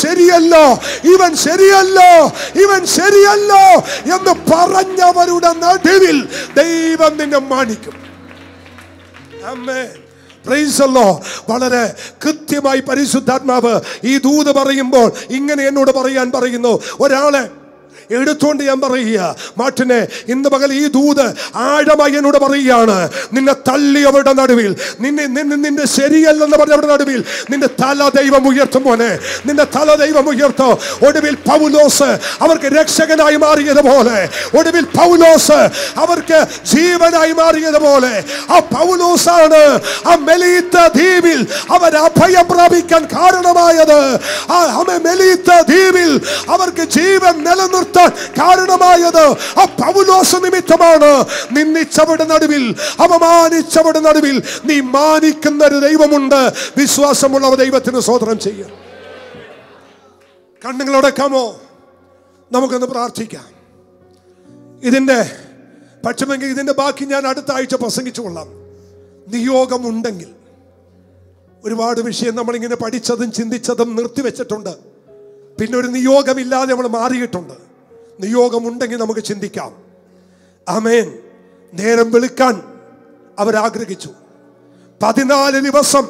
ശരിയല്ലോ എന്ന് പറഞ്ഞവരുടെ നടുവിൽ ദൈവം നിന്നെ മാനിക്കും. ആമേൻ. Praise the lord. വളരെ കൃത്യമായി പരിശുദ്ധാത്മാവ് ഈ ദൂത് പറയുമ്പോൾ ഇങ്ങനെ എന്നോട് പറയാൻ പറയുന്നു. ഒരാളെ എടുത്തുകൊണ്ട് ഞാൻ പറയുക, മാറ്റിനെ ഇന്ന് പകൽ ഈ ദൂത് ആഴമായി എന്നോട് പറയുകയാണ്. നിന്നെ തള്ളിയവരുടെ നടുവിൽ, നിന്റെ ശരിയല്ലെന്ന് പറഞ്ഞവരുടെ നടുവിൽ നിന്റെ തല ദൈവം ഉയർത്തും മോനെ, നിന്റെ തല ദൈവം ഉയർത്തും. ഒടുവിൽ പൗലോസ് അവർക്ക് രക്ഷകനായി മാറിയതുപോലെ, ഒടുവിൽ പൗലോസ് അവർക്ക് ജീവനായി മാറിയതുപോലെ, ആ പൗലോസാണ് ആ മെലീത്ത ദ്വീപിൽ അവർ അഭയം പ്രാപിക്കാൻ കാരണമായത്. ആ മെലീത്ത ദ്വീപിൽ അവർക്ക് ജീവൻ നിലനിർത്താൻ കാരണമായത് ആ പൗലോസ് നിമിത്തമാണ്. നിന്ദിച്ചവരുടെ നടുവിൽ, അപമാനിച്ചവരുടെ നടുവിൽ നീ മാനിക്കുന്ന ഒരു ദൈവമുണ്ട്. വിശ്വാസമുള്ള ദൈവത്തിന് സ്തോത്രം ചെയ്യാം. കണ്ണുകളടക്കാമോ? നമുക്കൊന്ന് പ്രാർത്ഥിക്കാം. ഇതിന്റെ പക്ഷമെങ്കിൽ ഇതിന്റെ ബാക്കി ഞാൻ അടുത്ത ആഴ്ച പ്രസംഗിച്ചു കൊള്ളാം. നിയോഗമുണ്ടെങ്കിൽ ഒരുപാട് വിഷയം നമ്മളിങ്ങനെ പഠിച്ചതും ചിന്തിച്ചതും നിർത്തിവെച്ചിട്ടുണ്ട്. പിന്നെ ഒരു നിയോഗമില്ലാതെ നമ്മൾ മാറിയിട്ടുണ്ട്. നിയോഗമുണ്ടെങ്കിൽ നമുക്ക് ചിന്തിക്കാം. ആമേൻ. നേരം വെളുക്കാൻ അവരാഗ്രഹിച്ചു. 14 ദിവസം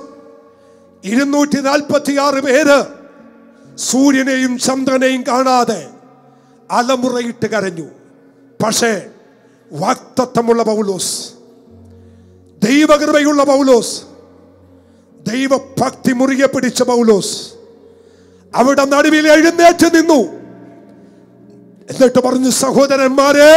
246 പേര് സൂര്യനെയും ചന്ദ്രനെയും കാണാതെ അലമുറയിട്ട് കരഞ്ഞു. പക്ഷേ വാഗ്ദത്തമുള്ള പൗലോസ്, ദൈവകൃപയുള്ള പൗലോസ്, ദൈവഭക്തി മുറുകെ പിടിച്ച പൗലോസ് അവിടെ നടുവിൽ എഴുന്നേറ്റ് നിന്നു. എന്നിട്ട് പറഞ്ഞു, സഹോദരന്മാരെ,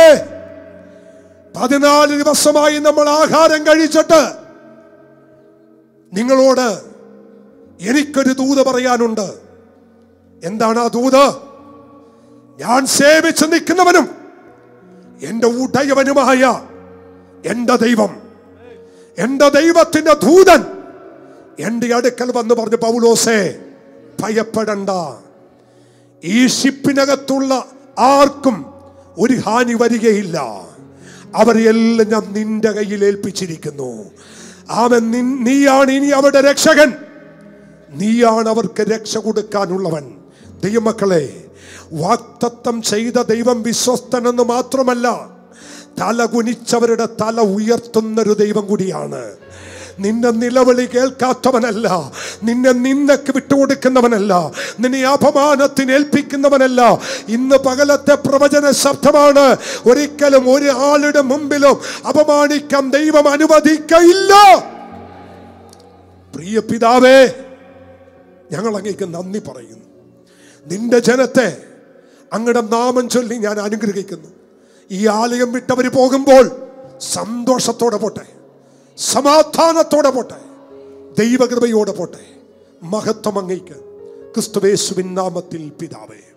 14 ദിവസമായി നമ്മൾ ആഹാരം കഴിച്ചിട്ട് നിങ്ങളോട് എനിക്കൊരു ദൂത് പറയാനുണ്ട്. എന്താണ് ആ ദൂത്? ഞാൻ സേവിച്ച് നിൽക്കുന്നവനും എന്റെ ഉടയവനുമായ എന്റെ ദൈവം, എന്റെ ദൈവത്തിന്റെ ദൂതൻ എന്റെ അടുക്കൽ വന്ന് പറഞ്ഞു, പൗലോസേ ഭയപ്പെടണ്ട, ഈ ഷിപ്പിനകത്തുള്ള ആർക്കും ഒരു ഹാനി വരികയില്ല. അവരെല്ലാം ഞാൻ നിന്റെ കയ്യിൽ ഏൽപ്പിച്ചിരിക്കുന്നു. അവൻ നീയാണ് ഇനി അവരുടെ രക്ഷകൻ, നീയാണ് അവർക്ക് രക്ഷ കൊടുക്കാനുള്ളവൻ. ദൈവമക്കളെ, വാഗ്ദത്തം ചെയ്ത ദൈവം വിശ്വസ്തനെന്ന് മാത്രമല്ല, തല കുനിച്ചവരുടെ തല ഉയർത്തുന്നൊരു ദൈവം കൂടിയാണ്. നിന്റെ നിലവിളി കേൾക്കാത്തവനല്ല, നിന്നെ നിന്നക്ക് വിട്ടുകൊടുക്കുന്നവനല്ല, നിന്നെ അപമാനത്തിന് ഏൽപ്പിക്കുന്നവനല്ല. ഇന്ന് പകലത്തെ പ്രവചന ശബ്ദമാണ്. ഒരിക്കലും ഒരു ആളുടെ മുമ്പിലും അപമാനിക്കാൻ ദൈവം അനുവദിക്കയില്ല. പ്രിയ പിതാവേ, ഞങ്ങൾ അങ്ങേക്ക് നന്ദി പറയുന്നു. നിന്റെ ജനത്തെ അങ്ങയുടെ നാമം ചൊല്ലി ഞാൻ അനുഗ്രഹിക്കുന്നു. ഈ ആലയം വിട്ടവർ പോകുമ്പോൾ സന്തോഷത്തോടെ പോട്ടെ, സമാധാനത്തോടെ പോട്ടെ, ദൈവകൃപയോടെ പോട്ടെ. മഹത്വം അങ്ങേക്ക്. ക്രിസ്തുയേശുവിൻ നാമത്തിൽ പിതാവേ.